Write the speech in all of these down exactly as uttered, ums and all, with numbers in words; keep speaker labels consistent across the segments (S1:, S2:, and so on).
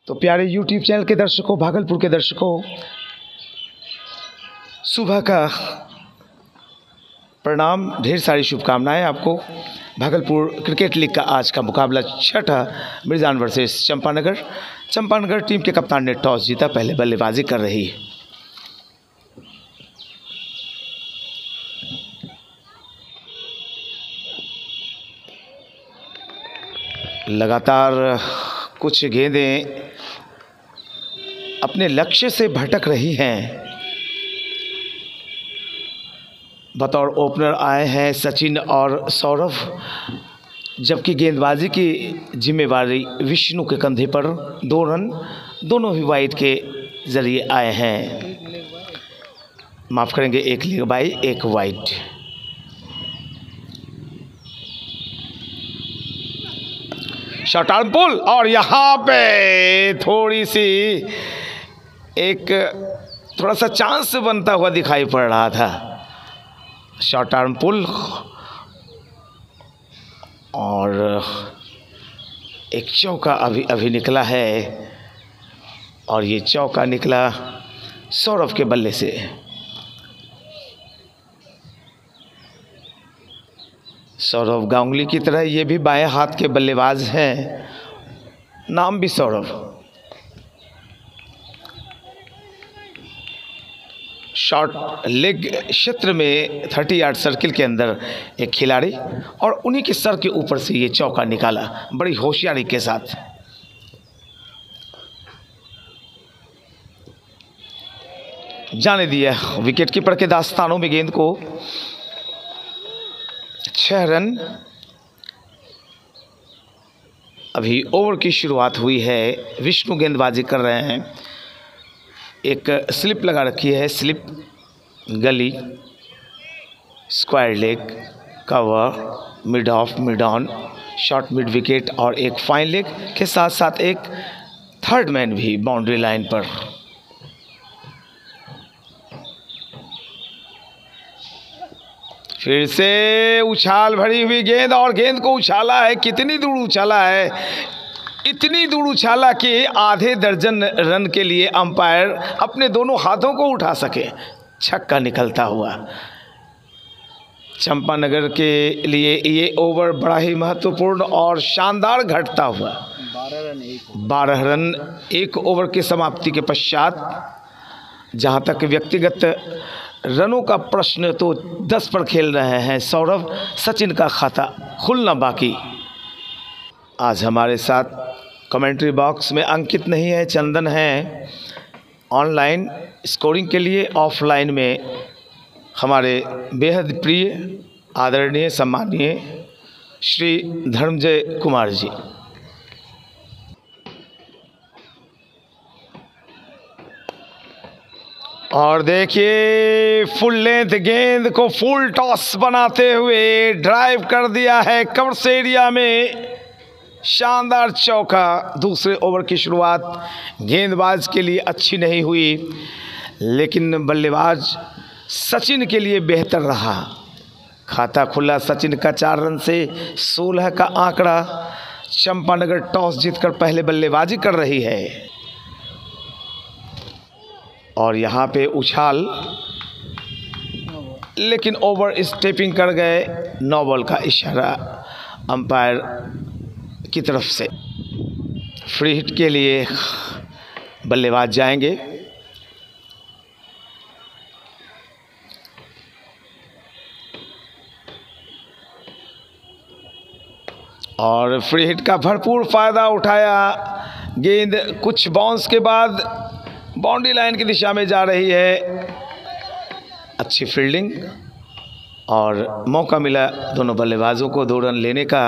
S1: तो प्यारे YouTube channel के दर्शकों, भागलपुर के दर्शकों, सुबह का प्रणाम, ढेर सारी शुभकामनाएं आपको। भागलपुर क्रिकेट लीग का आज का मुकाबला छठा मिर्जान वर्सेस चंपानगर। चंपानगर टीम के कप्तान ने टॉस जीता, पहले बल्लेबाजी कर रही है। लगातार कुछ गेंदें अपने लक्ष्य से भटक रही हैं। बतौर ओपनर आए हैं सचिन और सौरभ, जबकि गेंदबाजी की जिम्मेवारी विष्णु के कंधे पर। दो रन दोनों ही वाइड के जरिए आए हैं, माफ़ करेंगे, एक लेग बाई एक वाइड। शॉर्ट आर्म पुल, और यहाँ पे थोड़ी सी एक थोड़ा सा चांस बनता हुआ दिखाई पड़ रहा था। शॉर्ट आर्म पुल और एक चौका अभी अभी निकला है, और ये चौका निकला सौरभ के बल्ले से। सौरभ गांगुली की तरह ये भी बाएं हाथ के बल्लेबाज हैं, नाम भी सौरभ। शॉर्ट लेग क्षेत्र में तीस यार्ड सर्किल के अंदर एक खिलाड़ी, और उन्हीं के सर के ऊपर से ये चौका निकाला बड़ी होशियारी के साथ। जाने दिया विकेट कीपर के दास्तानों में गेंद को। छह रन। अभी ओवर की शुरुआत हुई है, विष्णु गेंदबाजी कर रहे हैं। एक स्लिप लगा रखी है, slip, gully, square leg, cover, mid off, mid on, short mid wicket और एक फाइन लेग के साथ साथ एक थर्ड मैन भी बाउंड्री लाइन पर। फिर से उछाल भरी हुई गेंद, और गेंद को उछाला है, कितनी दूर उछाला है, इतनी दूर उछाला कि आधे दर्जन रन के लिए अंपायर अपने दोनों हाथों को उठा सके। छक्का निकलता हुआ। चंपानगर के लिए ये ओवर बड़ा ही महत्वपूर्ण और शानदार घटता हुआ। बारह रन एक ओवर की समाप्ति के पश्चात। जहां तक व्यक्तिगत रनों का प्रश्न, तो दस पर खेल रहे हैं सौरभ। सचिन का खाता खुलना बाकी। आज हमारे साथ कमेंट्री बॉक्स में अंकित नहीं है, चंदन है। ऑनलाइन स्कोरिंग के लिए ऑफलाइन में हमारे बेहद प्रिय, आदरणीय, सम्मानीय श्री धर्मजय कुमार जी। और देखिए फुल लेंथ गेंद को फुल टॉस बनाते हुए ड्राइव कर दिया है कवर्स एरिया में। शानदार चौका। दूसरे ओवर की शुरुआत गेंदबाज के लिए अच्छी नहीं हुई, लेकिन बल्लेबाज सचिन के लिए बेहतर रहा। खाता खुला सचिन का चार रन से। सोलह का आंकड़ा। चंपानगर टॉस जीतकर पहले बल्लेबाजी कर रही है, और यहाँ पे उछाल, लेकिन ओवर स्टेपिंग कर गए। नो बॉल का इशारा अंपायर की तरफ से। फ्री हिट के लिए बल्लेबाज जाएंगे। और फ्री हिट का भरपूर फायदा उठाया। गेंद कुछ बाउंस के बाद बाउंड्री लाइन की दिशा में जा रही है। अच्छी फील्डिंग, और मौका मिला दोनों बल्लेबाजों को दो रन लेने का।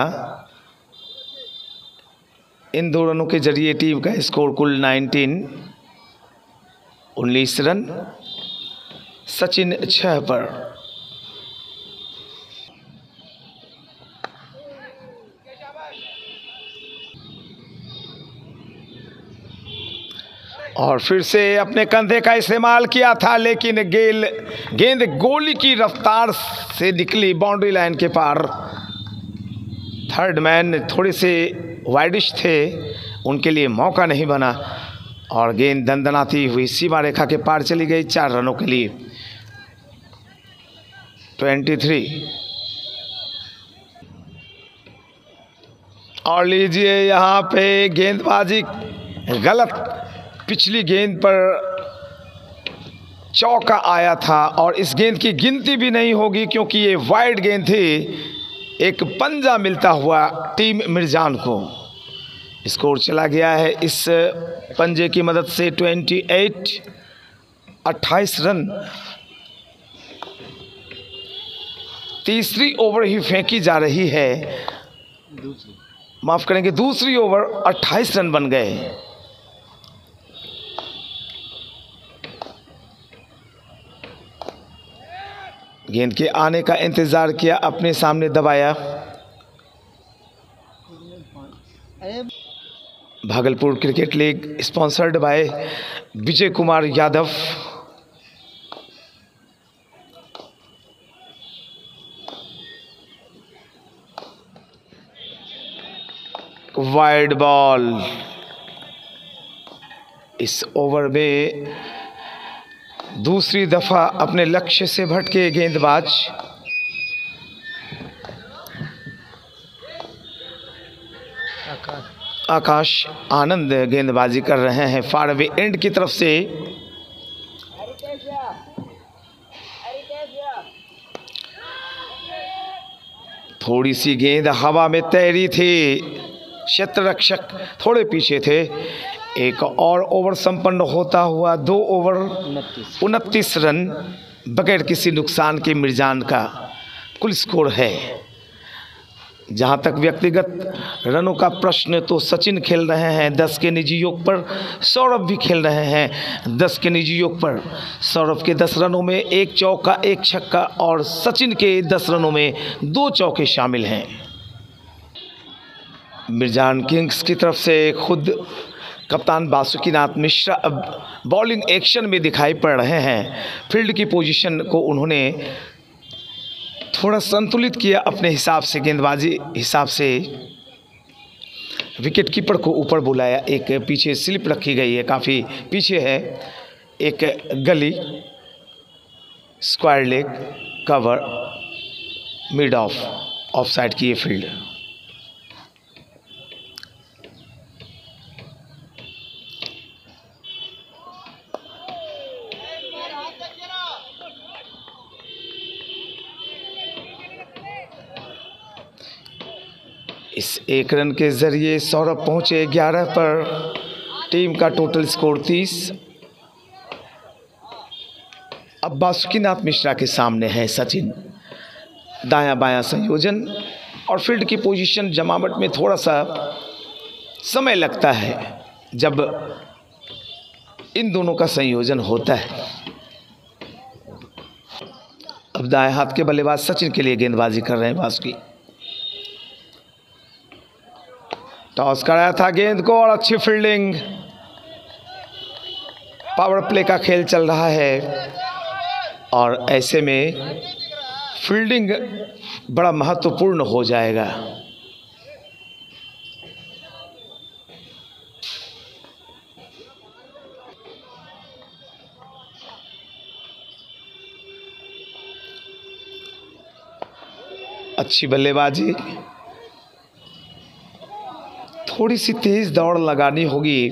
S1: इन दो रनों के जरिए टीम का स्कोर कुल नाइनटीन, उन्नीस रन। सचिन छह पर। और फिर से अपने कंधे का इस्तेमाल किया था, लेकिन गेल गेंद गोली की रफ्तार से निकली बाउंड्री लाइन के पार। थर्ड मैन थोड़े से वाइडिश थे, उनके लिए मौका नहीं बना और गेंद दंदनाती हुई सीमा रेखा के पार चली गई चार रनों के लिए। तेईस और लीजिए यहाँ पे गेंदबाजी गलत, पिछली गेंद पर चौका आया था और इस गेंद की गिनती भी नहीं होगी क्योंकि ये वाइड गेंद थी। एक पंजा मिलता हुआ टीम मिर्जान को। स्कोर चला गया है इस पंजे की मदद से अट्ठाईस अट्ठाईस रन। तीसरी ओवर ही फेंकी जा रही है, माफ करेंगे दूसरी ओवर, अट्ठाईस रन बन गए। गेंद के आने का इंतजार किया, अपने सामने दबाया। Bhagalpur cricket league sponsored by Vijay Kumar Yadav. Wide ball. इस ओवर में दूसरी दफा अपने लक्ष्य से भटके गेंदबाज। आकाश आनंद गेंदबाजी कर रहे हैं फारवे एंड की तरफ से। थोड़ी सी गेंद हवा में तैरी थी, क्षेत्र रक्षक थोड़े पीछे थे। एक और ओवर संपन्न होता हुआ दो ओवर उनतीस रन बगैर किसी नुकसान के मिर्जान का कुल स्कोर है। जहां तक व्यक्तिगत रनों का प्रश्न तो सचिन खेल रहे हैं दस के निजी योग पर, सौरभ भी खेल रहे हैं दस के निजी योग पर। सौरभ के दस रनों में एक चौका एक छक्का और सचिन के दस रनों में दो चौके शामिल हैं। मिर्जान किंग्स की तरफ से खुद कप्तान बासुकीनाथ मिश्रा अब बॉलिंग एक्शन में दिखाई पड़ रहे हैं। फील्ड की पोजीशन को उन्होंने थोड़ा संतुलित किया अपने हिसाब से, गेंदबाजी हिसाब से। विकेट कीपर को ऊपर बुलाया, एक पीछे स्लिप रखी गई है, काफ़ी पीछे है। एक gully, square leg, cover, mid off, off side की ये फील्ड। इस एक रन के जरिए सौरभ पहुंचे ग्यारह पर। टीम का टोटल स्कोर तीस। अब बासुकीनाथ मिश्रा के सामने है सचिन। दायां बायां संयोजन और फील्ड की पोजीशन जमावट में थोड़ा सा समय लगता है जब इन दोनों का संयोजन होता है। अब दाएं हाथ के बल्लेबाज सचिन के लिए गेंदबाजी कर रहे हैं बासुकी। टॉस कराया था गेंद को और अच्छी फील्डिंग। पावर प्ले का खेल चल रहा है और ऐसे में फील्डिंग बड़ा महत्वपूर्ण हो जाएगा। अच्छी बल्लेबाजी, थोड़ी सी तेज दौड़ लगानी होगी।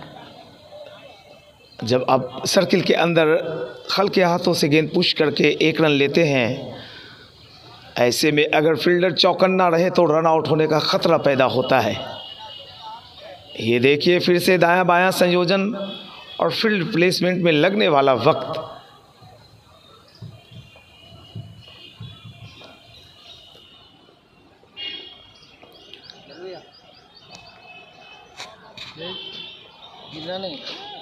S1: जब आप सर्किल के अंदर हल्के हाथों से गेंद पुश करके एक रन लेते हैं, ऐसे में अगर फील्डर चौकन्ना रहे तो रन आउट होने का खतरा पैदा होता है। ये देखिए फिर से दायां बायां संयोजन और फील्ड प्लेसमेंट में लगने वाला वक्त। नहीं।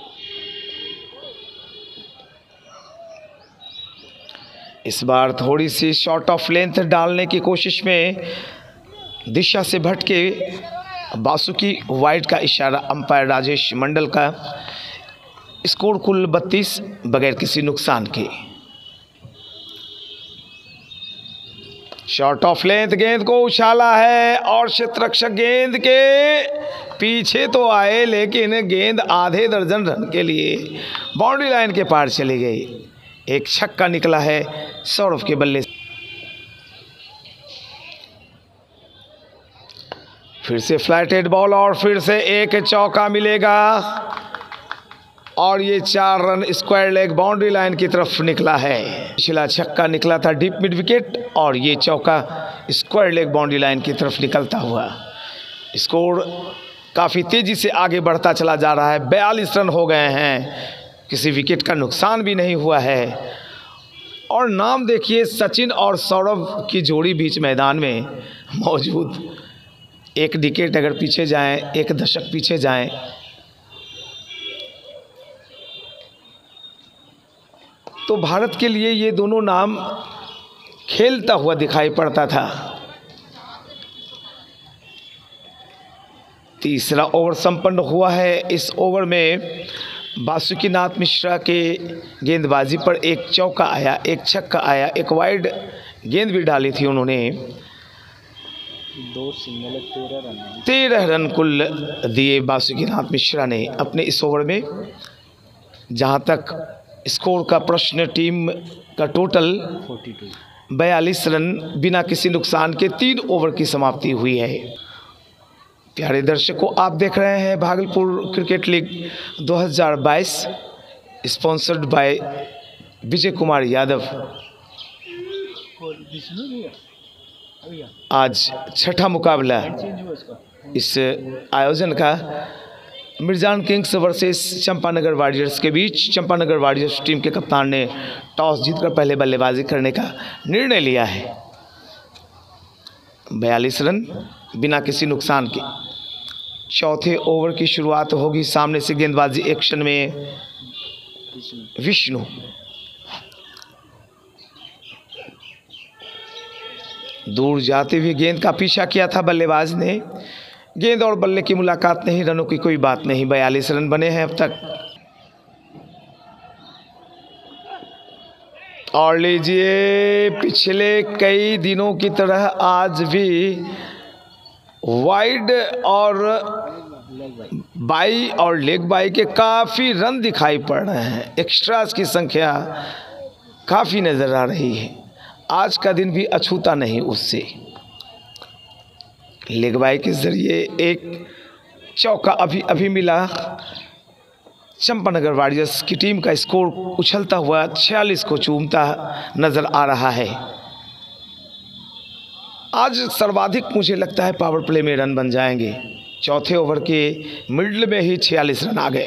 S1: इस बार थोड़ी सी शॉर्ट ऑफ लेंथ डालने की कोशिश में दिशा से भटके बासुकी। वाइड का इशारा अंपायर राजेश मंडल का। स्कोर कुल बत्तीस बगैर किसी नुकसान के। शॉट ऑफ लेंथ गेंद को उछाला है और क्षेत्ररक्षक गेंद के पीछे तो आए, लेकिन गेंद आधे दर्जन रन के लिए बाउंड्री लाइन के पार चली गई। एक छक्का निकला है सौरभ के बल्ले से। फिर से फ्लैटेड बॉल और फिर से एक चौका मिलेगा और ये चार run square leg boundary line की तरफ निकला है। पिछला छक्का निकला था डीप मिड विकेट और ये चौका स्क्वायर लेग बाउंड्री लाइन की तरफ निकलता हुआ। स्कोर काफ़ी तेज़ी से आगे बढ़ता चला जा रहा है। बयालीस रन हो गए हैं, किसी विकेट का नुकसान भी नहीं हुआ है। और नाम देखिए, सचिन और सौरभ की जोड़ी बीच मैदान में मौजूद। एक डिकेट अगर पीछे जाएं, एक दशक पीछे जाएं, तो भारत के लिए ये दोनों नाम खेलता हुआ दिखाई पड़ता था। तीसरा ओवर संपन्न हुआ है। इस ओवर में बासुकीनाथ मिश्रा के गेंदबाजी पर एक चौका आया, एक छक्का आया, एक वाइड गेंद भी डाली थी उन्होंने।
S2: दो सिंगल, तेरह रन
S1: तेरह रन कुल दिए बासुकीनाथ मिश्रा ने अपने इस ओवर में। जहां तक स्कोर का प्रश्न, टीम का टोटल बयालीस रन बिना किसी नुकसान के तीन ओवर की समाप्ति हुई है। प्यारे दर्शकों, आप देख रहे हैं भागलपुर क्रिकेट लीग दो हज़ार बाईस, स्पॉन्सर्ड बाय विजय कुमार यादव। आज छठा मुकाबला इस आयोजन का Mirjan kings versus Champanagar warriors के बीच। चंपानगर वॉरियर्स टीम के कप्तान ने टॉस जीतकर पहले बल्लेबाजी करने का निर्णय लिया है। बयालीस रन बिना किसी नुकसान के। चौथे ओवर की शुरुआत होगी। सामने से गेंदबाजी एक्शन में विष्णु। दूर जाते हुए गेंद का पीछा किया था बल्लेबाज ने। गेंद और बल्ले की मुलाकात नहीं, रनों की कोई बात नहीं। बयालीस रन बने हैं अब तक। और लीजिए, पिछले कई दिनों की तरह आज भी वाइड और बाई और लेग बाई के काफ़ी रन दिखाई पड़ रहे हैं। एक्स्ट्रास की संख्या काफ़ी नज़र आ रही है। आज का दिन भी अछूता नहीं उससे। लेग बाई के ज़रिए एक चौका अभी अभी मिला। चंपानगर वॉरियर्स की टीम का स्कोर उछलता हुआ छियालीस को चूमता नज़र आ रहा है। आज सर्वाधिक मुझे लगता है पावर प्ले में रन बन जाएंगे। चौथे ओवर के मिडल में ही छियालीस रन आ गए।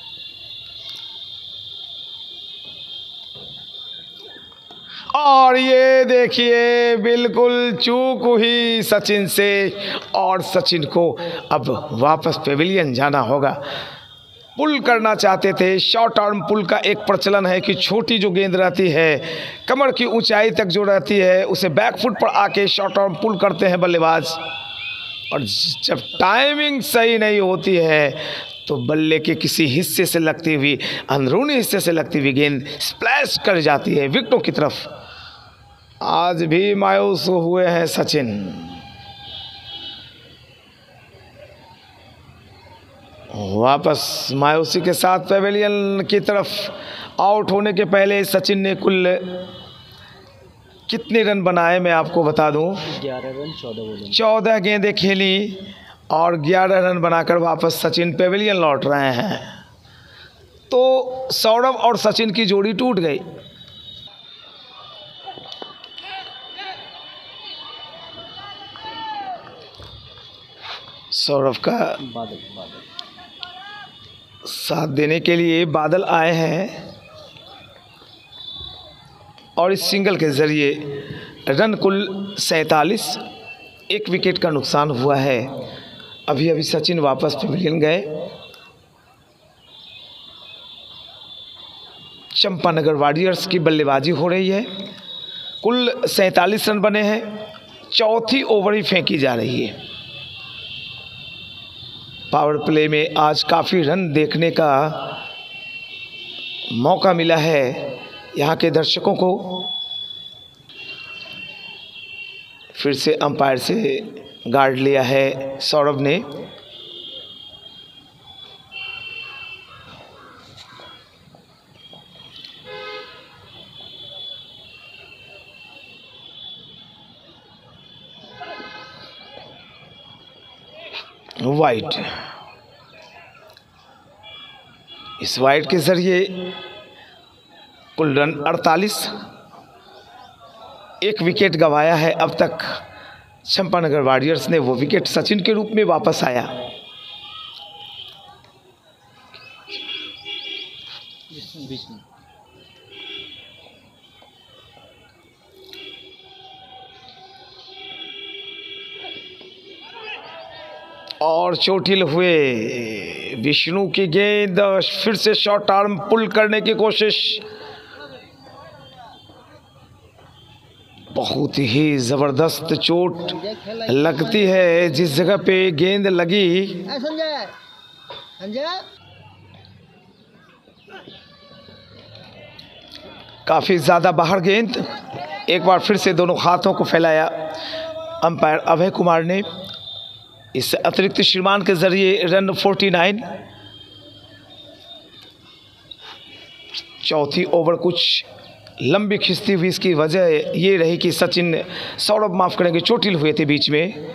S1: और ये देखिए, बिल्कुल चूक हुई सचिन से और सचिन को अब वापस पेविलियन जाना होगा। पुल करना चाहते थे। शॉर्ट आर्म पुल का एक प्रचलन है कि छोटी जो गेंद रहती है, कमर की ऊंचाई तक जो रहती है, उसे बैक फुट पर आके शॉर्ट आर्म पुल करते हैं बल्लेबाज। और जब टाइमिंग सही नहीं होती है तो बल्ले के किसी हिस्से से लगती हुई, अंदरूनी हिस्से से लगती हुई गेंद स्प्लैश कर जाती है विकेटों की तरफ। आज भी मायूस हुए हैं सचिन। वापस मायूसी के साथ पेविलियन की तरफ। आउट होने के पहले सचिन ने कुल कितने रन बनाए मैं आपको बता दूं।
S2: ग्यारह रन चौदह बॉलों में
S1: चौदह गेंदें खेली और ग्यारह रन बनाकर वापस सचिन पेविलियन लौट रहे हैं। तो सौरभ और सचिन की जोड़ी टूट गई। सौरभ का
S2: बादल बादल
S1: साथ देने के लिए बादल आए हैं और इस सिंगल के ज़रिए रन कुल सैंतालीस, एक विकेट का नुकसान हुआ है। अभी अभी सचिन वापस पेविलियन गए। चंपानगर वॉरियर्स की बल्लेबाजी हो रही है। कुल सैंतालीस रन बने हैं। चौथी ओवर ही फेंकी जा रही है। पावर प्ले में आज काफ़ी रन देखने का मौका मिला है यहाँ के दर्शकों को। फिर से अंपायर से गार्ड लिया है सौरभ ने। वाइट, इस वाइट के जरिए कुल रन अड़तालीस, एक विकेट गंवाया है अब तक चंपानगर वॉरियर्स ने। वो विकेट सचिन के रूप में वापस आया। और चोटिल हुए विष्णु की गेंद, फिर से शॉर्ट आर्म पुल करने की कोशिश। बहुत ही जबरदस्त चोट लगती है जिस जगह पे गेंद लगी।
S2: संजय संजय
S1: काफी ज्यादा बाहर गेंद। एक बार फिर से दोनों हाथों को फैलाया अंपायर अभय कुमार ने। इस अतिरिक्त श्रीमान के जरिए रन उनचास। चौथी ओवर कुछ लंबी खिंचती हुई, इसकी वजह ये रही कि सचिन, सौरभ माफ करेंगे, चोटिल हुए थे बीच में।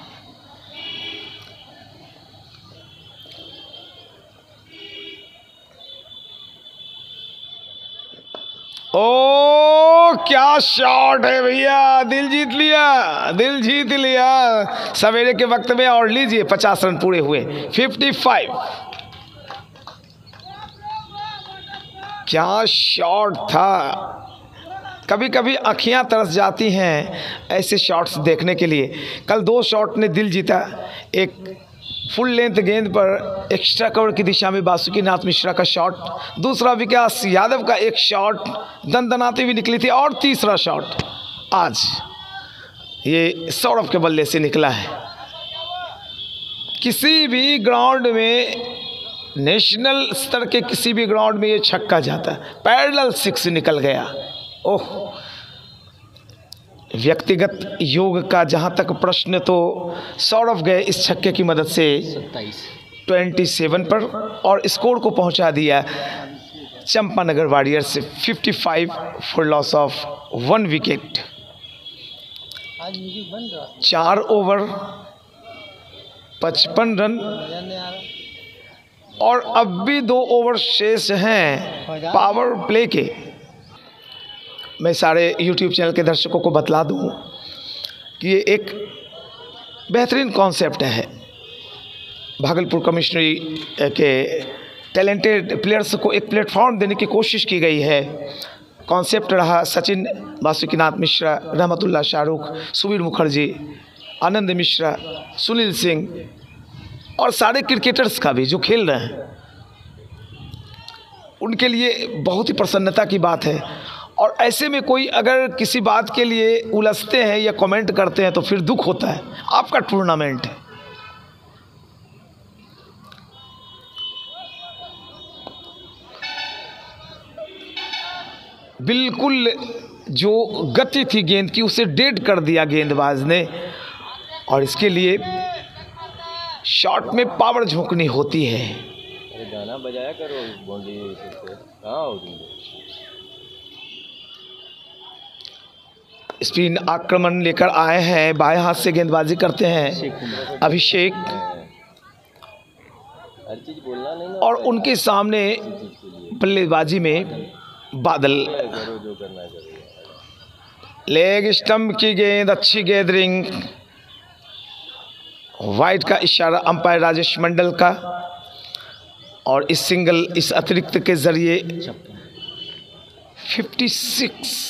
S1: ओ क्या शॉट है भैया, दिल जीत लिया, दिल जीत लिया सवेरे के वक्त में। और लीजिए पचास रन पूरे हुए, पचपन। क्या शॉट था। कभी कभी आँखियाँ तरस जाती हैं ऐसे शॉट्स देखने के लिए। कल दो शॉट ने दिल जीता। एक फुल लेंथ गेंद पर एक्स्ट्रा कवर की दिशा में बासुकीनाथ मिश्रा का शॉट, दूसरा विकास यादव का एक शॉट दंदनाती हुई निकली थी, और तीसरा शॉट आज ये सौरभ के बल्ले से निकला है। किसी भी ग्राउंड में, नेशनल स्तर के किसी भी ग्राउंड में ये छक्का जाता है। पैरेलल सिक्स निकल गया। ओह, व्यक्तिगत योग का जहां तक प्रश्न, तो सौरभ गए इस छक्के की मदद से सत्ताईस पर और स्कोर को पहुंचा दिया चंपानगर वॉरियर्स पचपन for loss of one wicket. चार ओवर पचपन रन और अब भी दो ओवर शेष हैं पावर प्ले के। मैं सारे यूट्यूब चैनल के दर्शकों को बतला दूं कि ये एक बेहतरीन कॉन्सेप्ट है। भागलपुर कमिश्नरी के टैलेंटेड प्लेयर्स को एक प्लेटफॉर्म देने की कोशिश की गई है। कॉन्सेप्ट रहा सचिन, बासुकीनाथ मिश्रा, रहमतुल्लाह शाहरुख, सुबीर मुखर्जी, आनंद मिश्रा, सुनील सिंह और सारे क्रिकेटर्स का भी जो खेल रहे हैं, उनके लिए बहुत ही प्रसन्नता की बात है। और ऐसे में कोई अगर किसी बात के लिए उलझते हैं या कमेंट करते हैं तो फिर दुख होता है। आपका टूर्नामेंट है, बिल्कुल जो गति थी गेंद की उसे डेड कर दिया गेंदबाज ने, और इसके लिए शॉट में पावर झोंकनी होती है।
S2: अरे गाना बजाया करो, बाउंड्री कहाँ हो तुम?
S1: स्पिन आक्रमण लेकर आए हैं, बाएं हाथ से गेंदबाजी करते हैं अभिषेक,
S2: हर चीज बोलना नहीं ना,
S1: और उनके सामने बल्लेबाजी में बादल।
S2: जो करना करो।
S1: लेग स्टंप की गेंद, अच्छी गैदरिंग। वाइट का इशारा अंपायर राजेश मंडल का, और इस सिंगल, इस अतिरिक्त के जरिए छप्पन।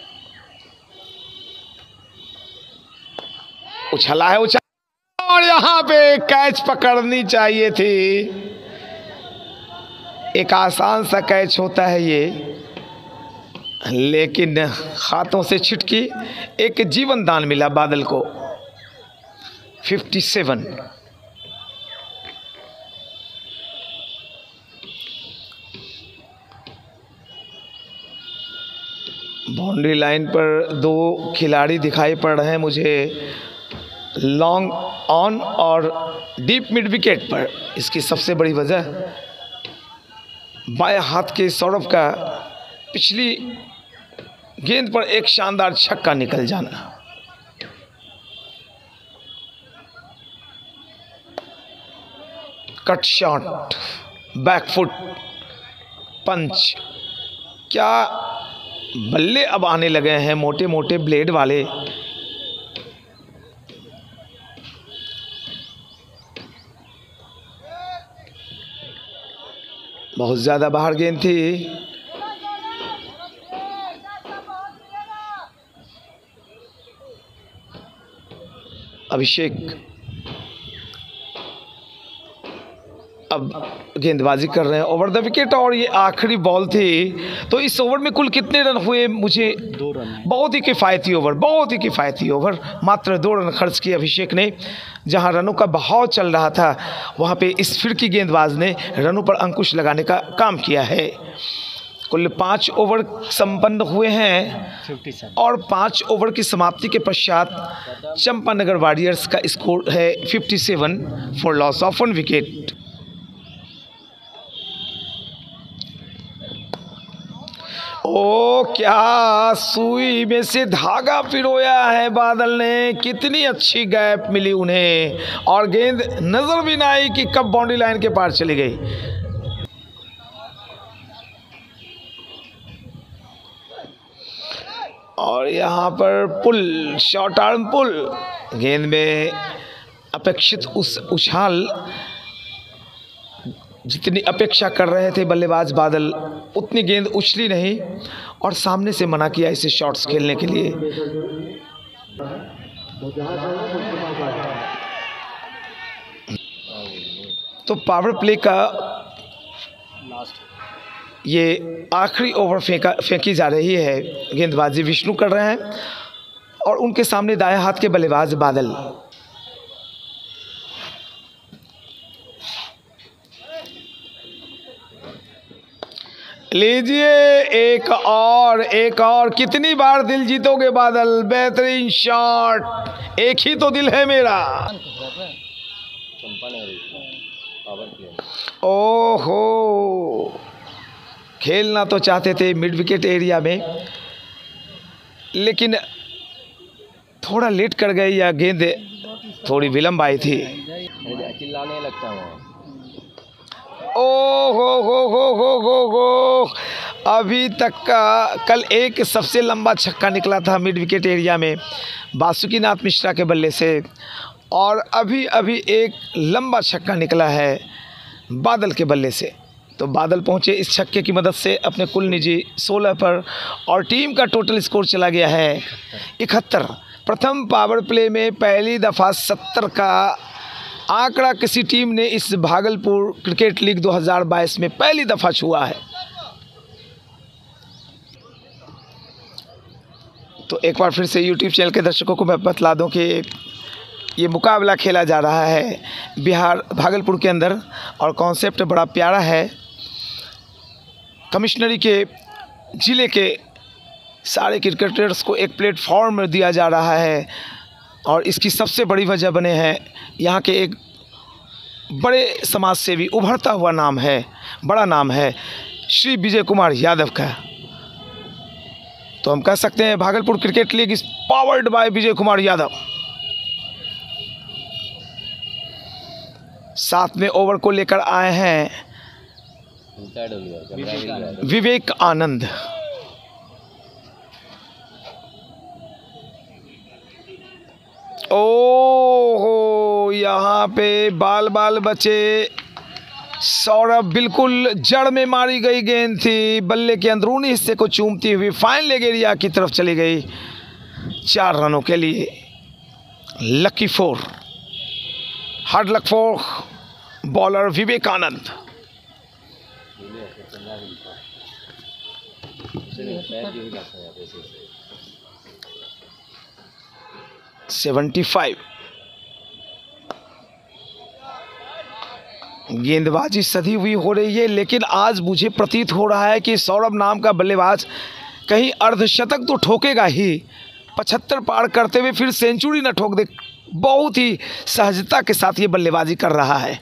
S1: उछला है, उछला, और यहाँ पे कैच पकड़नी चाहिए थी। एक आसान सा कैच होता है ये, लेकिन हाथों से छिटकी। एक जीवन दान मिला बादल को। सत्तावन। बाउंड्री लाइन पर दो खिलाड़ी दिखाई पड़ रहे हैं मुझे, लॉन्ग ऑन और डीप मिड विकेट पर। इसकी सबसे बड़ी वजह बाएं हाथ के सौरभ का पिछली गेंद पर एक शानदार छक्का निकल जाना। Cut shot, back foot punch. क्या बल्ले अब आने लगे हैं मोटे मोटे ब्लेड वाले। बहुत ज़्यादा बाहर गेंद थी। अभिषेक अब गेंदबाजी कर रहे हैं ओवर द विकेट, और ये आखिरी बॉल थी। तो इस ओवर में कुल कितने रन हुए? मुझे
S3: दो रन।
S1: बहुत ही किफ़ायती ओवर, बहुत ही किफ़ायती ओवर। मात्र दो रन खर्च किए अभिषेक ने। जहां रनों का बहाव चल रहा था वहां पे इस फिरकी गेंदबाज ने रनों पर अंकुश लगाने का काम किया है। कुल पाँच ओवर संपन्न हुए हैं और पाँच ओवर की समाप्ति के पश्चात चंपानगर वॉरियर्स का स्कोर है सत्तावन for loss of one wicket. ओ क्या सुई में से धागा पिरोया है बादल ने। कितनी अच्छी गैप मिली उन्हें और गेंद नजर भी ना आई कि कब बाउंड्री लाइन के पार चली गई। और यहाँ पर पुल, शॉर्ट आर्म पुल। गेंद में अपेक्षित उस उछाल जितनी अपेक्षा कर रहे थे बल्लेबाज बादल, उतनी गेंद उछली नहीं और सामने से मना किया इसे शॉट्स खेलने के लिए। तो पावर प्ले का ये आखिरी ओवर फेंका फेंकी जा रही है। गेंदबाजी विष्णु कर रहे हैं और उनके सामने दाएं हाथ के बल्लेबाज बादल। लीजिए एक और, एक और। कितनी बार दिल जीतोगे बादल? बेहतरीन शॉट। एक ही तो दिल है मेरा। ओहो, खेलना तो चाहते थे मिड विकेट एरिया में, लेकिन थोड़ा लेट कर गई या गेंद थोड़ी विलंब आई थी।
S2: चिल्लाने लगता हूँ।
S1: ओ हो हो हो हो हो हो अभी तक का कल एक सबसे लंबा छक्का निकला था मिड विकेट एरिया में बासुकीनाथ मिश्रा के बल्ले से, और अभी अभी एक लंबा छक्का निकला है बादल के बल्ले से। तो बादल पहुंचे इस छक्के की मदद से अपने कुल निजी सोलह पर, और टीम का टोटल स्कोर चला गया है इकहत्तर। प्रथम पावर प्ले में पहली दफ़ा सत्तर का आंकड़ा किसी टीम ने इस भागलपुर क्रिकेट लीग दो हज़ार बाईस में पहली दफ़ा छुआ है। तो एक बार फिर से यूट्यूब चैनल के दर्शकों को मैं बतला दूं कि ये मुकाबला खेला जा रहा है बिहार भागलपुर के अंदर, और कॉन्सेप्ट बड़ा प्यारा है। कमिश्नरी के ज़िले के सारे क्रिकेटर्स को एक प्लेटफॉर्म दिया जा रहा है, और इसकी सबसे बड़ी वजह बने हैं यहाँ के एक बड़े समाज सेवी, उभरता हुआ नाम है, बड़ा नाम है श्री विजय कुमार यादव का। तो हम कह सकते हैं Bhagalpur cricket league is powered by Vijay Kumar Yadav. साथ में ओवर को लेकर आए हैं विवेक आनंद। ओहो, यहाँ पे बाल बाल बचे। सौरभ बिल्कुल जड़ में मारी गई गेंद थी, बल्ले के अंदरूनी हिस्से को चूमती हुई फाइन लेग एरिया की तरफ चली गई। चार रनों के लिए lucky four, hard luck for bowler Vivek Anand. Seventy five. गेंदबाजी सधी हुई हो रही है, लेकिन आज मुझे प्रतीत हो रहा है कि सौरभ नाम का बल्लेबाज कहीं अर्धशतक तो ठोकेगा ही, पचहत्तर पार करते हुए फिर सेंचुरी न ठोक दे। बहुत ही सहजता के साथ ये बल्लेबाजी कर रहा है।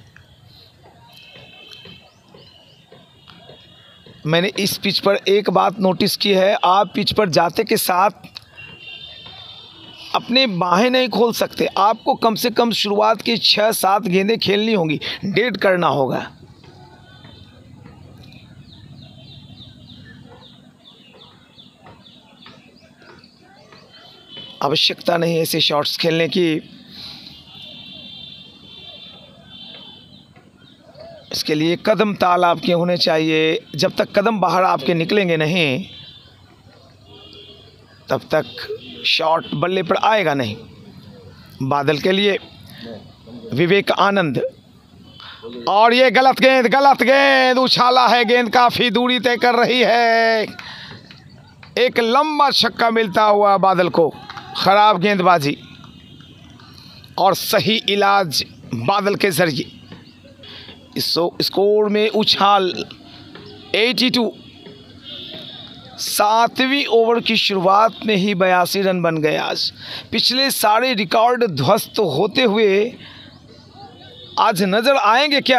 S1: मैंने इस पिच पर एक बात नोटिस की है, आप पिच पर जाते के साथ अपने बाहें नहीं खोल सकते। आपको कम से कम शुरुआत की छः सात गेंदें खेलनी होंगी, डेट करना होगा। आवश्यकता नहीं ऐसे शॉट्स खेलने की। इसके लिए कदम ताल आपके होने चाहिए। जब तक कदम बाहर आपके निकलेंगे नहीं तब तक शॉट बल्ले पर आएगा नहीं। बादल के लिए विवेक आनंद, और ये गलत गेंद, गलत गेंद, उछाला है गेंद, काफ़ी दूरी तय कर रही है। एक लंबा छक्का मिलता हुआ बादल को। खराब गेंदबाजी और सही इलाज बादल के जरिए इस स्कोर में उछाल बयासी। सातवीं ओवर की शुरुआत में ही बयासी रन बन गए। आज पिछले सारे रिकॉर्ड ध्वस्त होते हुए आज नजर आएंगे क्या?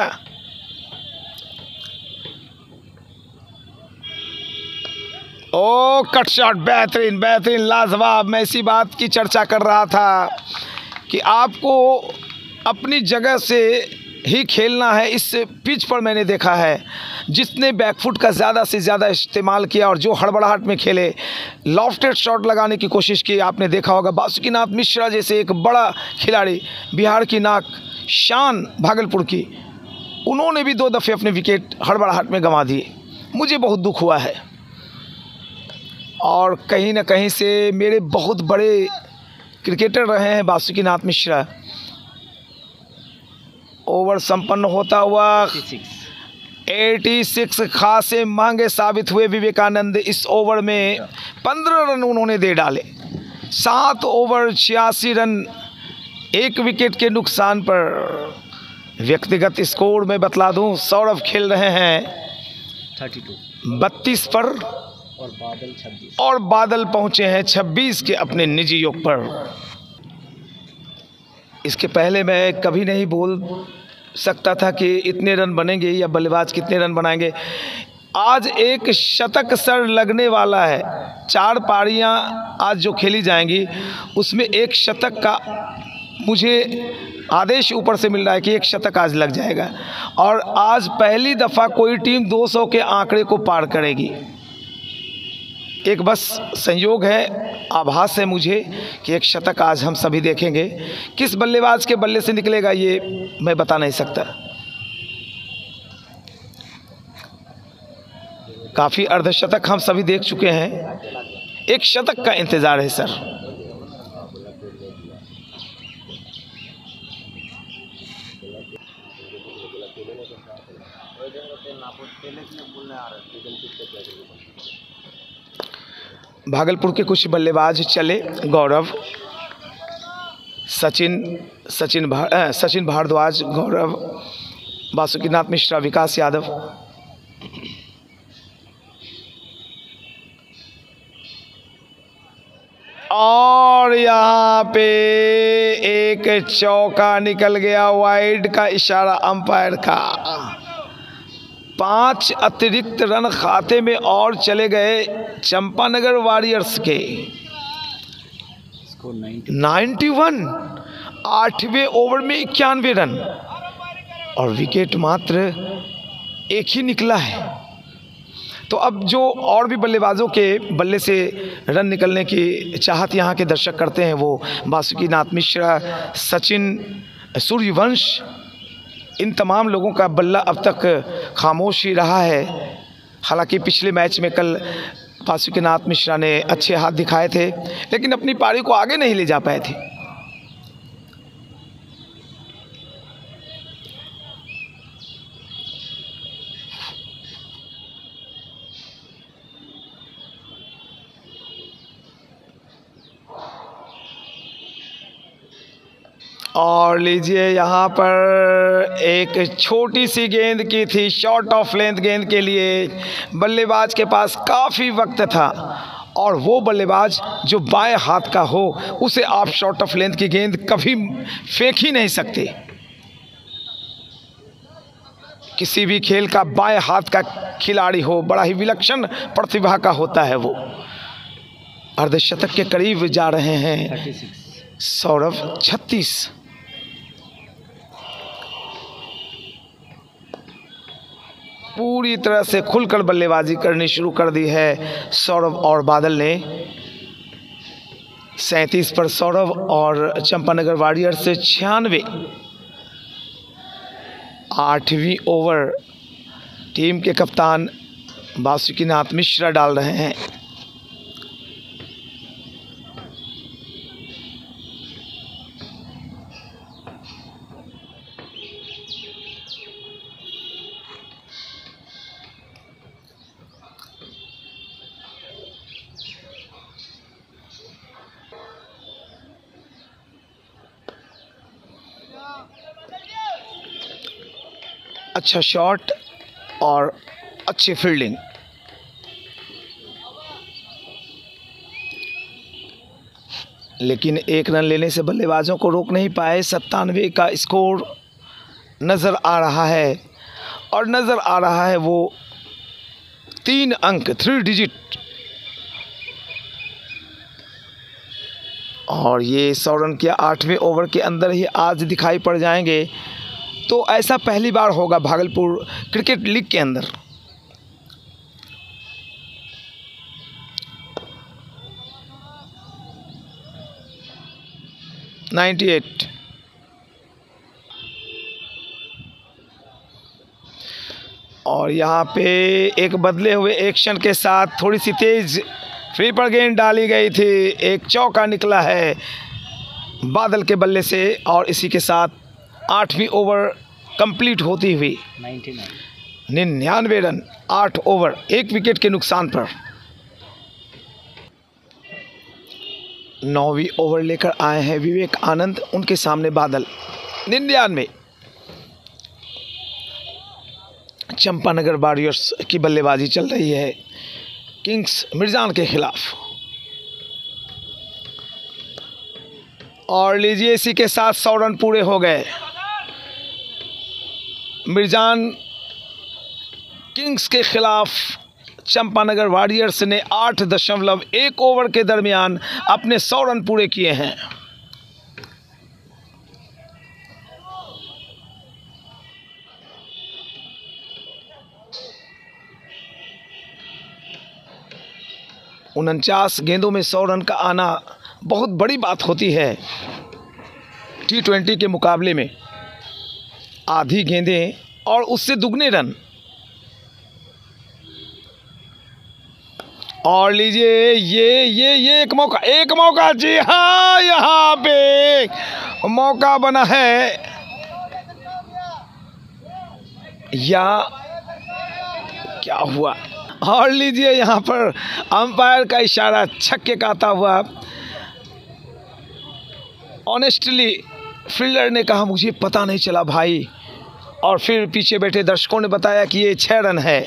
S1: ओ कट शॉट, बेहतरीन बेहतरीन लाजवाब। मैं इसी बात की चर्चा कर रहा था कि आपको अपनी जगह से ही खेलना है। इस पिच पर मैंने देखा है जिसने बैकफुट का ज़्यादा से ज़्यादा इस्तेमाल किया और जो हड़बड़ाहट में खेले, लॉफ्टेड शॉट लगाने की कोशिश की। आपने देखा होगा बासुकीनाथ मिश्रा जैसे एक बड़ा खिलाड़ी, बिहार की नाक, शान भागलपुर की, उन्होंने भी दो दफ़े अपने विकेट हड़बड़ाहट में गंवा दिए। मुझे बहुत दुख हुआ है और कहीं ना कहीं से मेरे बहुत बड़े क्रिकेटर रहे हैं बासुकीनाथ मिश्रा। ओवर संपन्न होता हुआ छियासी खासे महंगे साबित हुए विवेकानंद। इस ओवर में पंद्रह रन उन्होंने दे डाले। सात ओवर छियासी रन, एक विकेट के नुकसान पर। व्यक्तिगत स्कोर में बतला दूं, सौरभ खेल रहे हैं बत्तीस पर
S2: और बादल छब्बीस
S1: और बादल पहुंचे हैं छब्बीस के अपने निजी योग पर। इसके पहले मैं कभी नहीं बोल सकता था कि इतने रन बनेंगे या बल्लेबाज कितने रन बनाएंगे। आज एक शतक सर लगने वाला है। चार पारियां आज जो खेली जाएंगी उसमें एक शतक का मुझे आदेश ऊपर से मिल रहा है कि एक शतक आज लग जाएगा और आज पहली दफ़ा कोई टीम दो सौ के आंकड़े को पार करेगी। एक बस संयोग है, आभास है मुझे कि एक शतक आज हम सभी देखेंगे। किस बल्लेबाज के बल्ले से निकलेगा ये मैं बता नहीं सकता। काफ़ी अर्धशतक हम सभी देख चुके हैं, एक शतक का इंतज़ार है सर। भागलपुर के कुछ बल्लेबाज चले, गौरव, सचिन सचिन भा, सचिन भारद्वाज, गौरव, बासुकीनाथ मिश्रा, विकास यादव। और यहाँ पे एक चौका निकल गया, वाइड का इशारा अंपायर का। पांच अतिरिक्त रन खाते में और चले गए चंपानगर वॉरियर्स के। इक्यानवे, आठवें ओवर में इक्यानवे रन और विकेट मात्र एक ही निकला है। तो अब जो और भी बल्लेबाजों के बल्ले से रन निकलने की चाहत यहाँ के दर्शक करते हैं, वो बासुकीनाथ मिश्रा, सचिन, सूर्यवंश, इन तमाम लोगों का बल्ला अब तक खामोश ही रहा है। हालांकि पिछले मैच में कल बासुकीनाथ मिश्रा ने अच्छे हाथ दिखाए थे लेकिन अपनी पारी को आगे नहीं ले जा पाए थे। और लीजिए यहाँ पर एक छोटी सी गेंद की थी, शॉर्ट ऑफ लेंथ गेंद के लिए बल्लेबाज के पास काफ़ी वक्त था और वो बल्लेबाज जो बाएं हाथ का हो उसे आप शॉर्ट ऑफ लेंथ की गेंद कभी फेंक ही नहीं सकते। किसी भी खेल का बाएं हाथ का खिलाड़ी हो, बड़ा ही विलक्षण प्रतिभा का होता है वो। अर्धशतक के करीब जा रहे हैं सौरभ। छत्तीस। पूरी तरह से खुलकर बल्लेबाजी करनी शुरू कर दी है सौरभ और बादल ने। सैंतीस पर सौरभ और चंपानगर वॉरियर्स से छियानवे। आठवीं ओवर टीम के कप्तान बासुकीनाथ मिश्रा डाल रहे हैं। अच्छा शॉट और अच्छी फील्डिंग। लेकिन एक रन लेने से बल्लेबाजों को रोक नहीं पाए। सत्तानवे का स्कोर नज़र आ रहा है और नज़र आ रहा है वो तीन अंक, थ्री डिजिट। और ये सौ रन के आठवें ओवर के अंदर ही आज दिखाई पड़ जाएंगे। तो ऐसा पहली बार होगा भागलपुर क्रिकेट लीग के अंदर। अट्ठानवे। और यहाँ पे एक बदले हुए एक्शन के साथ थोड़ी सी तेज फ्री पर गेंद डाली गई थी। एक चौका निकला है बादल के बल्ले से और इसी के साथ आठवीं ओवर कंप्लीट होती हुई निन्यानवे रन, आठ ओवर, एक विकेट के नुकसान पर। नौवीं ओवर लेकर आए हैं विवेक आनंद, उनके सामने बादल। निन्यानवे। चंपानगर वॉरियर्स की बल्लेबाजी चल रही है किंग्स मिर्जान के खिलाफ। और लीजिए इसी के साथ सौ रन पूरे हो गए। मिर्जान किंग्स के खिलाफ चंपानगर वॉरियर्स ने आठ दशमलव एक ओवर के दरमियान अपने सौ रन पूरे किए हैं। उनचास गेंदों में सौ रन का आना बहुत बड़ी बात होती है टी ट्वेंटी के मुकाबले में। आधी गेंदें और उससे दुगने रन। और लीजिए ये ये ये एक मौका, एक मौका, जी हाँ, यहाँ पे मौका बना है। या क्या हुआ? और लीजिए यहाँ पर अंपायर का इशारा, छक्के का आता हुआ। ऑनेस्टली फील्डर ने कहा मुझे पता नहीं चला भाई, और फिर पीछे बैठे दर्शकों ने बताया कि ये छः रन है।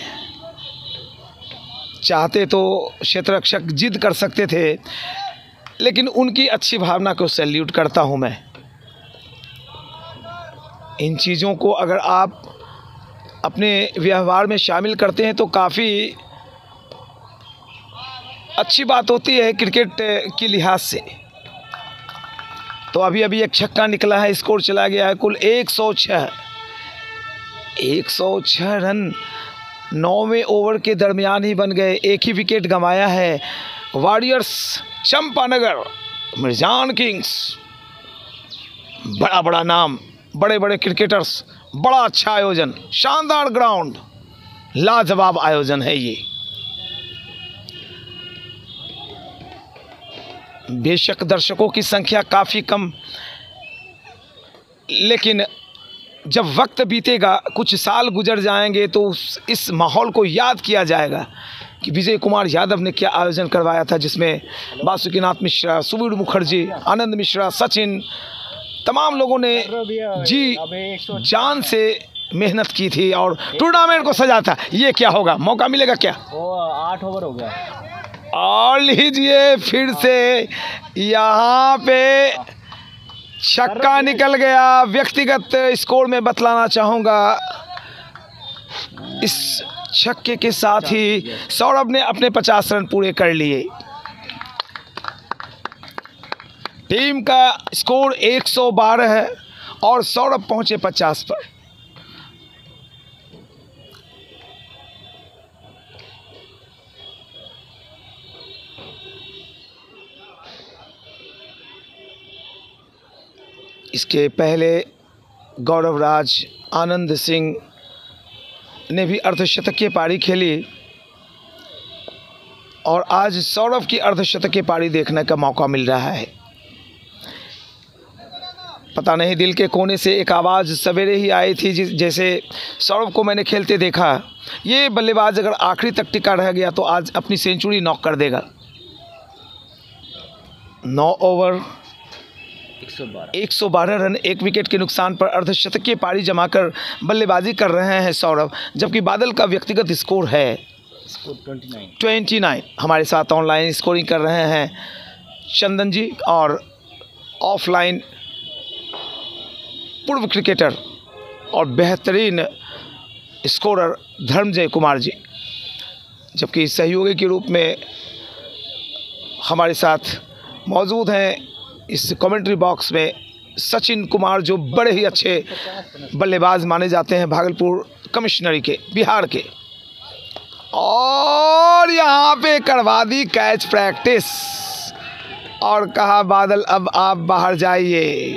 S1: चाहते तो क्षेत्ररक्षक जिद कर सकते थे, लेकिन उनकी अच्छी भावना को सैल्यूट करता हूं मैं। इन चीज़ों को अगर आप अपने व्यवहार में शामिल करते हैं तो काफ़ी अच्छी बात होती है क्रिकेट के लिहाज से। तो अभी अभी एक छक्का निकला है, स्कोर चला गया है कुल एक सौ छह। एक सौ छह रन नौवें ओवर के दरमियान ही बन गए। एक ही विकेट गंवाया है वॉरियर्स चंपानगर मिर्जान किंग्स। बड़ा बड़ा नाम, बड़े बड़े क्रिकेटर्स, बड़ा अच्छा आयोजन, शानदार ग्राउंड, लाजवाब आयोजन है ये। बेशक दर्शकों की संख्या काफ़ी कम, लेकिन जब वक्त बीतेगा, कुछ साल गुजर जाएंगे, तो इस माहौल को याद किया जाएगा कि विजय कुमार यादव ने क्या आयोजन करवाया था, जिसमें बासुकीनाथ मिश्रा, सुबीर मुखर्जी, आनंद मिश्रा, सचिन, तमाम लोगों ने जी जान से मेहनत की थी और टूर्नामेंट को सजा था। ये क्या होगा, मौका मिलेगा क्या?
S2: वो आठ ओवर हो गया।
S1: और लीजिए फिर से यहाँ पे छक्का निकल गया। व्यक्तिगत स्कोर में बतलाना चाहूँगा, इस छक्के के साथ ही सौरभ ने अपने पचास रन पूरे कर लिए। टीम का स्कोर एक सौ बारह है और सौरभ पहुंचे पचास पर। इसके पहले गौरव राज, आनंद सिंह ने भी अर्धशतकीय पारी खेली और आज सौरभ की अर्धशतकीय पारी देखने का मौका मिल रहा है। पता नहीं दिल के कोने से एक आवाज़ सवेरे ही आई थी, जिस जैसे सौरभ को मैंने खेलते देखा, ये बल्लेबाज अगर आखिरी तक टिका रह गया तो आज अपनी सेंचुरी नॉक कर देगा। नौ ओवर एक सौ बारह रन, एक विकेट के नुकसान पर अर्धशतकीय पारी जमाकर बल्लेबाजी कर रहे हैं सौरभ, जबकि बादल का व्यक्तिगत स्कोर है उनतीस। हमारे साथ ऑनलाइन स्कोरिंग कर रहे हैं चंदन जी और ऑफलाइन पूर्व क्रिकेटर और बेहतरीन स्कोरर धर्मजय कुमार जी, जबकि सहयोगी के रूप में हमारे साथ मौजूद हैं इस कमेंट्री बॉक्स में सचिन कुमार, जो बड़े ही अच्छे बल्लेबाज माने जाते हैं भागलपुर कमिश्नरी के, बिहार के। और यहाँ पे करवा दी कैच प्रैक्टिस और कहा बादल अब आप बाहर जाइए।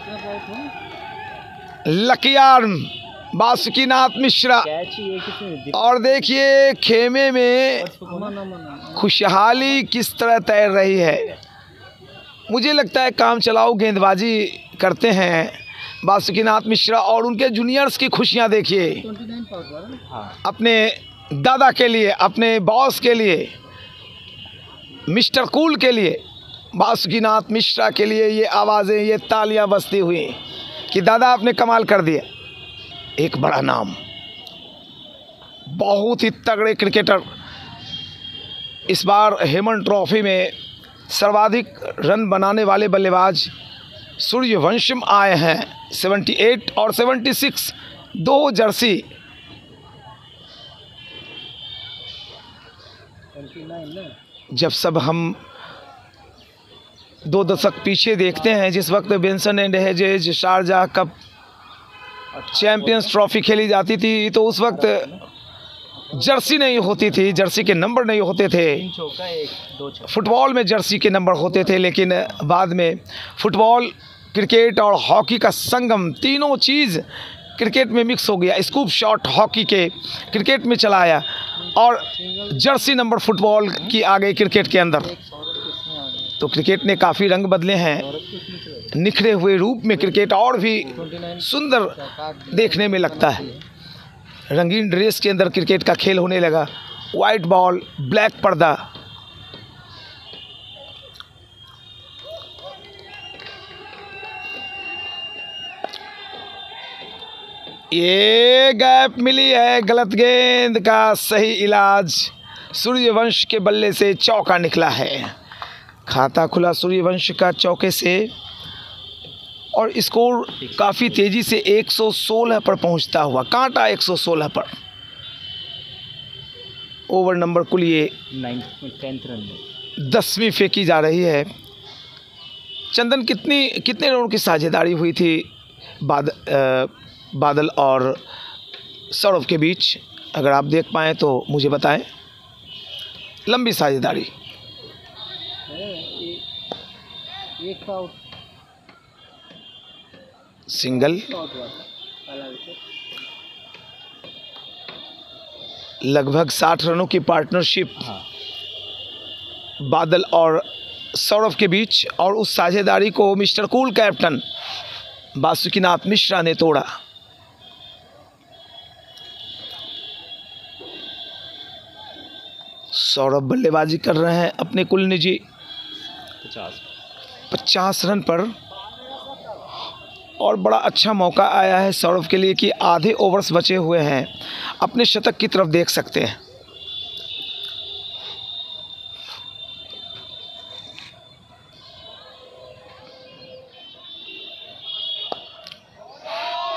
S1: लकियार बासुकीनाथ मिश्रा, और देखिए खेमे में खुशहाली किस तरह तैर रही है। मुझे लगता है काम चलाओ गेंदबाजी करते हैं बासुकीनाथ मिश्रा और उनके जूनियर्स की खुशियां देखिए। अपने दादा के लिए, अपने बॉस के लिए, मिस्टर कूल के लिए, बासुकीनाथ मिश्रा के लिए ये आवाज़ें, ये तालियां बजती हुई कि दादा आपने कमाल कर दिया। एक बड़ा नाम, बहुत ही तगड़े क्रिकेटर, इस बार हेमन ट्रॉफी में सर्वाधिक रन बनाने वाले बल्लेबाज सूर्यवंशम आए हैं। अठहत्तर और छिहत्तर दो जर्सी। जब सब हम दो दशक पीछे देखते हैं, जिस वक्त Benson and Hedges Sharjah cup champions trophy खेली जाती थी, तो उस वक्त जर्सी नहीं होती थी, जर्सी के नंबर नहीं होते थे। फुटबॉल में जर्सी के नंबर होते थे, लेकिन बाद में फुटबॉल, क्रिकेट और हॉकी का संगम, तीनों चीज़ क्रिकेट में मिक्स हो गया। स्कूप शॉट हॉकी के क्रिकेट में चला आया और जर्सी नंबर फुटबॉल की आ गई क्रिकेट के अंदर। तो क्रिकेट ने काफ़ी रंग बदले हैं, निखरे हुए रूप में क्रिकेट और भी सुंदर देखने में लगता है। रंगीन ड्रेस के अंदर क्रिकेट का खेल होने लगा, वाइट बॉल, ब्लैक पर्दा। ये गैप मिली है, गलत गेंद का सही इलाज, सूर्यवंश के बल्ले से चौका निकला है। खाता खुला सूर्यवंश का चौके से और स्कोर काफ़ी तेज़ी से एक सौ सोलह पर पहुंचता हुआ, कांटा एक सौ सोलह पर। ओवर नंबर कुल ये दसवीं फेंकी जा रही है। चंदन, कितनी कितने रनों की साझेदारी हुई थी बाद, आ, बादल और सौरभ के बीच? अगर आप देख पाएँ तो मुझे बताएं। लंबी साझेदारी, एक आउट, सिंगल, लगभग साठ रनों की पार्टनरशिप बादल और सौरभ के बीच, और उस साझेदारी को mister cool captain Basukinath Mishra ने तोड़ा। सौरभ बल्लेबाजी कर रहे हैं अपने कुल निजी पचास रन पर, और बड़ा अच्छा मौका आया है सौरभ के लिए कि आधे ओवर्स बचे हुए हैं, अपने शतक की तरफ देख सकते हैं।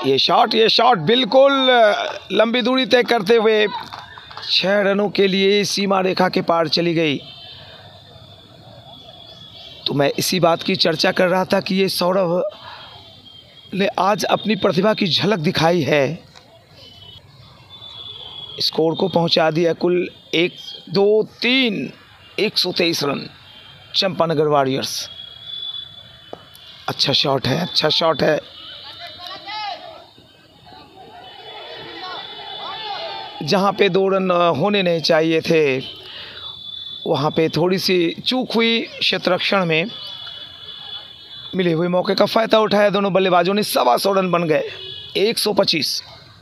S1: ये शॉट ये शॉट बिल्कुल लंबी दूरी तय करते हुए छह रनों के लिए सीमा रेखा के पार चली गई। तो मैं इसी बात की चर्चा कर रहा था कि ये सौरभ ने आज अपनी प्रतिभा की झलक दिखाई है। स्कोर को पहुंचा दिया कुल एक दो तीन एक सौ तेईस रन चंपानगर वॉरियर्स। अच्छा शॉट है, अच्छा शॉट है। जहाँ पे दो रन होने नहीं चाहिए थे वहाँ पे थोड़ी सी चूक हुई क्षेत्ररक्षण में। मिले हुए मौके का फ़ायदा उठाया दोनों बल्लेबाजों ने। सवा सौ रन बन गए, एक सौ पच्चीस।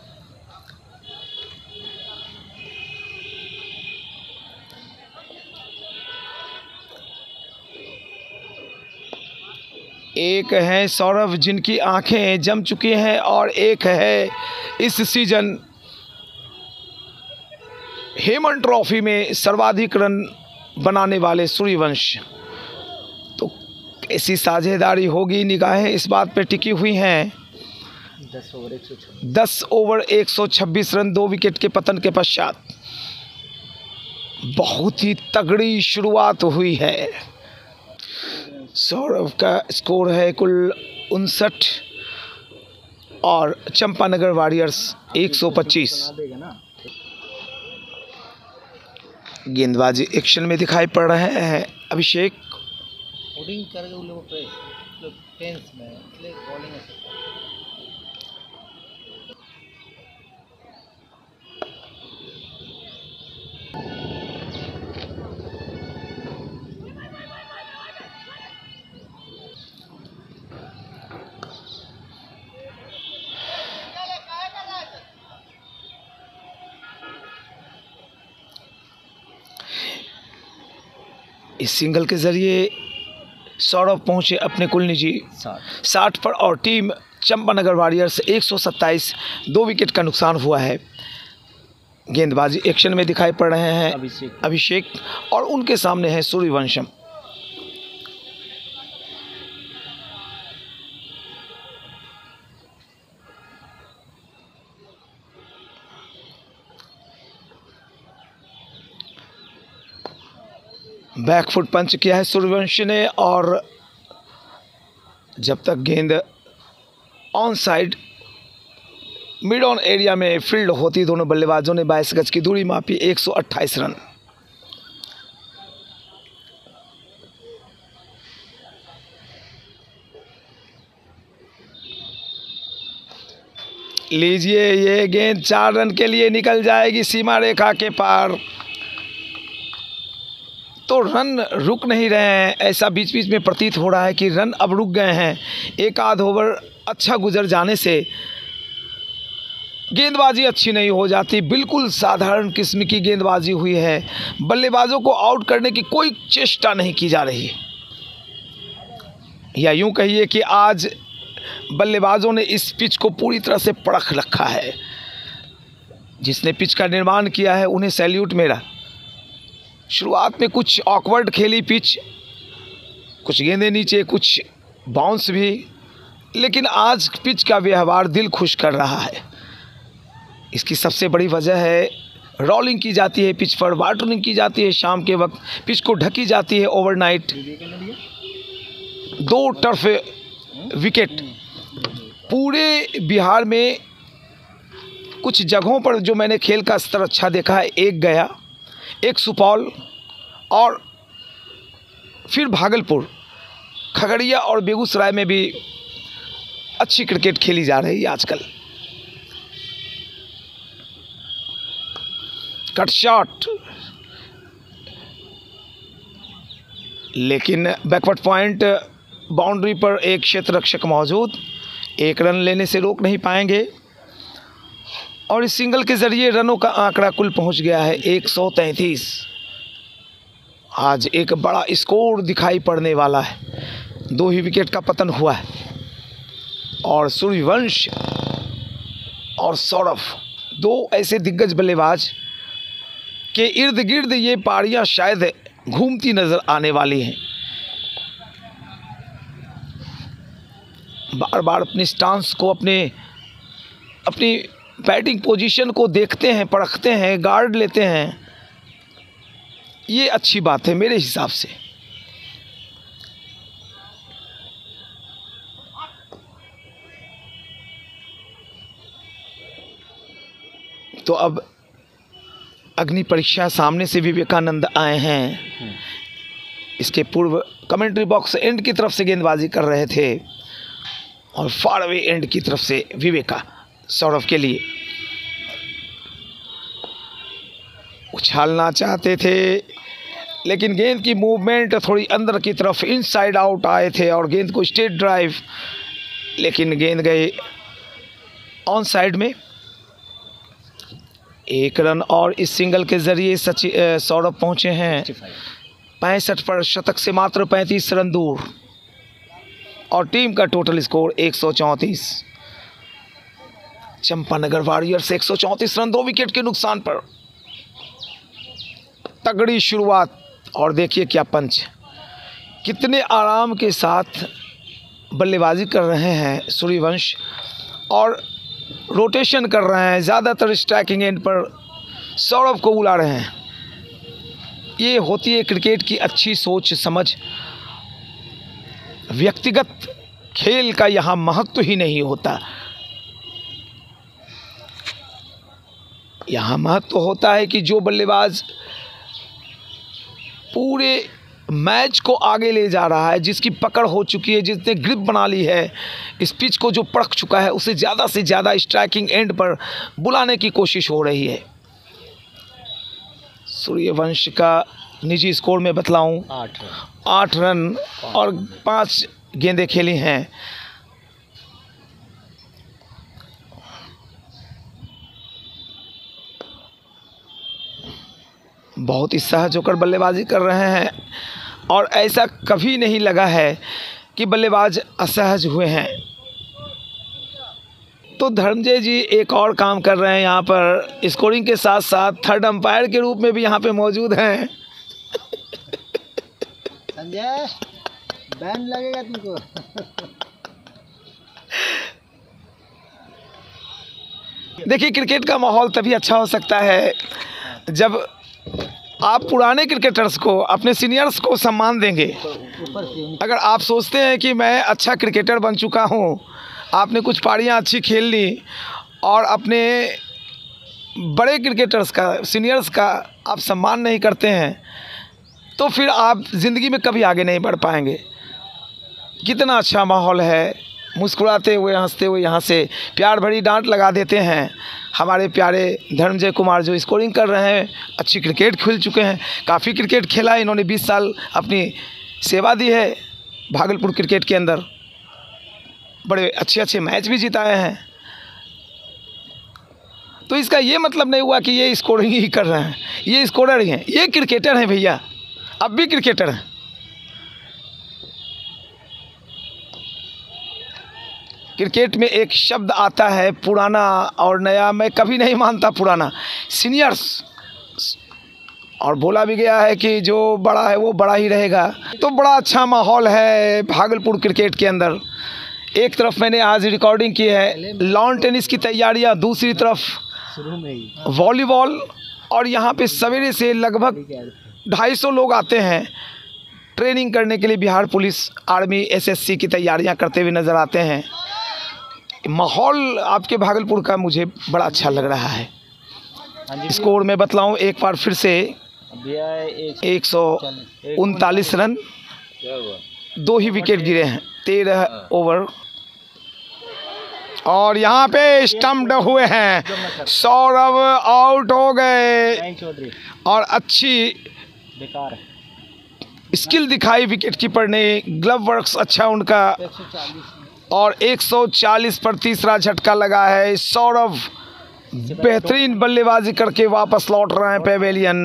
S1: एक है सौरभ जिनकी आंखें जम चुकी हैं और एक है इस सीजन हेमन ट्रॉफी में सर्वाधिक रन बनाने वाले सूर्यवंश। तो ऐसी साझेदारी होगी, निगाहें इस बात पे टिकी हुई हैं। दस ओवर एक सौ छब्बीस रन, दो विकेट के पतन के पश्चात बहुत ही तगड़ी शुरुआत हुई है। सौरभ का स्कोर है कुल उनसठ और चंपानगर वॉरियर्स एक सौ पच्चीस। गेंदबाजी एक्शन में दिखाई पड़ रहे हैं अभिषेक। इस सिंगल के जरिए सौरभ पहुंचे अपने कुल निजी साठ पर और टीम चंपानगर वॉरियर्स एक सौ सत्ताईस। दो विकेट का नुकसान हुआ है। गेंदबाजी एक्शन में दिखाई पड़ रहे हैं अभिषेक, अभिषेक और उनके सामने है सूर्यवंशम। बैकफुट पंच किया है सूर्यवंशी ने और जब तक गेंद on side mid on area में फील्ड होती दोनों बल्लेबाजों ने बाईस गज की दूरी मापी। एक सौ अट्ठाईस रन। लीजिए ये गेंद चार रन के लिए निकल जाएगी सीमा रेखा के पार। तो रन रुक नहीं रहे हैं, ऐसा बीच बीच में प्रतीत हो रहा है कि रन अब रुक गए हैं। एक आध ओवर अच्छा गुजर जाने से गेंदबाजी अच्छी नहीं हो जाती। बिल्कुल साधारण किस्म की गेंदबाजी हुई है। बल्लेबाजों को आउट करने की कोई चेष्टा नहीं की जा रही, या यूं कहिए कि आज बल्लेबाजों ने इस पिच को पूरी तरह से परख रखा है। जिसने पिच का निर्माण किया है उन्हें सैल्यूट मेरा। शुरुआत में कुछ ऑकवर्ड खेली पिच, कुछ गेंदें नीचे, कुछ बाउंस भी, लेकिन आज पिच का व्यवहार दिल खुश कर रहा है। इसकी सबसे बड़ी वजह है रोलिंग की जाती है पिच पर, वाटरिंग की जाती है शाम के वक्त, पिच को ढकी जाती है ओवरनाइट। दो टर्फ विकेट पूरे बिहार में कुछ जगहों पर जो मैंने खेल का स्तर अच्छा देखा है, एक गया, एक सुपौल और फिर भागलपुर, खगड़िया और बेगूसराय में भी अच्छी क्रिकेट खेली जा रही है आजकल। कट शॉट, लेकिन बैकवर्ड पॉइंट बाउंड्री पर एक क्षेत्र रक्षक मौजूद, एक रन लेने से रोक नहीं पाएंगे। और इस सिंगल के जरिए रनों का आंकड़ा कुल पहुंच गया है एक सौ तैंतीस। आज एक बड़ा स्कोर दिखाई पड़ने वाला है। दो ही विकेट का पतन हुआ है और सूर्यवंश और सौरभ, दो ऐसे दिग्गज बल्लेबाज के इर्द गिर्द ये पारियां शायद घूमती नजर आने वाली हैं। बार बार अपने स्टांस को, अपने अपनी बैटिंग पोजीशन को देखते हैं, परखते हैं, गार्ड लेते हैं, ये अच्छी बात है मेरे हिसाब से। तो अब अग्नि परीक्षा सामने से विवेकानंद आए हैं। इसके पूर्व कमेंट्री बॉक्स एंड की तरफ से गेंदबाजी कर रहे थे और फार अवे एंड की तरफ से विवेका सौरभ के लिए उछालना चाहते थे, लेकिन गेंद की मूवमेंट थोड़ी अंदर की तरफ इनसाइड आउट आए थे और गेंद को स्ट्रेट ड्राइव, लेकिन गेंद गए ऑन साइड में। एक रन और इस सिंगल के जरिए सचिन सौरभ पहुंचे हैं पैंसठ पर, शतक से मात्र पैंतीस रन दूर और टीम का टोटल स्कोर एक सौ चौंतीस। चंपानगर वॉरियर्स एक सौ चौंतीस रन दो विकेट के नुकसान पर। तगड़ी शुरुआत और देखिए क्या पंच, कितने आराम के साथ बल्लेबाजी कर रहे हैं सूर्यवंश और रोटेशन कर रहे हैं, ज़्यादातर स्ट्राइकिंग एंड पर सौरभ को बुला रहे हैं। ये होती है क्रिकेट की अच्छी सोच समझ। व्यक्तिगत खेल का यहाँ महत्व ही नहीं होता, यहाँ महत्व होता है कि जो बल्लेबाज पूरे मैच को आगे ले जा रहा है, जिसकी पकड़ हो चुकी है, जिसने ग्रिप बना ली है, इस पिच को जो परख चुका है, उसे ज़्यादा से ज़्यादा स्ट्राइकिंग एंड पर बुलाने की कोशिश हो रही है। सूर्यवंश का निजी स्कोर में बतलाऊं,
S2: आठ
S1: आठ रन और पांच गेंदें खेली हैं। बहुत ही सहज होकर बल्लेबाजी कर रहे हैं और ऐसा कभी नहीं लगा है कि बल्लेबाज असहज हुए हैं। तो धर्मजय जी एक और काम कर रहे हैं यहाँ पर, स्कोरिंग के साथ साथ थर्ड अंपायर के रूप में भी यहाँ पे मौजूद हैं।
S3: संजय बैन लगेगा तुमको।
S1: देखिए क्रिकेट का माहौल तभी अच्छा हो सकता है जब आप पुराने क्रिकेटर्स को, अपने सीनियर्स को सम्मान देंगे। अगर आप सोचते हैं कि मैं अच्छा क्रिकेटर बन चुका हूं, आपने कुछ पारियां अच्छी खेल ली और अपने बड़े क्रिकेटर्स का, सीनियर्स का आप सम्मान नहीं करते हैं, तो फिर आप ज़िंदगी में कभी आगे नहीं बढ़ पाएंगे। कितना अच्छा माहौल है, मुस्कुराते हुए हंसते हुए यहाँ से प्यार भरी डांट लगा देते हैं हमारे प्यारे धर्मजय कुमार, जो स्कोरिंग कर रहे हैं, अच्छी क्रिकेट खेल चुके हैं, काफ़ी क्रिकेट खेला है इन्होंने, बीस साल अपनी सेवा दी है भागलपुर क्रिकेट के अंदर, बड़े अच्छे अच्छे मैच भी जिताए हैं। तो इसका ये मतलब नहीं हुआ कि ये स्कोरिंग ही कर रहे हैं, ये स्कोरर ही हैं, ये क्रिकेटर हैं भैया, अब भी क्रिकेटर हैं। क्रिकेट में एक शब्द आता है पुराना और नया, मैं कभी नहीं मानता पुराना, सीनियर्स, और बोला भी गया है कि जो बड़ा है वो बड़ा ही रहेगा। तो बड़ा अच्छा माहौल है भागलपुर क्रिकेट के अंदर। एक तरफ मैंने आज रिकॉर्डिंग की है लॉन टेनिस की तैयारियां, दूसरी तरफ वॉलीबॉल, और यहाँ पे सवेरे से लगभग ढाई सौ लोग आते हैं ट्रेनिंग करने के लिए। बिहार पुलिस, आर्मी, एसएससी की तैयारियां करते हुए नज़र आते हैं। माहौल आपके भागलपुर का मुझे बड़ा अच्छा लग रहा है। स्कोर में बतलाऊं एक बार फिर से, एक सौ उनतालीस रन, दो ही विकेट गिरे हैं, तेरह ओवर, और यहाँ पे स्टम्प्ड हुए हैं, सौरभ आउट हो गए और अच्छी स्किल दिखाई विकेट कीपर ने, ग्लव वर्क्स अच्छा उनका, और एक सौ चालीस पर तीसरा झटका लगा है। सौरभ बेहतरीन बल्लेबाजी करके वापस लौट रहे हैं पेवेलियन।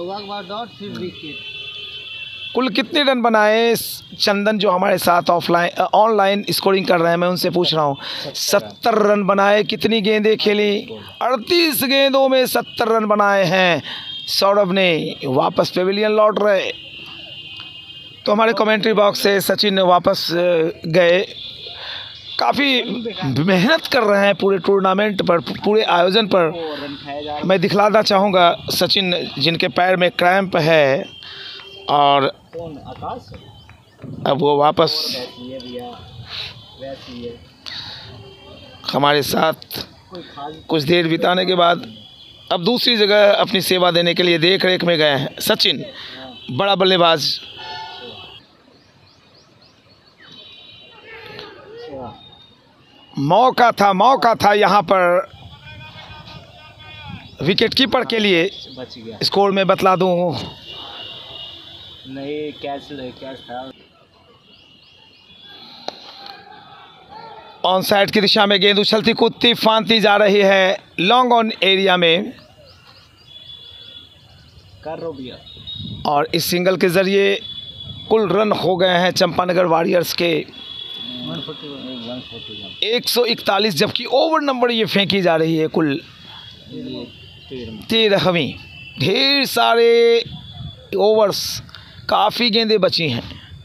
S1: कुल कितने रन बनाए चंदन, जो हमारे साथ ऑफलाइन ऑनलाइन स्कोरिंग कर रहे हैं, मैं उनसे पूछ रहा हूँ। सत्तर रन बनाए, कितनी गेंदें खेली? अड़तीस गेंदों में सत्तर रन बनाए हैं सौरभ ने, वापस पेवेलियन लौट रहे। तो हमारे कमेंट्री बॉक्स से सचिन वापस गए, काफ़ी मेहनत कर रहे हैं पूरे टूर्नामेंट पर, पूरे आयोजन पर।
S3: रन खाया जा रहा
S1: मैं दिखलाना चाहूँगा सचिन जिनके पैर में क्रैम्प है और
S3: कौन आकाश
S1: अब वो वापस
S3: वैसी है भैया वैसी है
S1: हमारे साथ
S3: कोई खास
S1: कुछ देर बिताने के बाद अब दूसरी जगह अपनी सेवा देने के लिए देख रेख में गए हैं। सचिन बड़ा बल्लेबाज, मौका था मौका था यहाँ पर विकेट कीपर के लिए।
S3: बच गया
S1: स्कोर में बतला दूँ,
S3: नहीं कैच कैच था
S1: ऑन साइड की दिशा में गेंद उछलती कूदती फांती जा रही है लॉन्ग ऑन एरिया में
S3: कर रो भैया।
S1: और इस सिंगल के जरिए कुल रन हो गए हैं चंपानगर वॉरियर्स के एक सौ इकतालीस, जबकि ओवर नंबर ये फेंकी जा रही है कुल तेरहवीं। ढेर सारे ओवर्स, काफ़ी गेंदें बची हैं।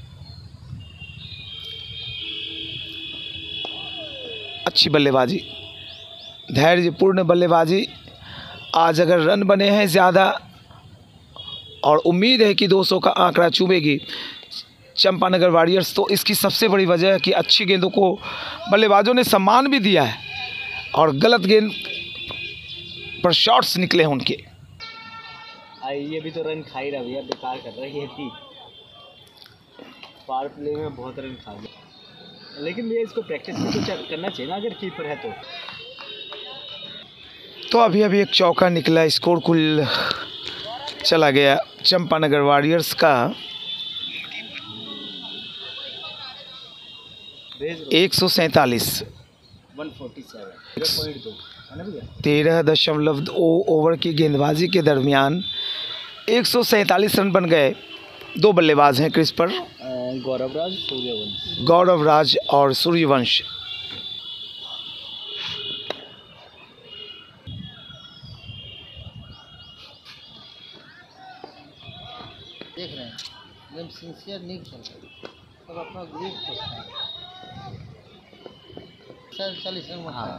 S1: अच्छी बल्लेबाजी, धैर्यपूर्ण बल्लेबाजी। आज अगर रन बने हैं ज़्यादा और उम्मीद है कि दो सौ का आंकड़ा चूमेगी चंपानगर वॉरियर्स, तो इसकी सबसे बड़ी वजह है कि अच्छी गेंदों को बल्लेबाजों ने सम्मान भी दिया है और गलत गेंद पर शॉट्स निकले हैं उनके।
S3: आई ये भी तो रन खा ही रहा भैया, बेकार कर रहा है ये भी। पावर प्ले में बहुत रन खा गया, लेकिन भैया इसको प्रैक्टिस भी तो च- करना चाहिए ना अगर कीपर है तो।
S1: तो अभी अभी एक चौका निकला, स्कोर कुल चला गया चंपानगर वॉरियर्स का एक सौ सैंतालीस।
S3: वन फोर्टी सेवन पॉइंट दो है ना भैया।
S1: तेरह दशमलव दो ओवर की गेंदबाजी के दरमियान एक सौ सैंतालीस रन बन गए। दो बल्लेबाज हैं क्रीज पर,
S3: गौरव राज सूर्यवंश।
S1: गौरव राज और सूर्यवंश।
S3: देख रहे हैं एकदम सिंसियर नहीं खेल रहे, सब अपना ग्रुप खोजता है। सर चालीस रन हाँ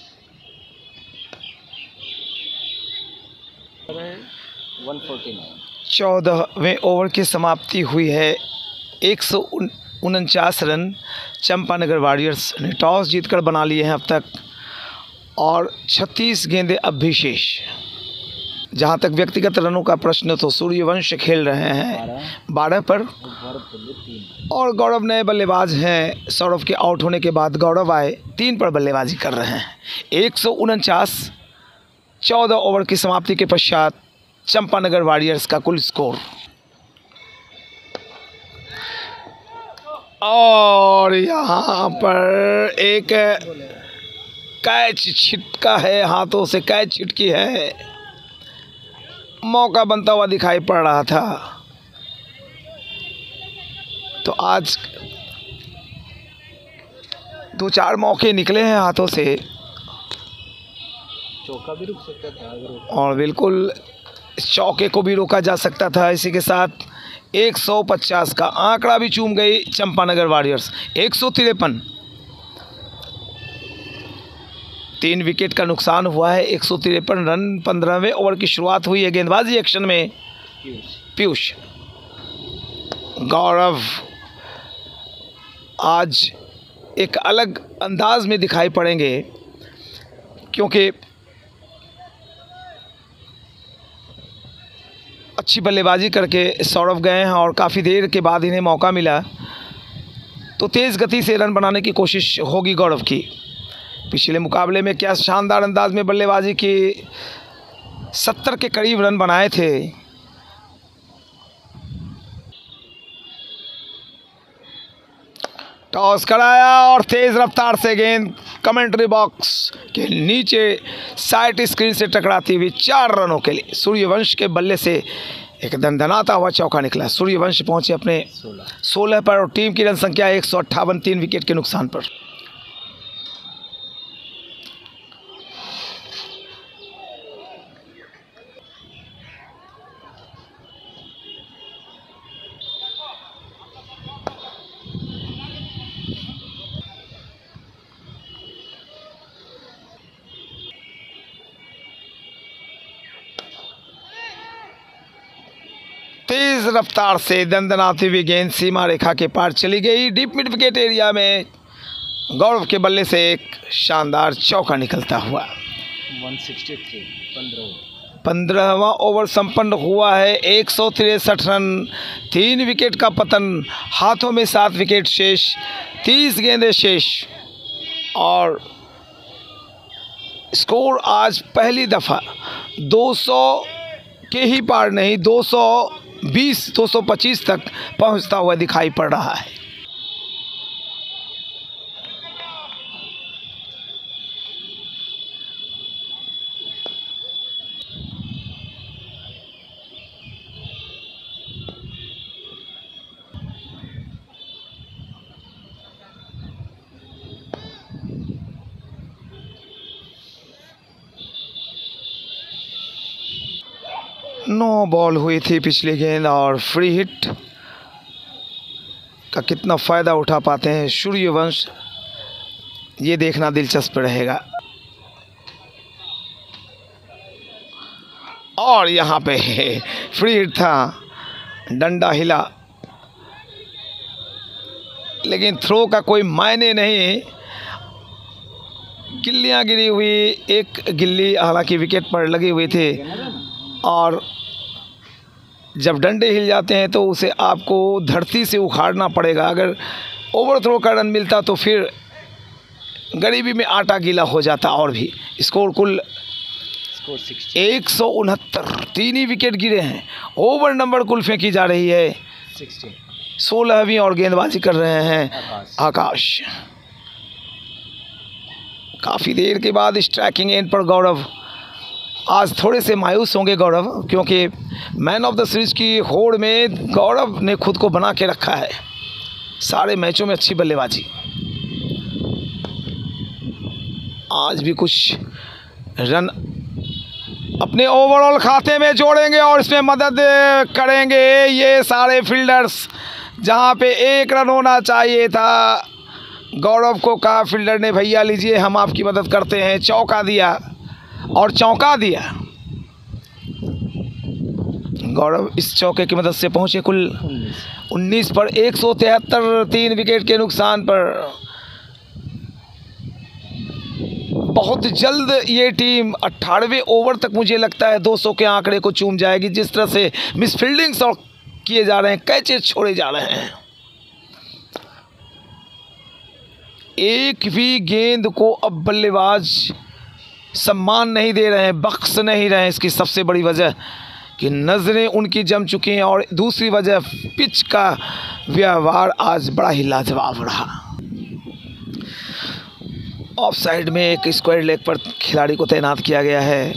S3: वन फोर्टी नाइन।
S1: चौदहवें ओवर की समाप्ति हुई है। एक सौ उनचास रन चंपानगर वॉरियर्स ने टॉस जीतकर बना लिए हैं अब तक और छत्तीस गेंदें अब भी शेष। जहां तक व्यक्तिगत रनों का प्रश्न तो सूर्यवंश खेल रहे हैं बारह पर और गौरव नए बल्लेबाज हैं। सौरभ के आउट होने के बाद गौरव आए, तीन पर बल्लेबाजी कर रहे हैं। एक सौ उनचास, चौदह ओवर की समाप्ति के पश्चात चंपानगर वॉरियर्स का कुल स्कोर। और यहाँ पर एक कैच छिटका है, हाथों से कैच छिटकी है, मौका बनता हुआ दिखाई पड़ रहा था। तो आज दो चार मौके निकले हैं हाथों से
S3: चौका भी रुक सकता था अगर,
S1: और बिल्कुल इस चौके को भी रोका जा सकता था। इसी के साथ एक सौ पचास का आंकड़ा भी चूम गई चंपानगर वॉरियर्स। एक सौ तिरपन, तीन विकेट का नुकसान हुआ है। एक सौ तिरपन रन। पंद्रहवें ओवर की शुरुआत हुई है गेंदबाजी एक्शन में। पीयूष गौरव आज एक अलग अंदाज में दिखाई पड़ेंगे क्योंकि अच्छी बल्लेबाजी करके सौरभ गए हैं और काफ़ी देर के बाद इन्हें मौका मिला, तो तेज़ गति से रन बनाने की कोशिश होगी गौरव की। पिछले मुकाबले में क्या शानदार अंदाज में बल्लेबाजी की, सत्तर के करीब रन बनाए थे। टॉस कराया और तेज़ रफ्तार से गेंद कमेंट्री बॉक्स के नीचे साइड स्क्रीन से टकराती हुई चार रनों के लिए सूर्यवंश के बल्ले से एक दंदनाता हुआ चौका निकला। सूर्यवंश पहुंचे अपने सोलह पर और टीम की रन संख्या एक सौ अट्ठावन, तीन विकेट के नुकसान पर। तेज रफ्तार से दंदनाती हुई गेंद सीमा रेखा के पार चली गई। डीप मिड विकेट एरिया में गौरव के बल्ले से एक शानदार चौका निकलता हुआ।
S3: एक सौ तिरसठ
S1: पंद्रहवां ओवर संपन्न हुआ है। एक सौ तिरसठ रन, तीन विकेट का पतन, हाथों में सात विकेट शेष, तीस गेंदें शेष और स्कोर आज पहली दफ़ा दो सौ के ही पार नहीं, दो सौ बीस दो सौ पच्चीस तक पहुंचता हुआ दिखाई पड़ रहा है। नौ बॉल हुई थी पिछली गेंद और फ्री हिट का कितना फ़ायदा उठा पाते हैं सूर्यवंश, ये देखना दिलचस्प रहेगा। और यहाँ पे फ्री हिट था, डंडा हिला लेकिन थ्रो का कोई मायने नहीं। गिल्लियाँ गिरी हुई, एक गिल्ली हालांकि विकेट पर लगी हुई थी और जब डंडे हिल जाते हैं तो उसे आपको धरती से उखाड़ना पड़ेगा। अगर ओवर थ्रो का रन मिलता तो फिर गरीबी में आटा गीला हो जाता। और भी स्कोर कुल एक सौ उनहत्तर, तीन ही विकेट गिरे हैं। ओवर नंबर कुल फेंकी जा रही है सोलहवीं और गेंदबाजी कर रहे हैं आकाश। काफ़ी देर के बाद स्ट्राइकिंग एंड पर गौरव। आज थोड़े से मायूस होंगे गौरव, क्योंकि मैन ऑफ द सीरीज की होड़ में गौरव ने खुद को बना के रखा है। सारे मैचों में अच्छी बल्लेबाजी, आज भी कुछ रन अपने ओवरऑल खाते में जोड़ेंगे और इसमें मदद करेंगे ये सारे फील्डर्स। जहां पे एक रन होना चाहिए था, गौरव को कहा फील्डर ने भैया लीजिए हम आपकी मदद करते हैं, चौका दिया और चौंका दिया। गौरव इस चौके की मदद से पहुंचे कुल उन्नीस पर, एक सौ तिहत्तर, तीन विकेट के नुकसान पर। बहुत जल्द ये टीम अट्ठारहवें ओवर तक मुझे लगता है दो सौ के आंकड़े को चूम जाएगी। जिस तरह से मिस फील्डिंग्स और किए जा रहे हैं, कैचेज छोड़े जा रहे हैं, एक भी गेंद को अब बल्लेबाज सम्मान नहीं दे रहे हैं, बख्श नहीं रहे हैं। इसकी सबसे बड़ी वजह कि नज़रें उनकी जम चुकी हैं और दूसरी वजह पिच का व्यवहार आज बड़ा ही लाजवाब रहा। ऑफ साइड में एक स्क्वायर लेग पर खिलाड़ी को तैनात किया गया है।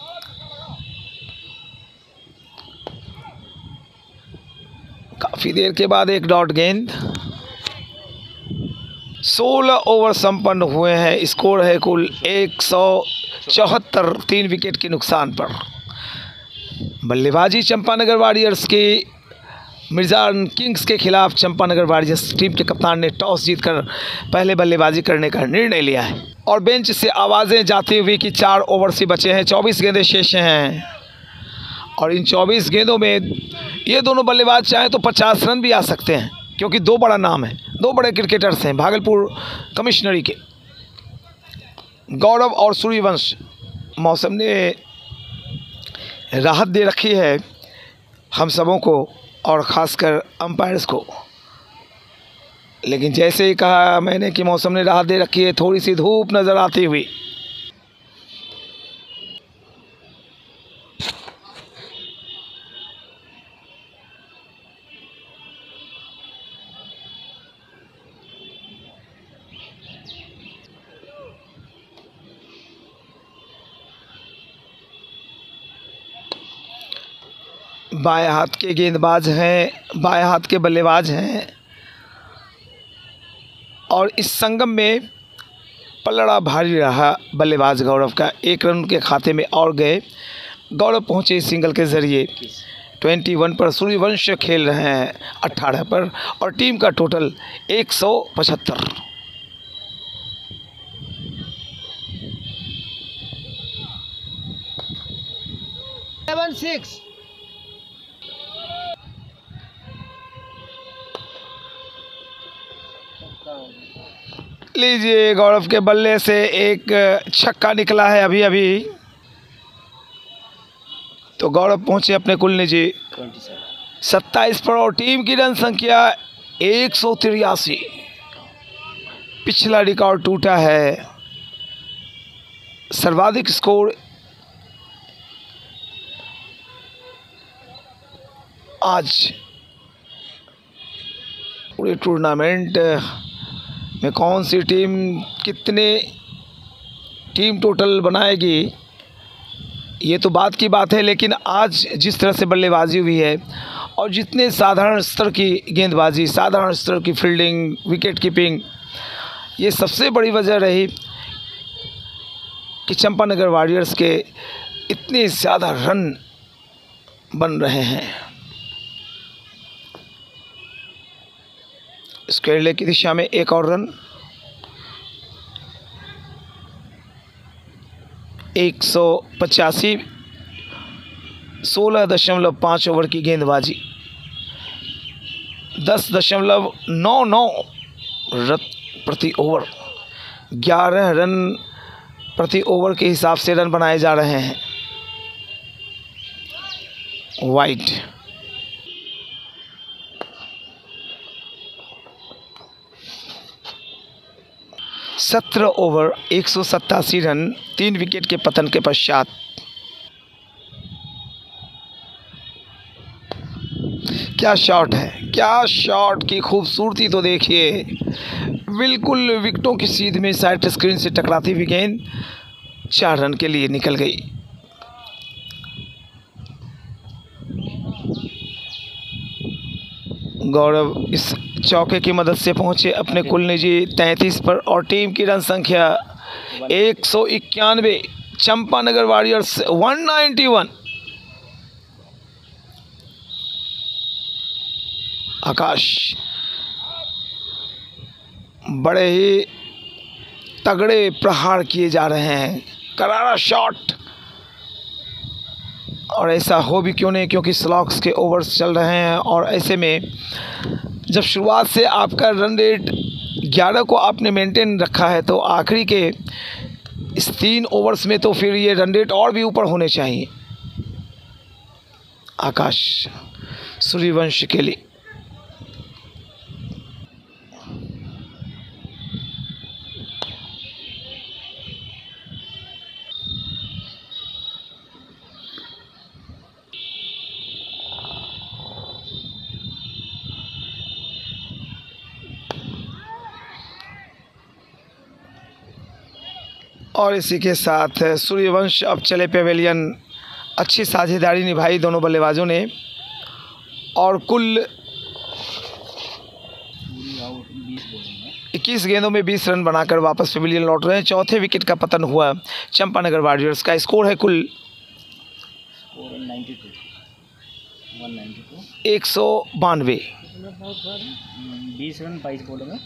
S1: काफ़ी देर के बाद एक डॉट गेंद। सोलह ओवर संपन्न हुए हैं। स्कोर है कुल एक सौ चौहत्तर, तीन विकेट के नुकसान पर। बल्लेबाजी चंपानगर वॉरियर्स की मिर्जान किंग्स के खिलाफ चंपानगर वॉरियर्स टीम के कप्तान ने टॉस जीतकर पहले बल्लेबाजी करने का निर्णय लिया है और बेंच से आवाज़ें जाती हुई कि चार ओवर से बचे हैं, चौबीस गेंदें शेष हैं और इन चौबीस गेंदों में ये दोनों बल्लेबाज चाहें तो पचास रन भी आ सकते हैं, क्योंकि दो बड़ा नाम है, दो बड़े क्रिकेटर्स हैं भागलपुर कमिश्नरी के, गौरव और सूर्यवंश। मौसम ने राहत दे रखी है हम सबों को और ख़ासकर अंपायर्स को, लेकिन जैसे ही कहा मैंने कि मौसम ने राहत दे रखी है, थोड़ी सी धूप नज़र आती हुई। बाएं हाथ के गेंदबाज हैं, बाएं हाथ के बल्लेबाज हैं और इस संगम में पलड़ा भारी रहा बल्लेबाज गौरव का। एक रन उनके खाते में और गए। गौरव पहुंचे सिंगल के ज़रिए इक्कीस पर, सूर्यवंश खेल रहे हैं अट्ठारह पर और टीम का टोटल एक सौ पचहत्तर।
S3: सेवन सिक्स
S1: लीजिए, गौरव के बल्ले से एक छक्का निकला है अभी अभी। तो गौरव पहुंचे अपने कुल निजी सत्ताईस पर और टीम की रन संख्या एक सौ तिरासी। पिछला रिकॉर्ड टूटा है। सर्वाधिक स्कोर आज पूरे टूर्नामेंट में कौन सी टीम कितने टीम टोटल बनाएगी ये तो बात की बात है, लेकिन आज जिस तरह से बल्लेबाजी हुई है और जितने साधारण स्तर की गेंदबाजी, साधारण स्तर की फील्डिंग, विकेट कीपिंग, ये सबसे बड़ी वजह रही कि चंपानगर वॉरियर्स के इतने ज़्यादा रन बन रहे हैं। स्क्वेरले की दिशा में एक और रन, एक सौ पचासी, सोलह दशमलव पाँच ओवर की गेंदबाजी, दस दशमलव नौ नौ रन प्रति ओवर, ग्यारह रन प्रति ओवर के हिसाब से रन बनाए जा रहे हैं। वाइड सत्रह ओवर एक सौ सत्तासी रन, तीन विकेट के पतन के पश्चात। क्या शॉट है, क्या शॉट की खूबसूरती तो देखिए। बिल्कुल विकेटों की सीध में साइड स्क्रीन से टकराती हुई गेंद चार रन के लिए निकल गई। गौरव इस चौके की मदद से पहुंचे अपने कुल निजी तैंतीस पर और टीम की रन संख्या एक सौ इक्यानवे। चंपानगर वॉरियर्स एक सौ इक्यानवे। आकाश बड़े ही तगड़े प्रहार किए जा रहे हैं, करारा शॉट। और ऐसा हो भी क्यों नहीं, क्योंकि स्लॉग्स के ओवर्स चल रहे हैं और ऐसे में जब शुरुआत से आपका रन रेट ग्यारह को आपने मेंटेन रखा है तो आखिरी के इस तीन ओवर्स में तो फिर ये रन रेट और भी ऊपर होने चाहिए। आकाश सूर्यवंशी के लिए और इसी के साथ सूर्यवंश अब चले पेवेलियन। अच्छी साझेदारी निभाई दोनों बल्लेबाजों ने और कुल इक्कीस गेंदों में बीस रन बनाकर वापस पेवेलियन लौट रहे हैं। चौथे विकेट का पतन हुआ चंपानगर वॉरियर्स का। स्कोर है कुल एक सौ बानवे।
S3: बीस रन बाईस बॉलों में।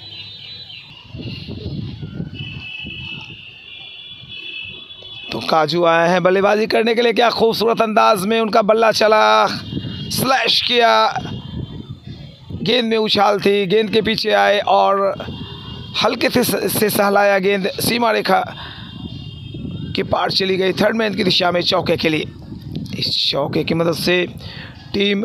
S1: तो काजू आए हैं बल्लेबाजी करने के लिए। क्या खूबसूरत अंदाज में उनका बल्ला चला, स्लैश किया, गेंद में उछाल थी, गेंद के पीछे आए और हल्के से से सहलाया, गेंद सीमा रेखा के पार चली गई थर्ड मैन की दिशा में चौके के लिए। इस चौके की मदद से टीम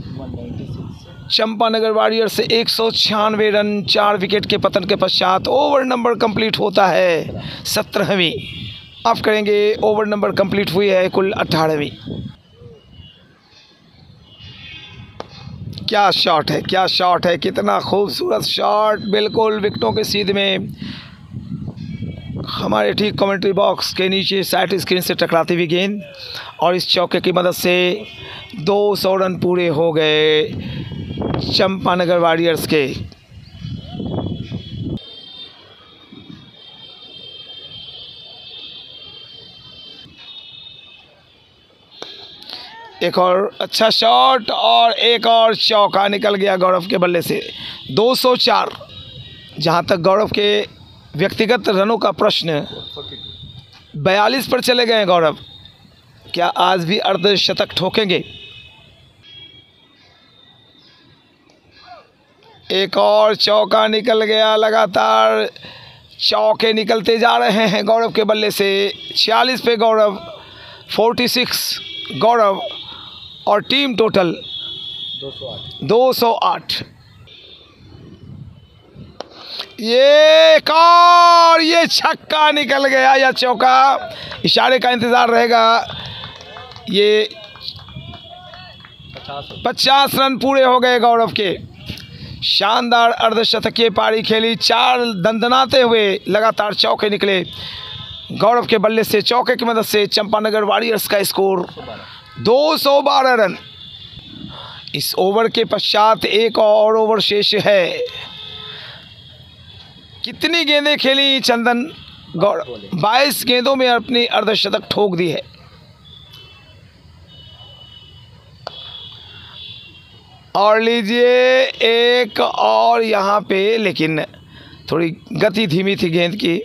S1: चंपानगर वॉरियर्स से एक सौ छियानवे रन, चार विकेट के पतन के पश्चात ओवर नंबर कंप्लीट होता है सत्रहवीं। आप करेंगे ओवर नंबर कंप्लीट हुई है कुल अट्ठारहवीं। क्या शॉट है, क्या शॉट है, कितना खूबसूरत शॉट। बिल्कुल विकेटों के सीध में हमारे ठीक कमेंट्री बॉक्स के नीचे साइड स्क्रीन से टकराती हुई गेंद और इस चौके की मदद से दो सौ रन पूरे हो गए चंपानगर वॉरियर्स के। एक और अच्छा शॉट और एक और चौका निकल गया गौरव के बल्ले से। दो सौ चार। जहां तक गौरव के व्यक्तिगत रनों का प्रश्न, बयालीस पर चले गए गौरव। क्या आज भी अर्धशतक ठोकेंगे? एक और चौका निकल गया। लगातार चौके निकलते जा रहे हैं गौरव के बल्ले से। छियालीस पे गौरव, छियालीस गौरव और टीम टोटल
S2: दो सौ आठ।
S1: दो सौ आठ। ये एक और ये छक्का निकल गया या चौका, इशारे का इंतज़ार रहेगा। ये पचास रन पूरे हो गए गौरव के। शानदार अर्धशतकीय पारी खेली, चार दंदनाते हुए लगातार चौके निकले गौरव के बल्ले से। चौके की मदद से चंपानगर वॉरियर्स का स्कोर दो सौ बारह रन। इस ओवर के पश्चात एक और ओवर शेष है। कितनी गेंदें खेली चंदन? गौरव बाईस गेंदों में अपनी अर्धशतक ठोक दी है। और लीजिए एक और यहाँ पे, लेकिन थोड़ी गति धीमी थी गेंद की।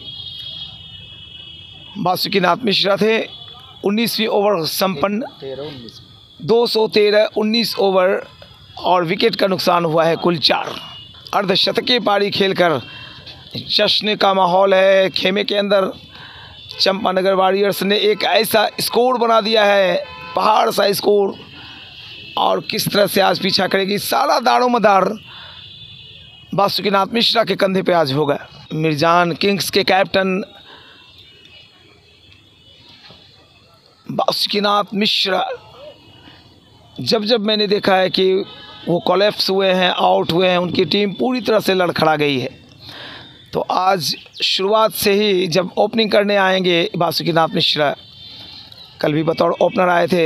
S1: बासुकीनाथ मिश्रा थे। उन्नीसवीं ओवर संपन्न,
S2: तेरह उन्नीस
S1: दो सौ तेरह उन्नीस ओवर और विकेट का नुकसान हुआ है कुल चार। अर्धशतकीय पारी खेलकर जश्न का माहौल है खेमे के अंदर। चंपानगर वॉरियर्स ने एक ऐसा स्कोर बना दिया है, पहाड़ सा स्कोर, और किस तरह से आज पीछा करेगी। सारा दारोमदार बासुकीनाथ मिश्रा के कंधे पे आज होगा। मिर्जान किंग्स के कैप्टन बासुकीनाथ मिश्रा, जब जब मैंने देखा है कि वो कोलैप्स हुए हैं, आउट हुए हैं, उनकी टीम पूरी तरह से लड़खड़ा गई है। तो आज शुरुआत से ही जब ओपनिंग करने आएंगे बासुकीनाथ मिश्रा, कल भी बतौर ओपनर आए थे,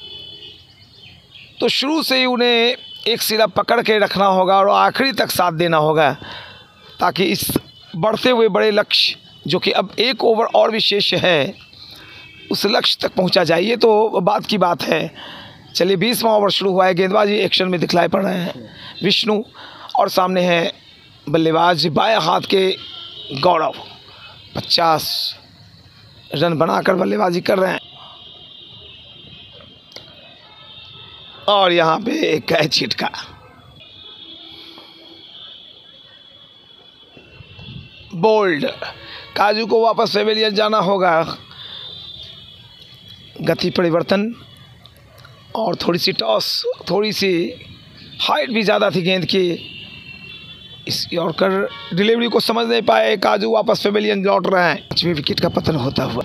S1: तो शुरू से ही उन्हें एक सिरा पकड़ के रखना होगा और आखिरी तक साथ देना होगा, ताकि इस बढ़ते हुए बड़े लक्ष्य, जो कि अब एक ओवर और भी शेष है, उस लक्ष्य तक पहुंचा जाए। ये तो बात की बात है। चलिए बीसवां ओवर शुरू हुआ है। गेंदबाजी एक्शन में दिखलाई पड़ रहे हैं विष्णु, और सामने है बल्लेबाज बाएं हाथ के गौरव। पचास रन बनाकर बल्लेबाजी कर रहे हैं। और यहाँ पे एक कैच छिटका। बोल्ड, काजू को वापस पेवेलियन जाना होगा। गति परिवर्तन और थोड़ी सी टॉस, थोड़ी सी हाइट भी ज़्यादा थी गेंद की। इस यॉर्कर डिलीवरी को समझ नहीं पाए। काजू वापस पेवेलियन लौट रहे हैं। पांचवें विकेट का पतन होता हुआ।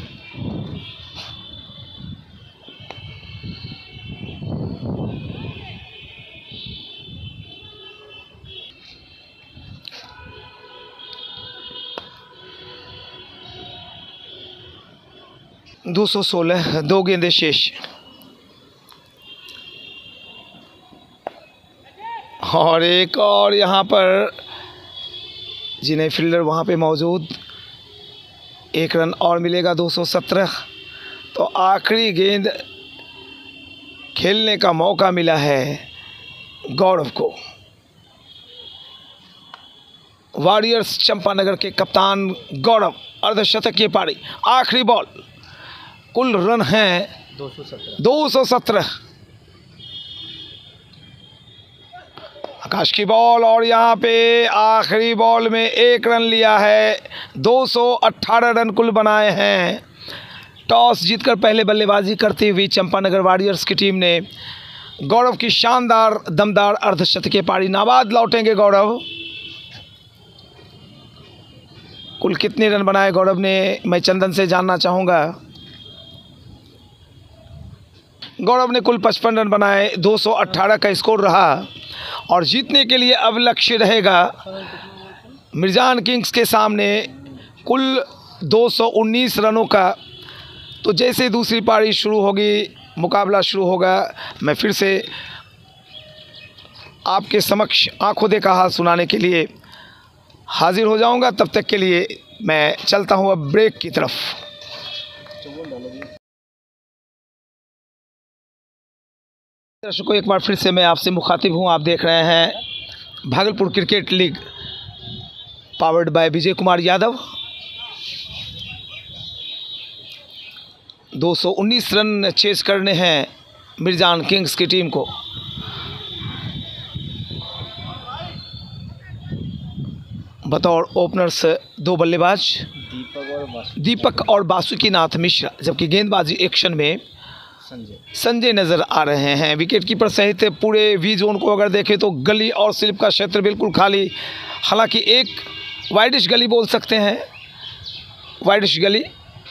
S1: दो सौ सोलह, दो गेंदे शेष। और एक और यहाँ पर जिन्हें फील्डर वहाँ पे मौजूद, एक रन और मिलेगा। दो सौ सत्रह। तो आखिरी गेंद खेलने का मौका मिला है गौरव को। वॉरियर्स चंपानगर के कप्तान गौरव, अर्धशतकीय पारी, आखिरी बॉल। कुल रन हैं
S2: दो सौ सत्रह।
S1: दो सौ सत्रह। आकाश की बॉल, और यहाँ पे आखिरी बॉल में एक रन लिया है। दो सौ अठारह रन कुल बनाए हैं। टॉस जीतकर पहले बल्लेबाजी करती हुई चंपानगर वॉरियर्स की टीम ने गौरव की शानदार दमदार अर्धशतकीय पारी। नाबाद लौटेंगे गौरव। कुल कितने रन बनाए गौरव ने, मैं चंदन से जानना चाहूँगा। गौरव ने कुल पचपन रन बनाए। दो सौ अठारह का स्कोर रहा, और जीतने के लिए अब लक्ष्य रहेगा मिर्जान किंग्स के सामने कुल दो सौ उन्नीस रनों का। तो जैसे दूसरी पारी शुरू होगी, मुकाबला शुरू होगा, मैं फिर से आपके समक्ष आंखों देखा हाल सुनाने के लिए हाजिर हो जाऊंगा। तब तक के लिए मैं चलता हूं अब ब्रेक की तरफ। दर्शकों, एक बार फिर से मैं आपसे मुखातिब हूं। आप देख रहे हैं Bhagalpur cricket league, powered by Vijay Kumar Yadav. दो सौ उन्नीस रन चेस करने हैं मिर्जान किंग्स की टीम को। बतौर ओपनर्स दो बल्लेबाज
S3: दीपक और वासु
S1: दीपक और बासुकीनाथ मिश्रा, जबकि गेंदबाजी एक्शन में
S3: संजय।
S1: संजय नजर आ रहे हैं। विकेट कीपर सहित पूरे वी जोन को अगर देखें तो गली और स्लिप का क्षेत्र बिल्कुल खाली, हालांकि एक वाइडिश गली बोल सकते हैं, widish gully.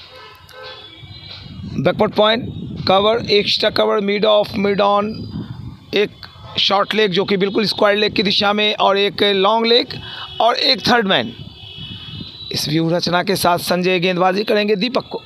S1: Backward point, cover, extra cover, mid off, mid on, एक शॉर्ट लेग जो कि बिल्कुल स्क्वायर लेग की दिशा में, और एक लॉन्ग लेग और एक थर्ड मैन। इस व्यू रचना के साथ संजय गेंदबाजी करेंगे दीपक को।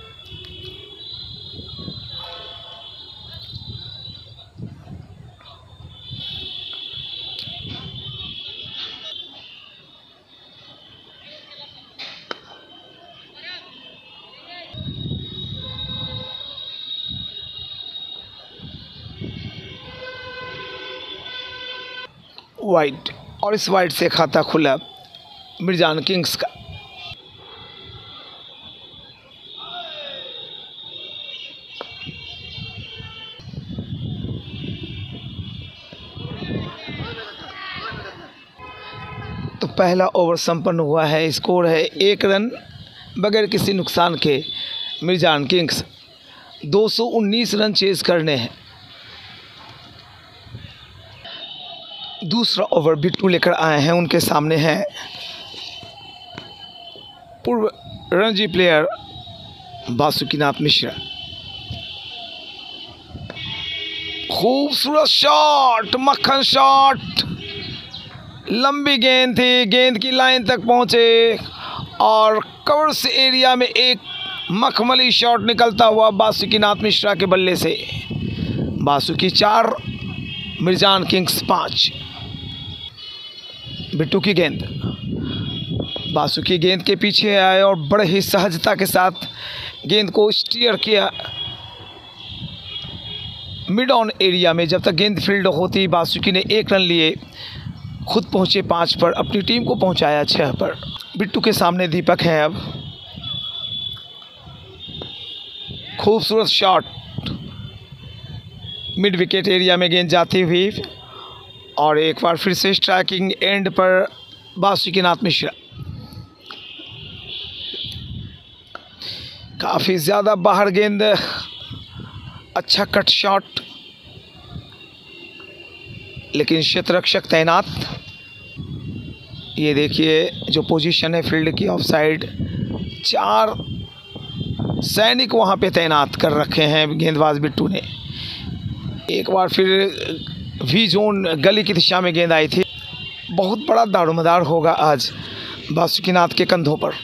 S1: वाइड, और इस वाइड से खाता खुला मिर्जान किंग्स का। तो पहला ओवर संपन्न हुआ है, स्कोर है एक रन बगैर किसी नुकसान के। मिर्जान किंग्स दो सौ उन्नीस रन चेज करने हैं। दूसरा ओवर बिट्टू लेकर आए हैं, उनके सामने है पूर्व रणजी प्लेयर बासुकीनाथ मिश्रा। खूबसूरत शॉट, मक्खन शॉट, लंबी गेंद थी, गेंद की लाइन तक पहुंचे और कवर्स एरिया में एक मखमली शॉट निकलता हुआ बासुकीनाथ मिश्रा के बल्ले से। बासुकी चार, मिर्जान किंग्स पाँच। बिट्टू की गेंद, बासुकी गेंद के पीछे आए और बड़े ही सहजता के साथ गेंद को स्टीयर किया मिड ऑन एरिया में। जब तक गेंद फील्ड होती, बासुकी ने एक रन लिए, खुद पहुंचे पाँच पर, अपनी टीम को पहुंचाया छः पर। बिट्टू के सामने दीपक हैं। अब खूबसूरत शॉट, मिड विकेट एरिया में गेंद जाती हुई, और एक बार फिर से स्ट्राइकिंग एंड पर बासुकीनाथ मिश्रा। काफ़ी ज़्यादा बाहर गेंद, अच्छा कट शॉट, लेकिन क्षेत्ररक्षक तैनात। ये देखिए जो पोजीशन है फील्ड की, ऑफ साइड, चार सैनिक वहाँ पे तैनात कर रखे हैं गेंदबाज बिट्टू ने। एक बार फिर वी जोन गली की दिशा में गेंद आई थी। बहुत बड़ा दारोमदार होगा आज बासुकीनाथ के कंधों पर।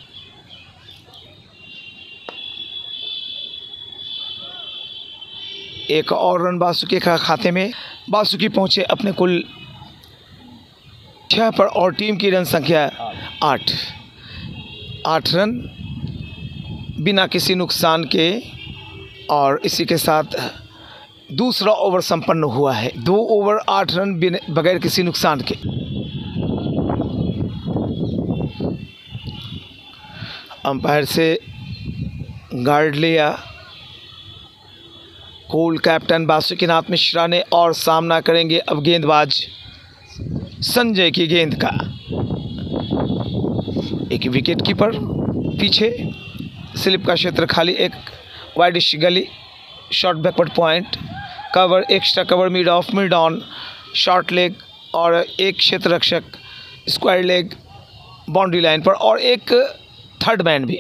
S1: एक और रन बासुकी का खाते में। बासुकी पहुंचे अपने कुल छः पर और टीम की रन संख्या आठ आठ रन बिना किसी नुकसान के। और इसी के साथ दूसरा ओवर संपन्न हुआ है। दो ओवर आठ रन बगैर किसी नुकसान के। अंपायर से गार्ड लिया कूल कैप्टन बासुकीनाथ मिश्रा ने, और सामना करेंगे अब गेंदबाज संजय की गेंद का। एक विकेट कीपर पीछे, स्लिप का क्षेत्र खाली, एक widish gully, short backward point, cover, extra cover, mid off, mid on, short leg, और एक क्षेत्र रक्षक स्क्वायर लेग बाउंड्री लाइन पर, और एक थर्ड मैन भी।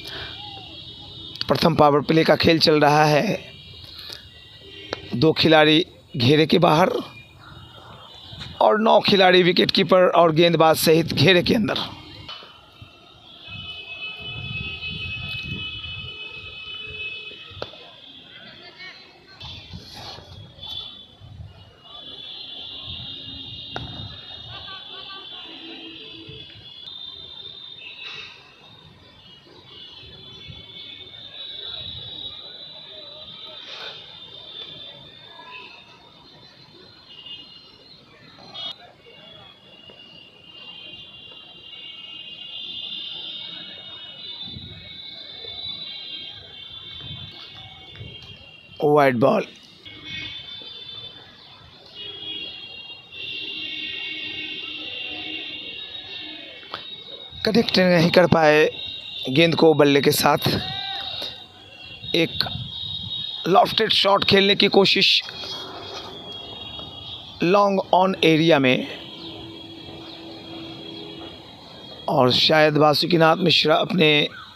S1: प्रथम पावर प्ले का खेल चल रहा है। दो खिलाड़ी घेरे के बाहर और नौ खिलाड़ी विकेट कीपर और गेंदबाज सहित घेरे के अंदर। वाइड बॉल, कनेक्ट नहीं कर पाए गेंद को बल्ले के साथ। एक लॉफ्टेड शॉट खेलने की कोशिश लॉन्ग ऑन एरिया में, और शायद बासुकीनाथ मिश्रा अपने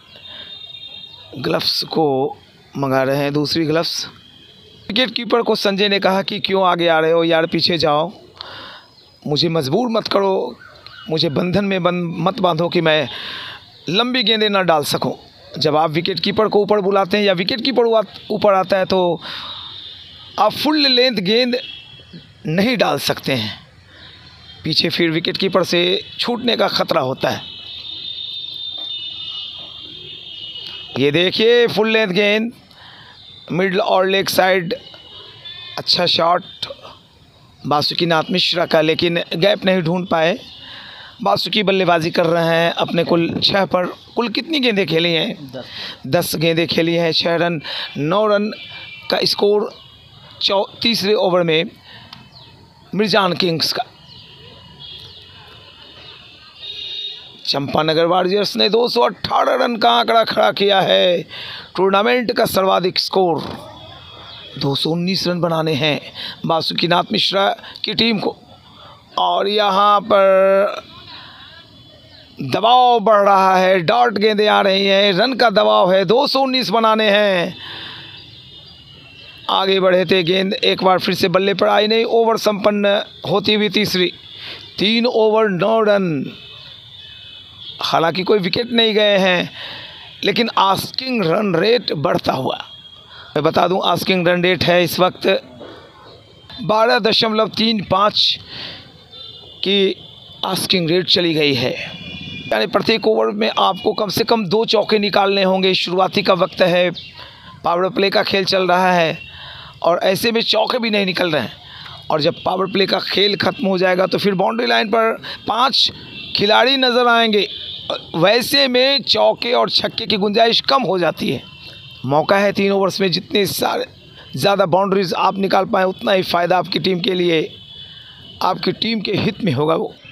S1: ग्लव्स को मंगा रहे हैं, दूसरी ग्लव्स। विकेट कीपर को संजय ने कहा कि क्यों आगे आ रहे हो यार, पीछे जाओ, मुझे मजबूर मत करो, मुझे बंधन में बंद मत बांधो कि मैं लंबी गेंदें ना डाल सकूं। जब आप विकेट कीपर को ऊपर बुलाते हैं या विकेट कीपर ऊपर आता है तो आप फुल लेंथ गेंद नहीं डाल सकते हैं, पीछे फिर विकेट कीपर से छूटने का खतरा होता है। ये देखिए फुल लेंथ गेंद, मिडल और लेग साइड, अच्छा शॉट बासुकीनाथ मिश्रा का, लेकिन गैप नहीं ढूंढ पाए। बासुकी बल्लेबाजी कर रहे हैं अपने कुल छः पर। कुल कितनी गेंदें खेली हैं?
S3: दस
S1: दस गेंदें खेली हैं, छः रन, नौ रन का स्कोर चौ तीसरे ओवर में मिर्जान किंग्स का। चंपानगर वॉरियर्स ने दो सौ अठारह रन का आंकड़ा खड़ा किया है। टूर्नामेंट का सर्वाधिक स्कोर, दो सौ उन्नीस रन बनाने हैं बासुकीनाथ मिश्रा की टीम को। और यहाँ पर दबाव बढ़ रहा है, डॉट गेंदें आ रही हैं, रन का दबाव है, दो सौ उन्नीस बनाने हैं। आगे बढ़े थे, गेंद एक बार फिर से बल्ले पर आई नहीं। ओवर संपन्न होती हुई तीसरी, तीन ओवर नौ रन। हालांकि कोई विकेट नहीं गए हैं, लेकिन आस्किंग रन रेट बढ़ता हुआ। मैं बता दूं आस्किंग रन रेट है इस वक्त बारह दशमलव तीन पाँच की आस्किंग रेट चली गई है। यानी प्रत्येक ओवर में आपको कम से कम दो चौके निकालने होंगे। शुरुआती का वक्त है, पावर प्ले का खेल चल रहा है और ऐसे में चौके भी नहीं निकल रहे हैं। और जब पावर प्ले का खेल ख़त्म हो जाएगा तो फिर बाउंड्री लाइन पर पाँच खिलाड़ी नज़र आएंगे, वैसे में चौके और छक्के की गुंजाइश कम हो जाती है। मौका है तीन ओवर्स में जितने सारे ज़्यादा बाउंड्रीज आप निकाल पाएँ उतना ही फ़ायदा आपकी टीम के लिए, आपकी टीम के हित में होगा वो।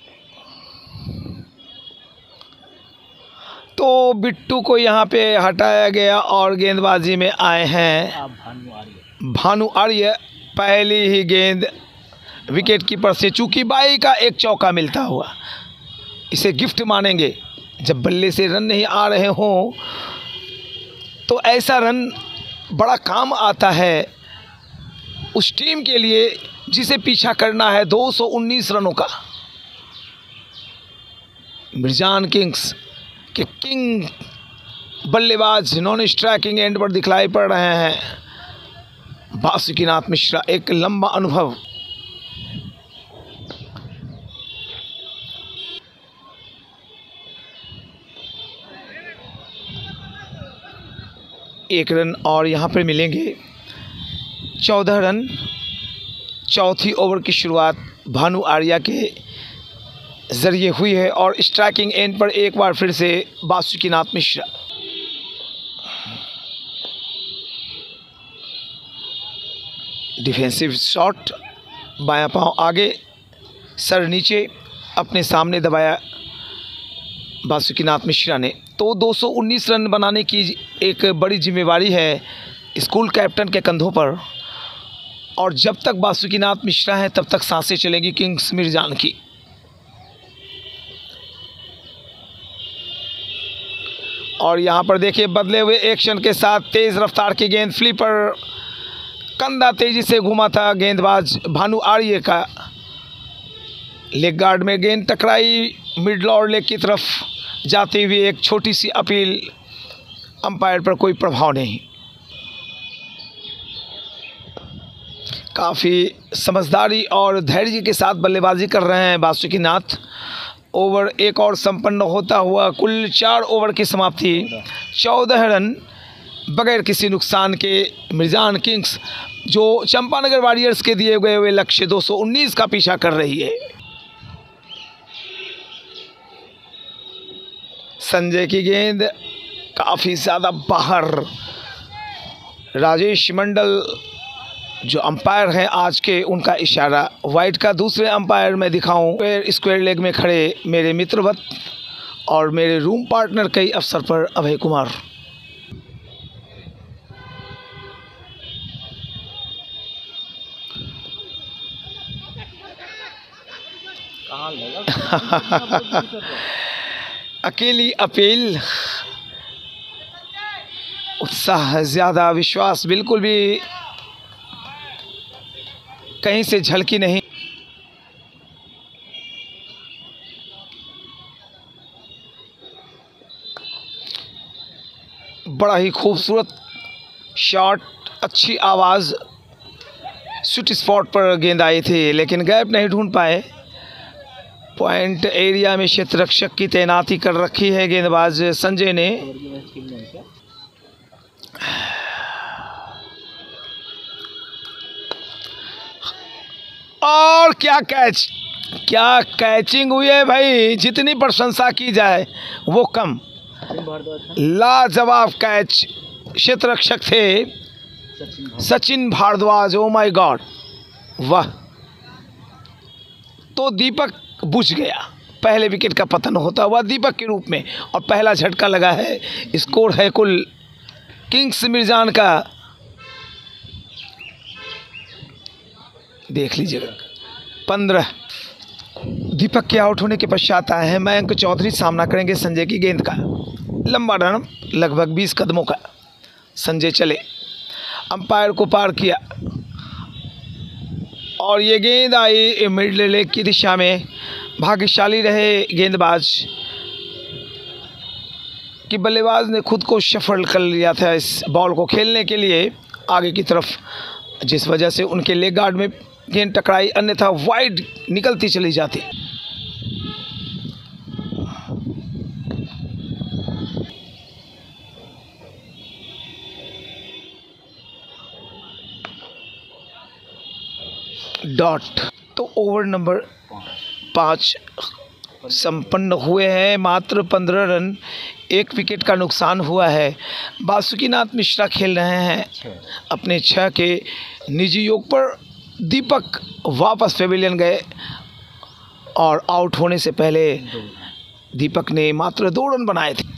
S1: तो बिट्टू को यहाँ पे हटाया गया और गेंदबाजी में आए हैं भानु आर्य। पहली ही गेंद विकेट कीपर से, चूंकि बाई का एक चौका मिलता हुआ, इसे गिफ्ट मानेंगे। जब बल्ले से रन नहीं आ रहे हों तो ऐसा रन बड़ा काम आता है उस टीम के लिए जिसे पीछा करना है दो सौ उन्नीस रनों का। मिर्जान किंग्स के किंग बल्लेबाज नॉन स्ट्राइकिंग एंड पर दिखलाई पड़ रहे हैं बासुकीनाथ मिश्रा। एक लंबा अनुभव, एक रन और यहाँ पर मिलेंगे। चौदह रन, चौथी ओवर की शुरुआत भानु आर्या के ज़रिए हुई है और स्ट्राइकिंग एंड पर एक बार फिर से बासुकीनाथ मिश्रा। डिफेंसिव शॉट, बायां पांव आगे, सर नीचे, अपने सामने दबाया बासुकीनाथ मिश्रा ने। तो दो सौ उन्नीस रन बनाने की एक बड़ी जिम्मेवारी है स्कूल कैप्टन के कंधों पर, और जब तक बासुकीनाथ मिश्रा हैं तब तक सांसें चलेंगी किंग्स मिर्जान की। और यहाँ पर देखिए बदले हुए एक्शन के साथ तेज़ रफ्तार की गेंद, फ्लिपर, कंधा तेज़ी से घुमा था गेंदबाज भानु आर्य का। लेग गार्ड में गेंद टकराई, मिडल और लेग की तरफ जाती हुई एक छोटी सी अपील, अंपायर पर कोई प्रभाव नहीं। काफ़ी समझदारी और धैर्य के साथ बल्लेबाजी कर रहे हैं बासुकीनाथ। ओवर एक और संपन्न होता हुआ कुल चार ओवर की समाप्ति, चौदह रन बगैर किसी नुकसान के मिर्जान किंग्स, जो चंपानगर वॉरियर्स के दिए गए हुए लक्ष्य दो सौ उन्नीस का पीछा कर रही है। संजय की गेंद काफ़ी ज़्यादा बाहर। राजेश मंडल जो अंपायर हैं आज के, उनका इशारा वाइट का दूसरे अंपायर मैं दिखाऊं, स्क्वायर लेग में खड़े मेरे मित्रवत और मेरे रूम पार्टनर कई अवसर पर अभय कुमार।
S3: कहाँ लगा?
S1: अकेली अपील, उत्साह ज़्यादा, विश्वास बिल्कुल भी कहीं से झलकी नहीं। बड़ा ही खूबसूरत शॉट, अच्छी आवाज़, स्वीट स्पॉट पर गेंद आई थी लेकिन गैप नहीं ढूंढ पाए। पॉइंट एरिया में क्षेत्र रक्षक की तैनाती कर रखी है गेंदबाज संजय ने। और क्या कैच, क्या कैचिंग हुई है भाई, जितनी प्रशंसा की जाए वो कम। लाजवाब कैच, क्षेत्र रक्षक थे Sachin Bhardwaj. Oh my god, वाह। तो दीपक बुझ गया, पहले विकेट का पतन होता हुआ दीपक के रूप में, और पहला झटका लगा है। स्कोर है कुल किंग्स मिर्जान का, देख लीजिएगा, पंद्रह। दीपक के आउट होने के पश्चात आए हैं मयंक चौधरी, सामना करेंगे संजय की गेंद का। लंबा रन, लगभग बीस कदमों का। संजय चले, अंपायर को पार किया और ये गेंद आई मिडल लेग की दिशा में। भाग्यशाली रहे गेंदबाज कि बल्लेबाज ने खुद को सफल कर लिया था इस बॉल को खेलने के लिए आगे की तरफ, जिस वजह से उनके लेग गार्ड में गेंद टकराई, अन्यथा वाइड निकलती चली जाती। डॉट। तो ओवर नंबर पाँच संपन्न हुए हैं। मात्र पंद्रह रन, एक विकेट का नुकसान हुआ है। बासुकीनाथ मिश्रा खेल रहे हैं अपने छह के निजी योग पर। दीपक वापस पेविलियन गए और आउट होने से पहले दीपक ने मात्र दो रन बनाए थे।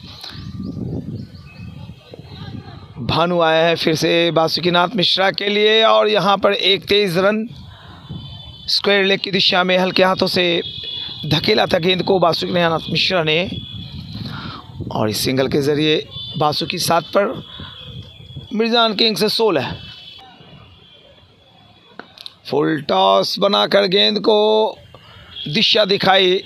S1: भानु आया है फिर से बासुकीनाथ मिश्रा के लिए और यहाँ पर एक तेईस रन स्क्वायर लेग की दिशा में हल्के हाथों से धकेला था गेंद को बासुकीनाथ मिश्रा ने, और इस सिंगल के ज़रिए बासुकी सात पर, मिर्जान किंग से सोलह। फुल टॉस बनाकर गेंद को दिशा दिखाई।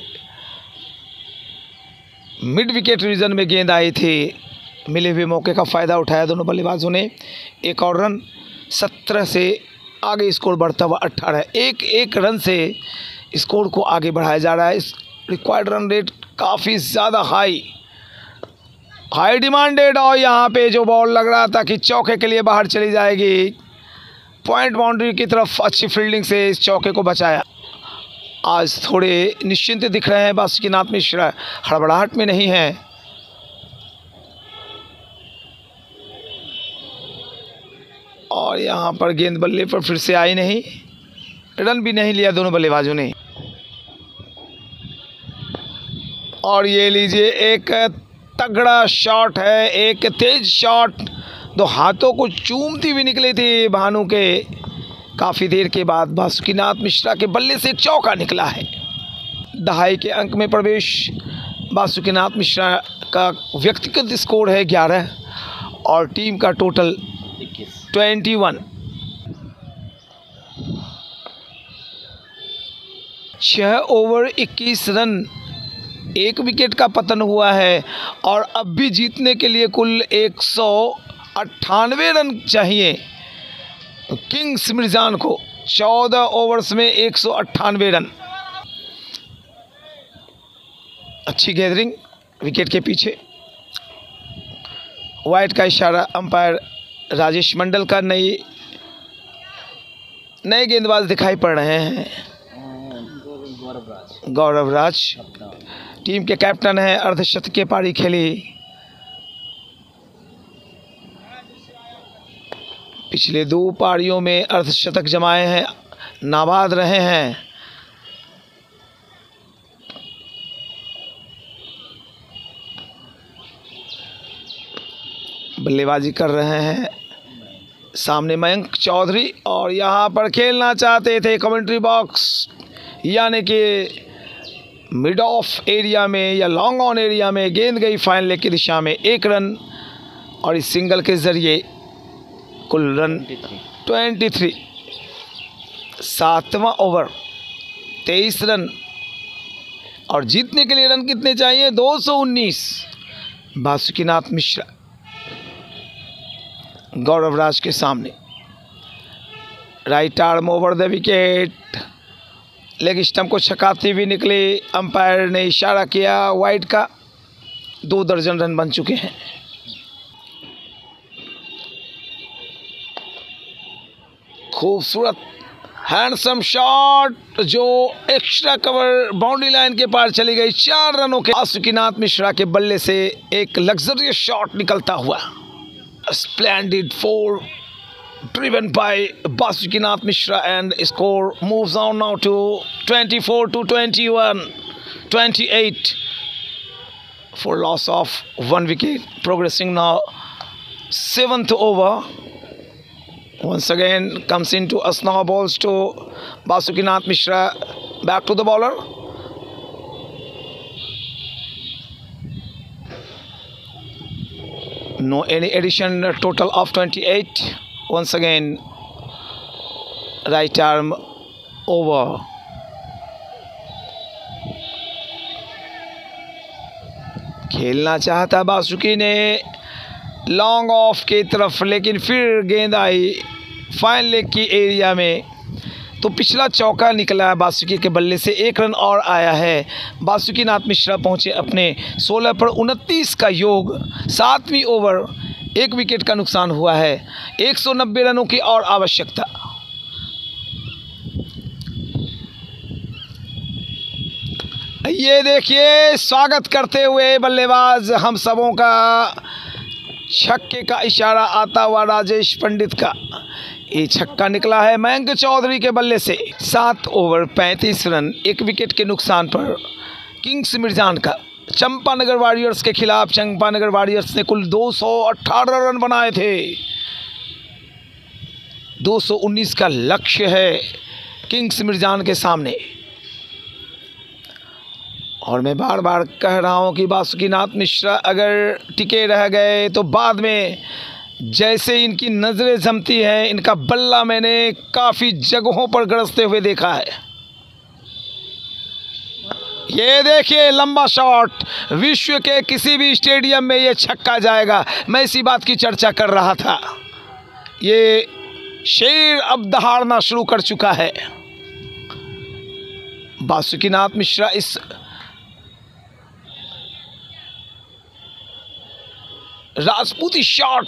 S1: मिड विकेट रीजन में गेंद आई थी, मिले हुए मौके का फ़ायदा उठाया दोनों बल्लेबाजों ने। एक और रन, सत्रह से आगे स्कोर बढ़ता हुआ अट्ठारह। एक एक रन से स्कोर को आगे बढ़ाया जा रहा है। इस रिक्वायर्ड रन रेट काफ़ी ज़्यादा हाई हाई डिमांडेड, और यहाँ पे जो बॉल लग रहा था कि चौके के लिए बाहर चली जाएगी, पॉइंट बाउंड्री की तरफ अच्छी फील्डिंग से इस चौके को बचाया। आज थोड़े निश्चिंत दिख रहे हैं बासुकीनाथ मिश्रा, हड़बड़ाहट में नहीं है। और यहाँ पर गेंद बल्ले पर फिर से आई नहीं, रन भी नहीं लिया दोनों बल्लेबाजों ने। और ये लीजिए एक तगड़ा शॉट है, एक तेज शॉट, दो हाथों को चूमती हुई निकली थी भानु के। काफ़ी देर के बाद बासुकीनाथ मिश्रा के बल्ले से एक चौका निकला है। दहाई के अंक में प्रवेश। बासुकीनाथ मिश्रा का व्यक्तिगत स्कोर है ग्यारह और टीम का टोटल ट्वेंटी वन। छः ओवर इक्कीस रन, एक विकेट का पतन हुआ है और अब भी जीतने के लिए कुल एक सौ अट्ठानवे रन चाहिए किंग्स मिर्जान को। चौदह ओवर्स में एक सौ अट्ठानवे रन। अच्छी गैदरिंग विकेट के पीछे। वाइड का इशारा अंपायर राजेश मंडल का। नई नए गेंदबाज दिखाई पड़ रहे हैं। गौरव राज टीम के कैप्टन हैं, अर्धशतकीय पारी खेली। पिछले दो पारियों में अर्धशतक जमाए हैं, नाबाद रहे हैं। बल्लेबाजी कर रहे हैं सामने मयंक चौधरी, और यहाँ पर खेलना चाहते थे कमेंट्री बॉक्स, यानी कि मिड ऑफ एरिया में या लॉन्ग ऑन एरिया में गेंद गई फाइन लेग की दिशा में, एक रन, और इस सिंगल के ज़रिए कुल रन तेईस। सातवां ओवर तेईस रन, और जीतने के लिए रन कितने चाहिए? दो सौ उन्नीस। बासुकीनाथ मिश्रा गौरव राज के सामने, right arm over the wicket, leg stump को छकाती हुई निकली, अंपायर ने इशारा किया वाइड का। दो दर्जन रन बन चुके हैं। खूबसूरत हैंडसम शॉट जो एक्स्ट्रा कवर बाउंड्री लाइन के पार चली गई। चार रनों के बासुकीनाथ मिश्रा के बल्ले से एक लग्जरियस शॉट निकलता हुआ। Splendid four driven by Basukinath Mishra, and score moves on now to twenty-four to twenty-one, twenty-eight for loss of one wicket. Progressing now seventh over. Once again comes into Asna balls to Basukinath Mishra. Back to the bowler. No any addition, total of twenty-eight. Once again right arm over. खेलना चाहता बासुकी ने long off की तरफ, लेकिन फिर गेंद आई fine leg की एरिया में, तो पिछला चौका निकला बासुकी के बल्ले से। एक रन और आया है। बासुकीनाथ मिश्रा पहुंचे अपने सोलह पर उनतीस का योग। सातवीं ओवर, एक विकेट का नुकसान हुआ है। एक सौ नब्बे रनों की और आवश्यकता। ये देखिए स्वागत करते हुए बल्लेबाज हम सबों का, छक्के का इशारा आता हुआ राजेश पंडित का। ये छक्का निकला है मयंक चौधरी के बल्ले से। सात ओवर पैंतीस रन, एक विकेट के नुकसान पर किंग्स मिर्जान का। चंपानगर वॉरियर्स के खिलाफ चंपानगर वॉरियर्स ने कुल दो सौ अठारह रन बनाए थे। दो सौ उन्नीस का लक्ष्य है किंग्स मिर्जान के सामने। और मैं बार बार कह रहा हूं कि बासुकीनाथ मिश्रा अगर टिके रह गए तो बाद में जैसे इनकी नज़रें जमती हैं, इनका बल्ला मैंने काफ़ी जगहों पर गरजते हुए देखा है। ये देखिए लंबा शॉट, विश्व के किसी भी स्टेडियम में ये छक्का जाएगा। मैं इसी बात की चर्चा कर रहा था। ये शेर अब दहाड़ना शुरू कर चुका है। बासुकीनाथ मिश्रा इस राजपूती शॉट,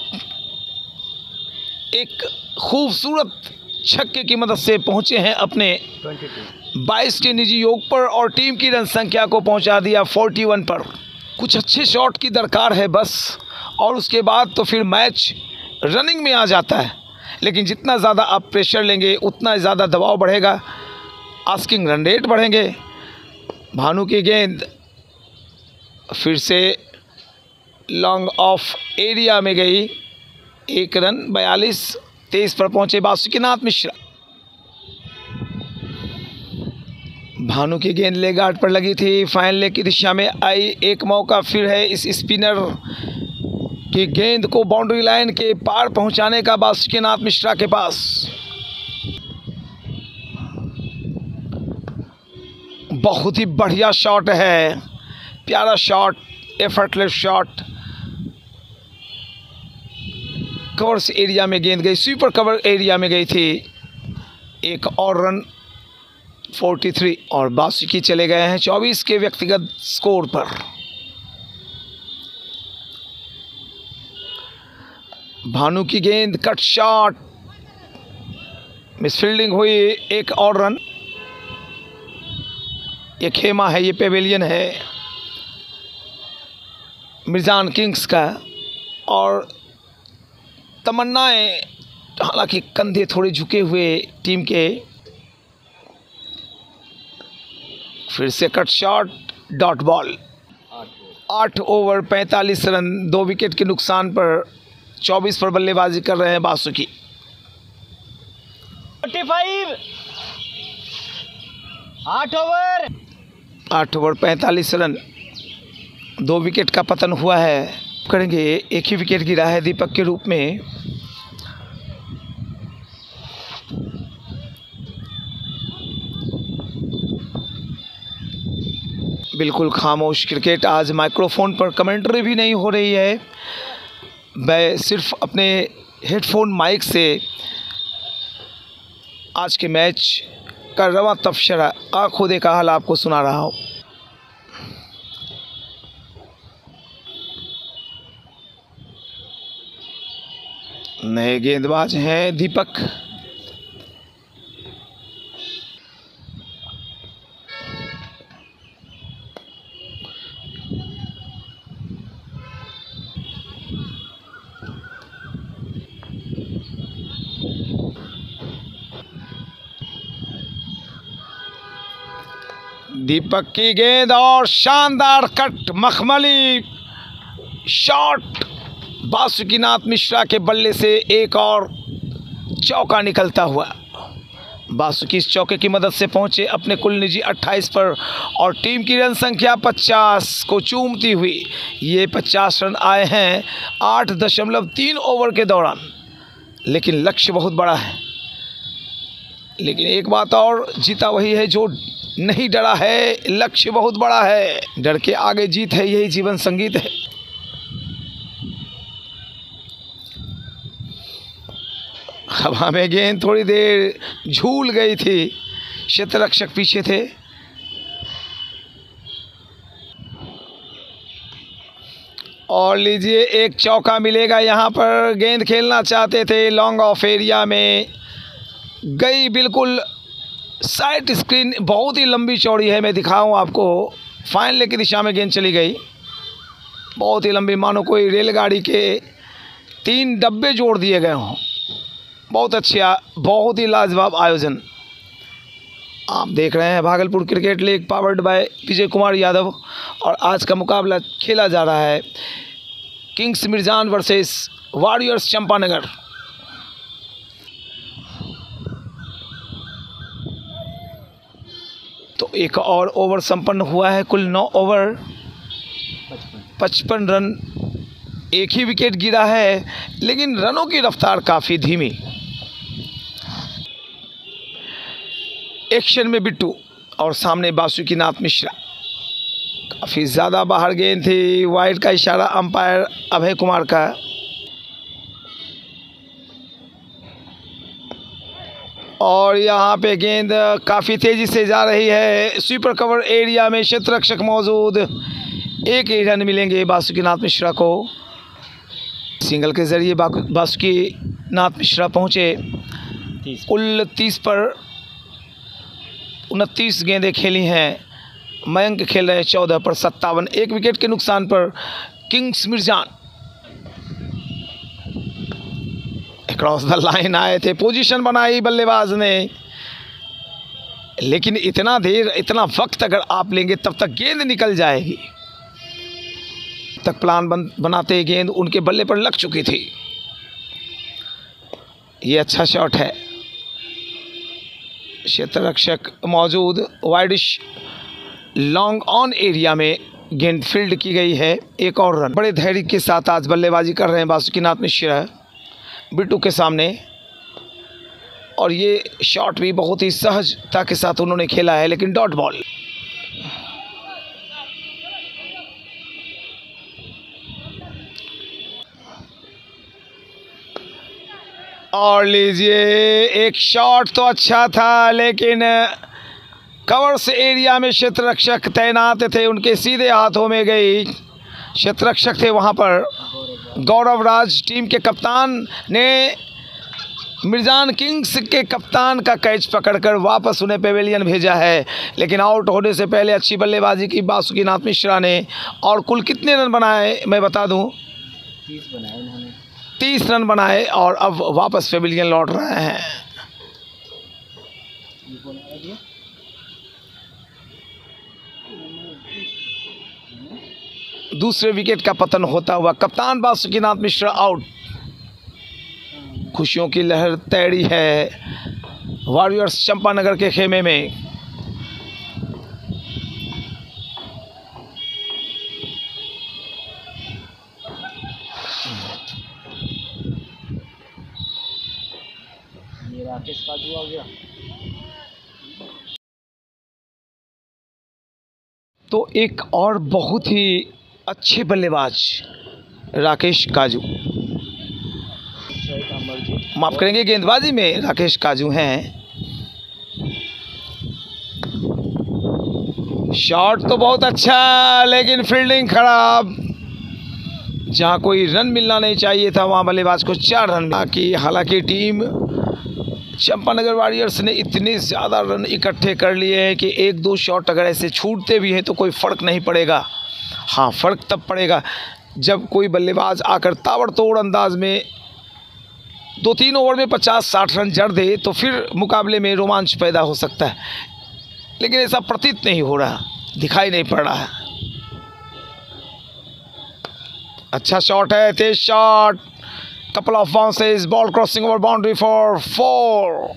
S1: एक खूबसूरत छक्के की मदद से पहुंचे हैं अपने बाईस के निजी योग पर, और टीम की रन संख्या को पहुंचा दिया इकतालीस पर। कुछ अच्छे शॉट की दरकार है बस, और उसके बाद तो फिर मैच रनिंग में आ जाता है। लेकिन जितना ज़्यादा आप प्रेशर लेंगे उतना ज़्यादा दबाव बढ़ेगा, आस्किंग रन रेट बढ़ेंगे। भानु की गेंद फिर से लॉन्ग ऑफ एरिया में गई, एक रन, बयालीस तेईस पर पहुंचे बासुकीनाथ मिश्रा। भानु की गेंद लेग गार्ड पर लगी थी, फाइन लेग की दिशा में आई। एक मौका फिर है इस स्पिनर की गेंद को बाउंड्री लाइन के पार पहुंचाने का बासुकीनाथ मिश्रा के पास। बहुत ही बढ़िया शॉट है, प्यारा shot, effortless shot. Covers area में गेंद गई, स्वीपर कवर एरिया में गई थी। एक और रन, तैंतालीस, और बासुकी चले गए हैं चौबीस के व्यक्तिगत स्कोर पर। भानु की गेंद कट शॉट, मिसफील्डिंग हुई, एक और रन। ये खेमा है, ये पेवेलियन है मिर्जान किंग्स का, और तमन्नाएं, हालांकि कंधे थोड़े झुके हुए टीम के। फिर से कट शॉट, डॉट बॉल। आठ ओवर पैंतालीस रन, दो विकेट के नुकसान पर चौबीस पर बल्लेबाजी कर रहे हैं बासुकी।
S3: पैंतालीस आठ ओवर
S1: आठ ओवर पैंतालीस रन, दो विकेट का पतन हुआ है। करेंगे एक ही विकेट गिरा है दीपक के रूप में। बिल्कुल खामोश क्रिकेट। आज माइक्रोफोन पर कमेंट्री भी नहीं हो रही है, मैं सिर्फ अपने हेडफोन माइक से आज के मैच का रवा तबसरा आंखों देखा हाल आपको सुना रहा हूँ। नए गेंदबाज हैं दीपक। दीपक की गेंद और शानदार कट, मखमली शॉट। बासुकीनाथ मिश्रा के बल्ले से एक और चौका निकलता हुआ। बासुकी इस चौके की मदद से पहुंचे अपने कुल निजी अट्ठाईस पर और टीम की रन संख्या पचास को चूमती हुई। ये पचास रन आए हैं आठ दशमलव तीन ओवर के दौरान, लेकिन लक्ष्य बहुत बड़ा है। लेकिन एक बात और, जीता वही है जो नहीं डरा है। लक्ष्य बहुत बड़ा है, डर के आगे जीत है, यही जीवन संगीत है। हवा में गेंद थोड़ी देर झूल गई थी, क्षेत्ररक्षक पीछे थे। और लीजिए एक चौका मिलेगा यहाँ पर। गेंद खेलना चाहते थे लॉन्ग ऑफ एरिया में, गई बिल्कुल साइड स्क्रीन, बहुत ही लंबी चौड़ी है। मैं दिखाऊं आपको, फाइनल की दिशा में गेंद चली गई, बहुत ही लंबी, मानो कोई रेलगाड़ी के तीन डब्बे जोड़ दिए गए हों। बहुत अच्छा, बहुत ही लाजवाब आयोजन आप देख रहे हैं। Bhagalpur cricket league powered by Vijay Kumar Yadav, और आज का मुकाबला खेला जा रहा है kings Mirjan versus warriors Champanagar. तो एक और ओवर संपन्न हुआ है। कुल नौ ओवर पचपन रन, एक ही विकेट गिरा है, लेकिन रनों की रफ्तार काफ़ी धीमी। एक्शन में बिट्टू और सामने बासुकीनाथ मिश्रा। काफ़ी ज़्यादा बाहर गेंद थी, वाइड का इशारा अंपायर अभय कुमार का। और यहाँ पे गेंद काफ़ी तेज़ी से जा रही है, स्वीपर कवर एरिया में क्षेत्ररक्षक मौजूद। एक ही रन मिलेंगे बासुकीनाथ मिश्रा को। सिंगल के ज़रिए बासुकीनाथ मिश्रा पहुँचे। कुल तीस पर उनतीस गेंदें खेली हैं, मयंक खेल रहे हैं चौदह पर सत्तावन। एक विकेट के नुकसान पर kings Mirjan cross the line आए थे, पोजीशन बनाई बल्लेबाज ने, लेकिन इतना देर, इतना वक्त अगर आप लेंगे तब तक गेंद निकल जाएगी। तक प्लान बन, बनाते गेंद उनके बल्ले पर लग चुकी थी। ये अच्छा शॉट है, क्षेत्ररक्षक मौजूद, वाइडिश लॉन्ग ऑन एरिया में गेंद फील्ड की गई है। एक और रन। बड़े धैर्य के साथ आज बल्लेबाजी कर रहे हैं बासुकीनाथ मिश्रा बिट्टू के सामने, और ये शॉट भी बहुत ही सहजता के साथ उन्होंने खेला है, लेकिन डॉट बॉल। और लीजिए एक शॉट तो अच्छा था, लेकिन कवर्स एरिया में क्षेत्ररक्षक तैनात थे, उनके सीधे हाथों में गई। क्षेत्ररक्षक थे वहाँ पर गौरव राज, टीम के कप्तान ने मिर्जान किंग्स के कप्तान का कैच पकड़कर वापस उन्हें पेवेलियन भेजा है। लेकिन आउट होने से पहले अच्छी बल्लेबाजी की बासुकीनाथ मिश्रा ने। और कुल कितने रन बनाए मैं बता दूं,
S3: तीस बनाए उन्होंने,
S1: तीस रन बनाए, और अब वापस पेवेलियन लौट रहे हैं। दूसरे विकेट का पतन होता हुआ कप्तान बासुकीनाथ मिश्रा आउट। खुशियों की लहर तैरी है वॉरियर्स चंपानगर के खेमे में।
S3: ये राकेश काजू आ गया।
S1: तो एक और बहुत ही अच्छे बल्लेबाज राकेश काजू, माफ करेंगे गेंदबाजी में राकेश काजू हैं। शॉट तो बहुत अच्छा, लेकिन फील्डिंग खराब। जहां कोई रन मिलना नहीं चाहिए था वहां बल्लेबाज को चार रन मिला। कि हालांकि टीम चंपानगर वॉरियर्स ने इतने ज़्यादा रन इकट्ठे कर लिए हैं कि एक दो शॉट अगर ऐसे छूटते भी हैं तो कोई फ़र्क नहीं पड़ेगा। हाँ, फ़र्क तब पड़ेगा जब कोई बल्लेबाज आकर ताबड़तोड़ अंदाज में दो तीन ओवर में पचास साठ रन जड़ दे, तो फिर मुकाबले में रोमांच पैदा हो सकता है। लेकिन ऐसा प्रतीत नहीं हो रहा, दिखाई नहीं पड़ रहा है। अच्छा शॉट है, तेज shot, couple of bounces, ball crossing over boundary for four.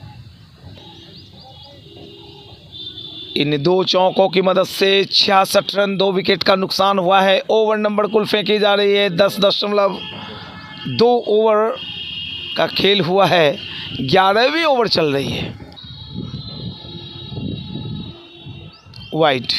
S1: इन दो चौकों की मदद से छियासठ रन, दो विकेट का नुकसान हुआ है। ओवर नंबर कुल फेंकी जा रही है, दस दशमलव दो ओवर का खेल हुआ है, ग्यारहवीं ओवर चल रही है। वाइड,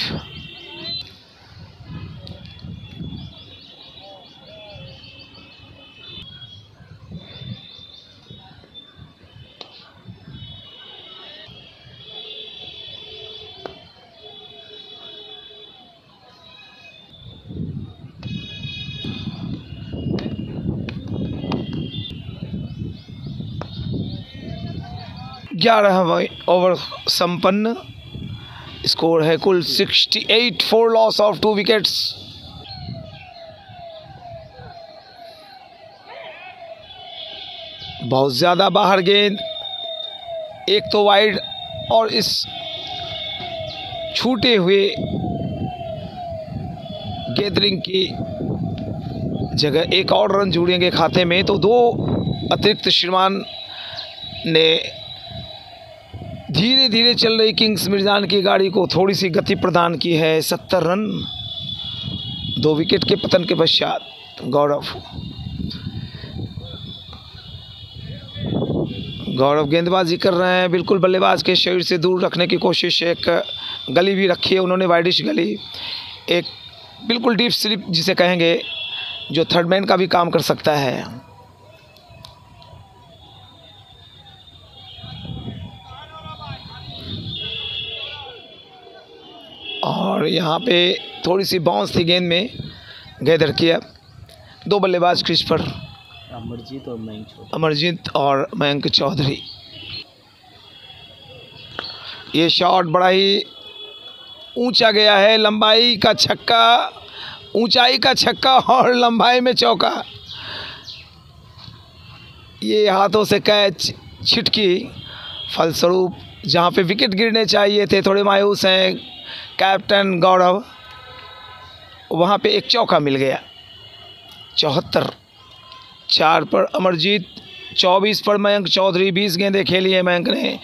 S1: ग्यारहवें ओवर संपन्न। स्कोर है कुल अड़सठ for loss of two wickets. बहुत ज़्यादा बाहर गेंद, एक तो वाइड, और इस छूटे हुए गैदरिंग की जगह एक और रन जुड़ेंगे खाते में, तो दो अतिरिक्त श्रीमान ने धीरे धीरे चल रही किंग्स मिर्जान की गाड़ी को थोड़ी सी गति प्रदान की है। सत्तर रन दो विकेट के पतन के पश्चात। गौरव गौरव गेंदबाजी कर रहे हैं, बिल्कुल बल्लेबाज के शरीर से दूर रखने की कोशिश। एक गली भी रखी है उन्होंने, वाइडिश गली, एक बिल्कुल डीप स्लिप जिसे कहेंगे, जो थर्ड मैन का भी काम कर सकता है। और यहाँ पे थोड़ी सी बाउंस थी गेंद में, गैदर किया। दो बल्लेबाज क्रीज पर,
S3: अमरजीत और मयंक चौधरी।
S1: अमरजीत और मयंक चौधरी। ये शॉट बड़ा ही ऊंचा गया है, लंबाई का छक्का, ऊंचाई का छक्का और लंबाई में चौका। ये हाथों से कैच छिटकी, फलस्वरूप जहाँ पे विकेट गिरने चाहिए थे, थोड़े मायूस हैं कैप्टन गौरव, वहाँ पे एक चौका मिल गया। चौहत्तर, चार पर अमरजीत, चौबीस पर मयंक चौधरी। बीस गेंदें खेली है मयंक ने।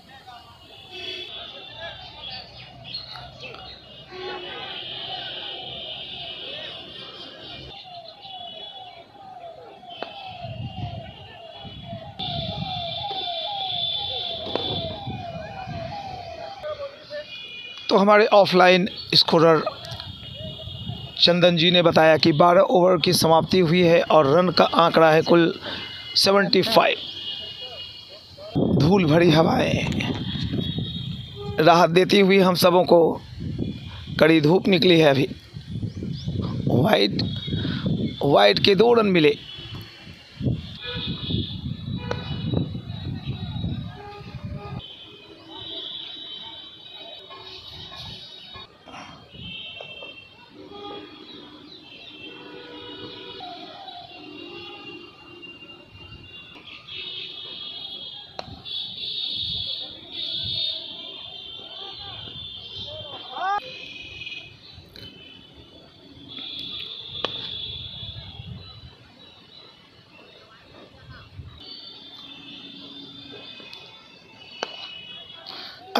S1: तो हमारे ऑफलाइन स्कोरर चंदन जी ने बताया कि बारह ओवर की समाप्ति हुई है और रन का आंकड़ा है कुल पचहत्तर। धूल भरी हवाएं राहत देती हुई हम सबों को, कड़ी धूप निकली है अभी। वाइड वाइड के दो रन मिले।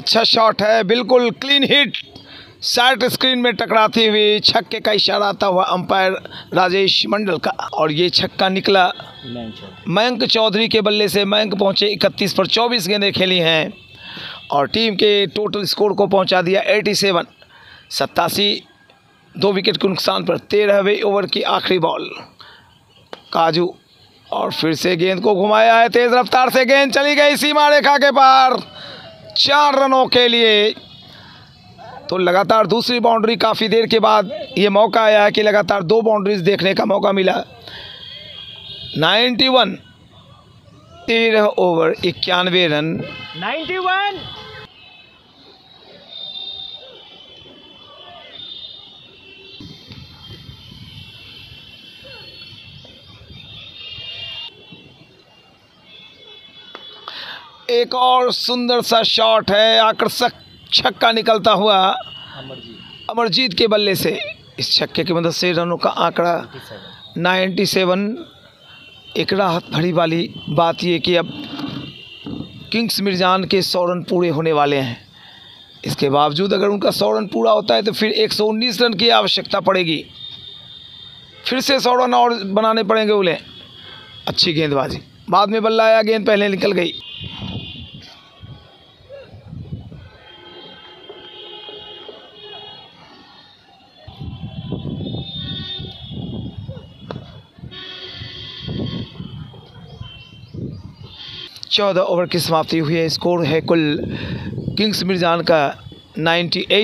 S1: अच्छा शॉट है, बिल्कुल क्लीन हिट, साइड स्क्रीन में टकराती हुई छक्के का इशारा आता हुआ अंपायर राजेश मंडल का, और ये छक्का निकला मयंक चौधरी के बल्ले से। मयंक पहुंचे इकतीस पर चौबीस गेंदें खेली हैं और टीम के टोटल स्कोर को पहुंचा दिया सत्तासी सत्तासी, दो विकेट के नुकसान पर। तेरहवें ओवर की आखिरी बॉल, काजू और फिर से गेंद को घुमाया है, तेज रफ्तार से गेंद चली गई सीमा रेखा के पार, चार रनों के लिए। तो लगातार दूसरी बाउंड्री, काफ़ी देर के बाद ये मौका आया है कि लगातार दो बाउंड्रीज देखने का मौका मिला। इक्यानवे, तेरह ओवर इक्यानवे रन,
S2: इक्यानवे।
S1: एक और सुंदर सा शॉट है, आकर्षक छक्का निकलता हुआ
S2: अमरजीत
S1: अमरजीत के बल्ले से। इस छक्के की मदद से रनों का आंकड़ा सत्तानवे। एक राहत भरी वाली बात यह कि अब किंग्स मिर्जान के सौ रन पूरे होने वाले हैं। इसके बावजूद अगर उनका सौ रन पूरा होता है तो फिर एक सौ उन्नीस रन की आवश्यकता पड़ेगी, फिर से सौ रन और बनाने पड़ेंगे उन्हें। अच्छी गेंदबाजी, बाद में बल्ला आया, गेंद पहले निकल गई। चौदह ओवर की समाप्ति हुई है। स्कोर है कुल किंग्स मिर्जान का अट्ठानवे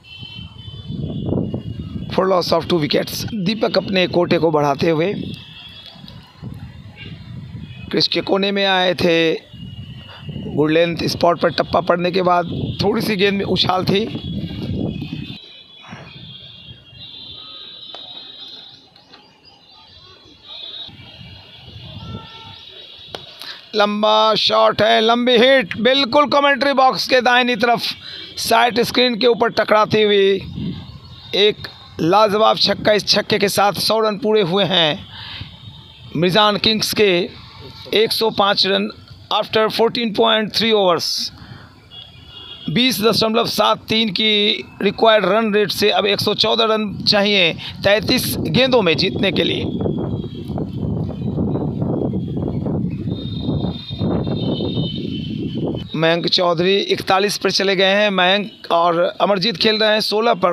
S1: for loss of two wickets. Deepak अपने कोटे को बढ़ाते हुए क्रिस के कोने में आए थे। गुड लेंथ स्पॉट पर टप्पा पड़ने के बाद थोड़ी सी गेंद में उछाल थी। लंबा शॉट है, लंबी हिट, बिल्कुल कमेंट्री बॉक्स के दाहिनी तरफ साइड स्क्रीन के ऊपर टकराती हुई एक लाजवाब छक्का। इस छक्के के साथ सौ रन पूरे हुए हैं मिर्जान किंग्स के। एक सौ पाँच रन आफ्टर चौदह पॉइंट तीन ओवर्स, बीस दशमलव सात तीन की रिक्वायर्ड रन रेट से अब एक सौ चौदह रन चाहिए तैंतीस गेंदों में जीतने के लिए। मयंक चौधरी इकतालीस पर चले गए हैं। मयंक और अमरजीत खेल रहे हैं सोलह पर।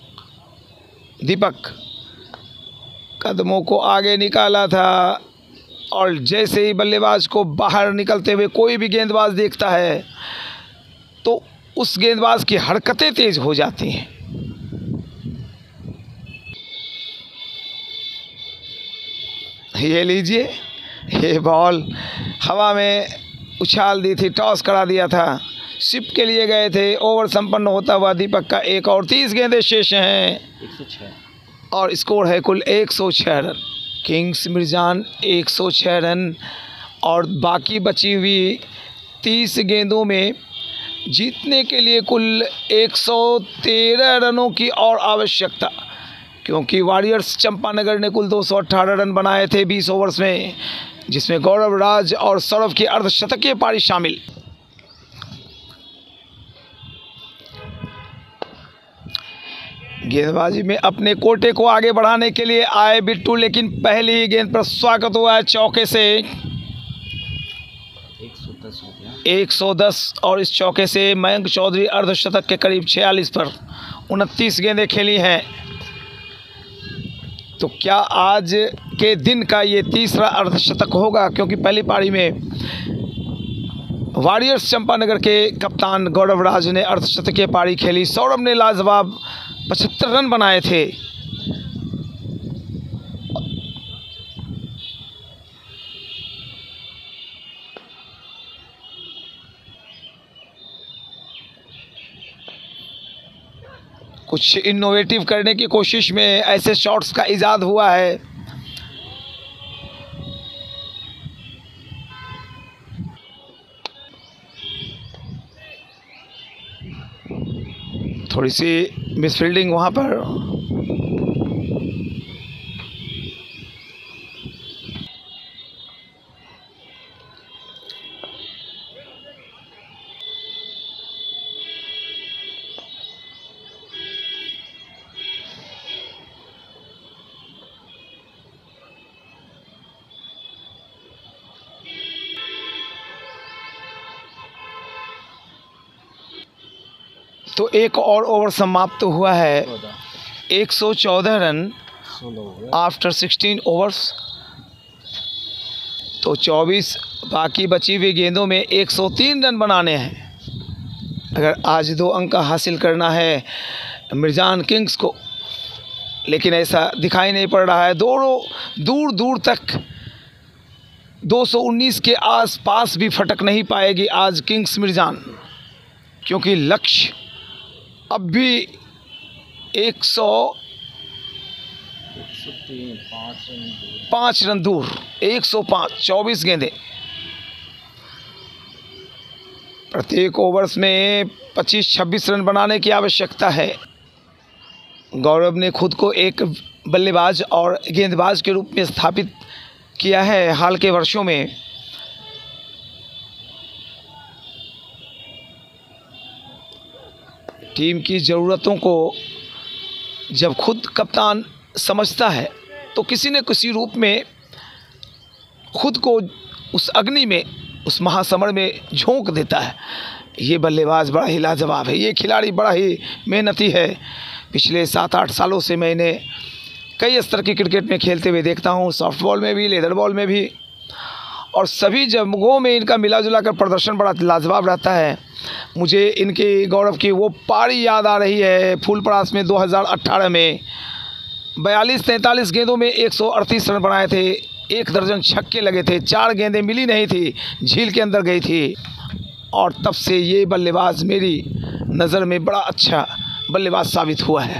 S1: दीपक कदमों को आगे निकाला था और जैसे ही बल्लेबाज को बाहर निकलते हुए कोई भी गेंदबाज देखता है तो उस गेंदबाज की हरकतें तेज हो जाती हैं। ये लीजिए, ये बॉल हवा में उछाल दी थी, टॉस करा दिया था, सिप के लिए गए थे। ओवर संपन्न होता हुआ दीपक का एक और तीस गेंदें शेष हैं
S2: एक सौ छह
S1: और स्कोर है कुल एक सौ छह रन। किंग्स मिर्जान एक सौ छह रन और बाकी बची हुई तीस गेंदों में जीतने के लिए कुल एक सौ तेरह रनों की और आवश्यकता, क्योंकि वॉरियर्स चंपानगर ने कुल दो सौ अठारह रन बनाए थे बीस ओवर्स में, जिसमें गौरव राज और सौरभ की अर्धशतकीय पारी शामिल। गेंदबाजी में अपने कोटे को आगे बढ़ाने के लिए आए बिट्टू, लेकिन पहली ही गेंद पर स्वागत हुआ है चौके से। एक सौ दस और इस चौके से मयंक चौधरी अर्धशतक के करीब छियालीस पर उनतीस गेंदें खेली हैं। तो क्या आज के दिन का ये तीसरा अर्धशतक होगा, क्योंकि पहली पारी में वॉरियर्स चंपानगर के कप्तान गौरव राज ने अर्धशतकीय पारी खेली, सौरभ ने लाजवाब पचहत्तर रन बनाए थे। कुछ इनोवेटिव करने की कोशिश में ऐसे शॉट्स का इजाद हुआ है। थोड़ी सी मिसफील्डिंग वहाँ पर। तो एक और ओवर समाप्त तो हुआ है। एक सौ चौदह रन आफ्टर सिक्सटीन ओवर्स। तो चौबीस बाकी बची हुई गेंदों में एक सौ तीन रन बनाने हैं। अगर आज दो अंक हासिल करना है मिर्जान किंग्स को, लेकिन ऐसा दिखाई नहीं पड़ रहा है। दोनों दूर दूर तक दो सौ उन्नीस के आसपास भी फटक नहीं पाएगी आज किंग्स मिर्जान, क्योंकि लक्ष्य अब भी एक सौ पाँच रन दूर, एक सौ पाँच, चौबीस गेंदें। प्रत्येक ओवर्स में पच्चीस छब्बीस रन बनाने की आवश्यकता है। गौरव ने खुद को एक बल्लेबाज और गेंदबाज के रूप में स्थापित किया है हाल के वर्षों में। टीम की ज़रूरतों को जब खुद कप्तान समझता है तो किसी न किसी रूप में खुद को उस अग्नि में, उस महासमर में झोंक देता है। ये बल्लेबाज बड़ा ही लाजवाब है, ये खिलाड़ी बड़ा ही मेहनती है। पिछले सात आठ सालों से मैं इन्हें कई स्तर की क्रिकेट में खेलते हुए देखता हूँ, सॉफ्ट बॉल में भी, लेदर बॉल में भी, और सभी जगहों में इनका मिला जुला कर प्रदर्शन बड़ा लाजवाब रहता है। मुझे इनकी गौरव की वो पारी याद आ रही है फूलपरास में दो हज़ार अठारह में बयालीस तैंतालीस गेंदों में एक सौ अड़तीस रन बनाए थे, एक दर्जन छक्के लगे थे, चार गेंदें मिली नहीं थी, झील के अंदर गई थी। और तब से ये बल्लेबाज मेरी नज़र में बड़ा अच्छा बल्लेबाज साबित हुआ है।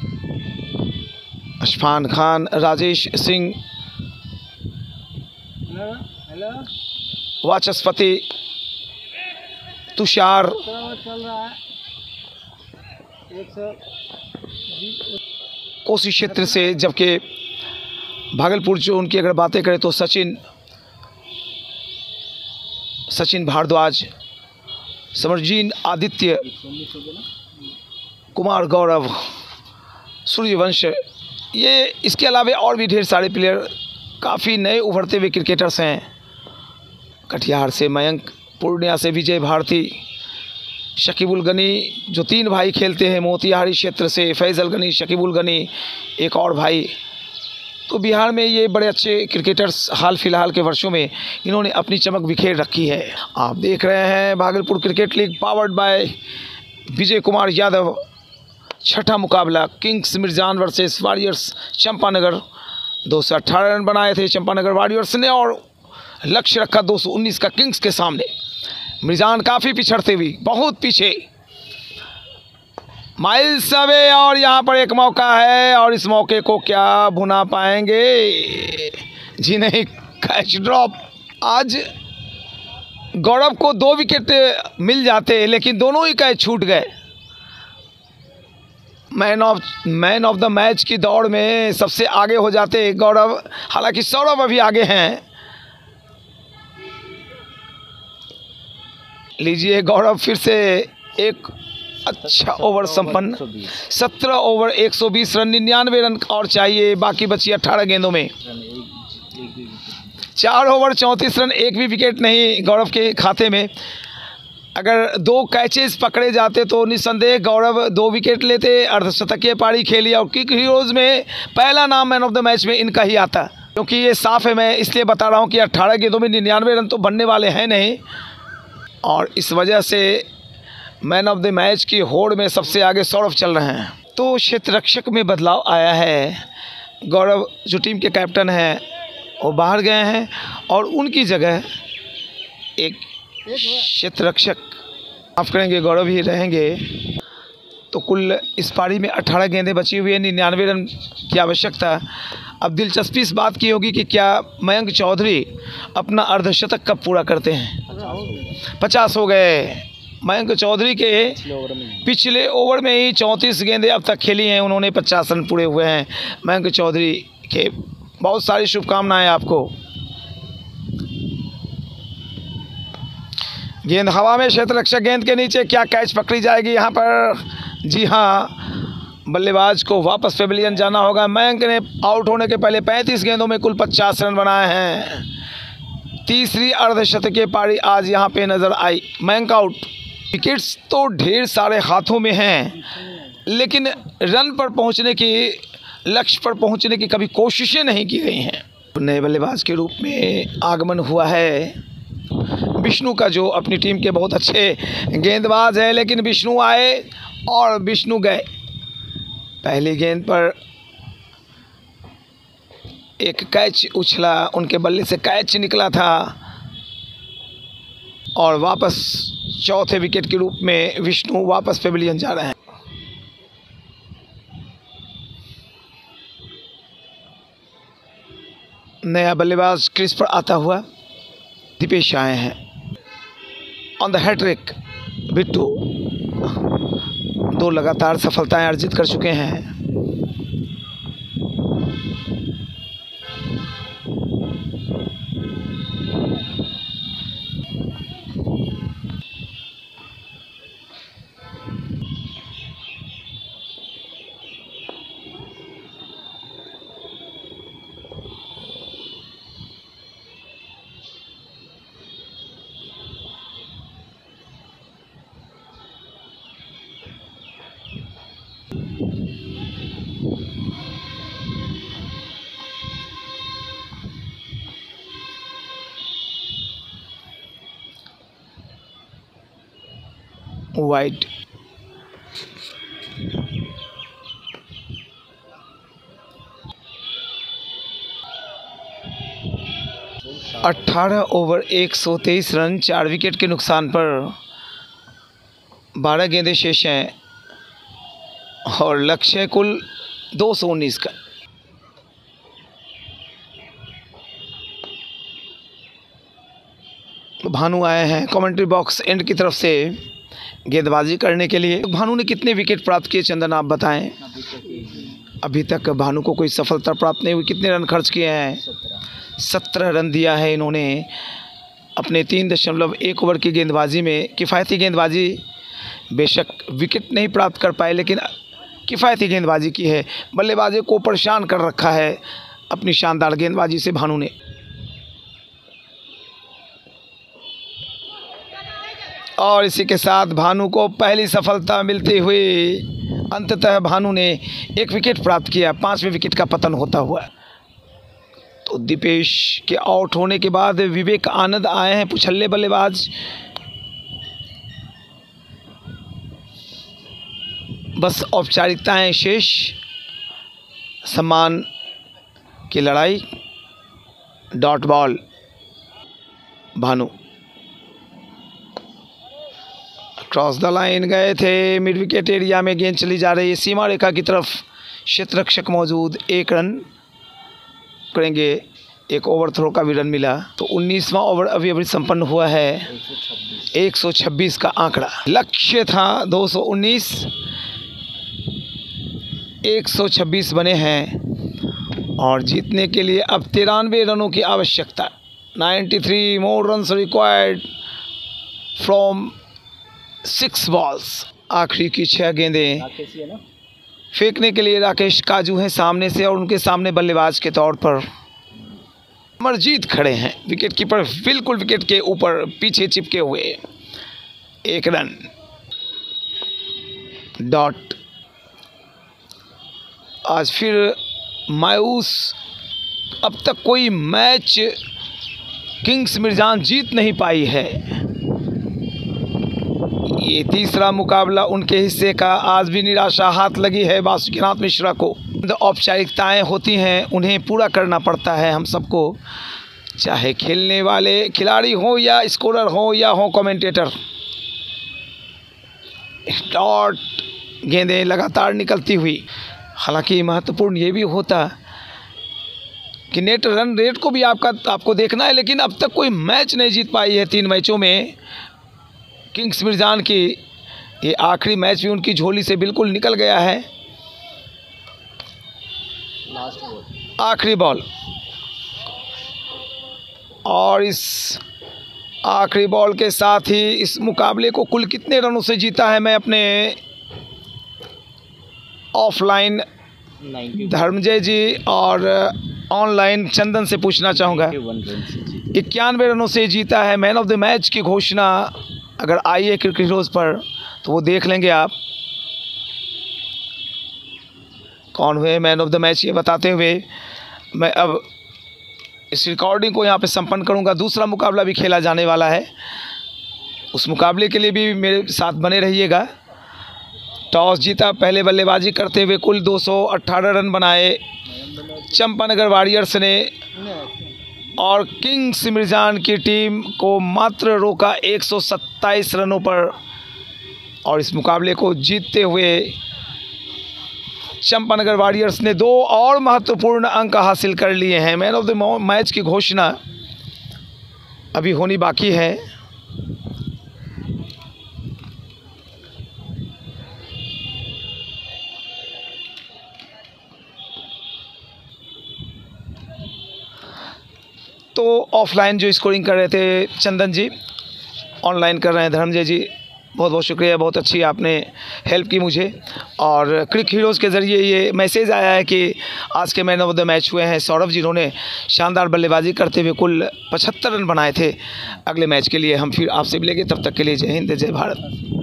S1: अशफान खान, राजेश सिंह, वाचस्पति, तुषार,
S3: चल रहा है एक सौ
S1: कोसी क्षेत्र से, जबकि भागलपुर जो उनकी अगर बातें करें तो सचिन सचिन भारद्वाज, समरजीन आदित्य, कुमार गौरव, सूर्यवंश, ये इसके अलावा और भी ढेर सारे प्लेयर, काफ़ी नए उभरते हुए क्रिकेटर्स हैं। कटिहार से मयंक, पूर्णिया से विजय भारती, शकीबुल गनी, जो तीन भाई खेलते हैं मोतिहारी क्षेत्र से, फैज़ल गनी, शकीबुल गनी, एक और भाई। तो बिहार में ये बड़े अच्छे क्रिकेटर्स हाल फिलहाल के वर्षों में इन्होंने अपनी चमक बिखेर रखी है। आप देख रहे हैं Bhagalpur cricket league powered by Vijay Kumar Yadav. छठा मुकाबला kings Mirjan versus warriors Champanagar. दो सौ अट्ठारह रन बनाए थे चंपानगर वॉरियर्स ने और लक्ष्य रखा दो सौ उन्नीस का किंग्स के सामने। मिर्जान काफ़ी पिछड़ते हुए, बहुत पीछे, माइल्स अवे, और यहाँ पर एक मौका है और इस मौके को क्या भुना पाएंगे? जी नहीं, कैच ड्रॉप। आज गौरव को दो विकेट मिल जाते लेकिन दोनों ही कैच छूट गए। Man of man of the match की दौड़ में सबसे आगे हो जाते गौरव, हालांकि सौरभ अभी आगे हैं। लीजिए गौरव फिर से एक अच्छा ओवर संपन्न, सत्रह ओवर एक सौ बीस रन, निन्यानवे रन और चाहिए, बाकी बची अट्ठारह गेंदों में। चार ओवर चौंतीस रन, एक भी विकेट नहीं गौरव के खाते में। अगर दो कैचेस पकड़े जाते तो निस्संदेह गौरव दो विकेट लेते, अर्धशतकीय पारी खेली और किक हीरोज़ में पहला नाम मैन ऑफ द मैच में इनका ही आता। क्योंकि ये साफ है, मैं इसलिए बता रहा हूँ कि अट्ठारह गेंदों में निन्यानवे रन तो बनने वाले हैं नहीं, और इस वजह से मैन ऑफ द मैच की होड़ में सबसे आगे सौरभ चल रहे हैं। तो क्षेत्र रक्षक में बदलाव आया है। गौरव जो टीम के कैप्टन हैं वो बाहर गए हैं और उनकी जगह एक क्षेत्र रक्षक, माफ़ करेंगे, गौरव ही रहेंगे। तो कुल इस पारी में अट्ठारह गेंदें बची हुई हैं, निन्यानवे रन की आवश्यकता। अब दिलचस्पी इस बात की होगी कि क्या मयंक चौधरी अपना अर्धशतक कब पूरा करते हैं। पचास हो गए। मयंक चौधरी के पिछले ओवर में ही चौंतीस गेंदें अब तक खेली हैं, उन्होंने पचास रन पूरे हुए हैं। मयंक चौधरी के बहुत सारी शुभकामनाएं आपको। गेंद हवा में, क्षेत्र रक्षक गेंद के नीचे, क्या कैच पकड़ी जाएगी यहाँ पर? जी हाँ, बल्लेबाज को वापस पेविलियन जाना होगा। मयंक ने आउट होने के पहले पैंतीस गेंदों में कुल पचास रन बनाए हैं। तीसरी अर्धशतकीय पारी आज यहाँ पे नज़र आई। मयंक आउट। विकेट्स तो ढेर सारे हाथों में हैं, लेकिन रन पर पहुंचने की, लक्ष्य पर पहुंचने की कभी कोशिशें नहीं की गई हैं। नए बल्लेबाज के रूप में आगमन हुआ है विष्णु का, जो अपनी टीम के बहुत अच्छे गेंदबाज है, लेकिन विष्णु आए और विष्णु गए। पहली गेंद पर एक कैच उछला, उनके बल्ले से कैच निकला था और वापस चौथे विकेट के रूप में विष्णु वापस पेविलियन जा रहे हैं। नया बल्लेबाज क्रीज पर आता हुआ दीपेश आए हैं। ऑन द हैट्रिक बिट्टू दो लगातार सफलताएं अर्जित कर चुके हैं। वाइड अठारह ओवर एक सौ तेईस रन, चार विकेट के नुकसान पर बारह गेंदें शेष हैं और लक्ष्य कुल दो सौ उन्नीस का। भानु आए हैं कमेंट्री बॉक्स एंड की तरफ से गेंदबाजी करने के लिए। भानु ने कितने विकेट प्राप्त किए चंदन, आप बताएं। अभी तक भानु को कोई सफलता प्राप्त नहीं हुई। कितने रन खर्च किए हैं? सत्रह रन दिया है इन्होंने अपने तीन दशमलव एक ओवर की गेंदबाजी में। किफ़ायती गेंदबाजी, बेशक विकेट नहीं प्राप्त कर पाए, लेकिन किफ़ायती गेंदबाजी की है। बल्लेबाजी को परेशान कर रखा है अपनी शानदार गेंदबाजी से भानु ने। और इसी के साथ भानु को पहली सफलता मिलती हुई अंततः भानु ने एक विकेट प्राप्त किया, पांचवें विकेट का पतन होता हुआ। तो दीपेश के आउट होने के बाद विवेक आनंद आए हैं पुछल्ले बल्लेबाज। बस औपचारिकताएं शेष, सम्मान की लड़ाई। Dot ball Bhanu cross the line गए थे। मिड विकेट एरिया में गेंद चली जा रही है सीमा रेखा की तरफ। क्षेत्ररक्षक मौजूद, एक रन करेंगे। एक ओवर थ्रो का भी रन मिला। तो उन्नीसवां ओवर अभी अभी संपन्न हुआ है। एक सौ छब्बीस का आंकड़ा, लक्ष्य था दो सौ उन्नीस, एक सौ छब्बीस बने हैं और जीतने के लिए अब तिरानवे रनों की आवश्यकता। तिरानवे more runs required from six balls. आखिरी की छह गेंदें फेंकने के लिए राकेश काजू हैं सामने से और उनके सामने बल्लेबाज के तौर पर अमरजीत खड़े हैं। विकेट कीपर बिल्कुल विकेट के ऊपर पीछे चिपके हुए। एक रन। डॉट आज फिर मायूस, अब तक कोई मैच किंग्स मिर्जान जीत नहीं पाई है। ये तीसरा मुकाबला उनके हिस्से का। आज भी निराशा हाथ लगी है बासुकीनाथ मिश्रा को। औपचारिकताएं होती हैं, उन्हें पूरा करना पड़ता है हम सबको, चाहे खेलने वाले खिलाड़ी हो या स्कोरर हो या हो कमेंटेटर। डॉट गेंदें लगातार निकलती हुई। हालांकि महत्वपूर्ण ये भी होता कि नेट रन रेट को भी आपका आपको देखना है, लेकिन अब तक कोई मैच नहीं जीत पाई है तीन मैचों में किंग्स मिर्जान की। ये आखिरी मैच भी उनकी झोली से बिल्कुल निकल गया है। आखिरी बॉल, और इस आखिरी बॉल के साथ ही इस मुकाबले को कुल कितने रनों से जीता है, मैं अपने ऑफलाइन धर्मजय जी और ऑनलाइन चंदन से पूछना चाहूँगा। इक्यानवे रनों से जीता है। मैन ऑफ द मैच की घोषणा अगर आई है क्रिकेट हीरोज़ पर तो वो देख लेंगे आप कौन हुए मैन ऑफ द मैच। ये बताते हुए मैं अब इस रिकॉर्डिंग को यहाँ पे संपन्न करूँगा। दूसरा मुकाबला भी खेला जाने वाला है, उस मुकाबले के लिए भी मेरे साथ बने रहिएगा। टॉस जीता, पहले बल्लेबाजी करते हुए कुल दो सौ अठारह रन बनाए चंपानगर वॉरियर्स ने और किंग्स मिर्जान की टीम को मात्र रोका एक सौ सत्ताईस रनों पर और इस मुकाबले को जीतते हुए चंपानगर वॉरियर्स ने दो और महत्वपूर्ण अंक हासिल कर लिए हैं। मैन ऑफ द मैच की घोषणा अभी होनी बाकी है। तो ऑफलाइन जो स्कोरिंग कर रहे थे चंदन जी, ऑनलाइन कर रहे हैं धर्मजय जी, बहुत बहुत शुक्रिया, बहुत अच्छी आपने हेल्प की मुझे। और क्रिक हीरोज़ के ज़रिए ये मैसेज आया है कि आज के मैन ऑफ द मैच हुए हैं सौरभ, जिन्होंने शानदार बल्लेबाजी करते हुए कुल पचहत्तर रन बनाए थे। अगले मैच के लिए हम फिर आपसे मिलेंगे, तब तक के लिए जय हिंद, जय भारत।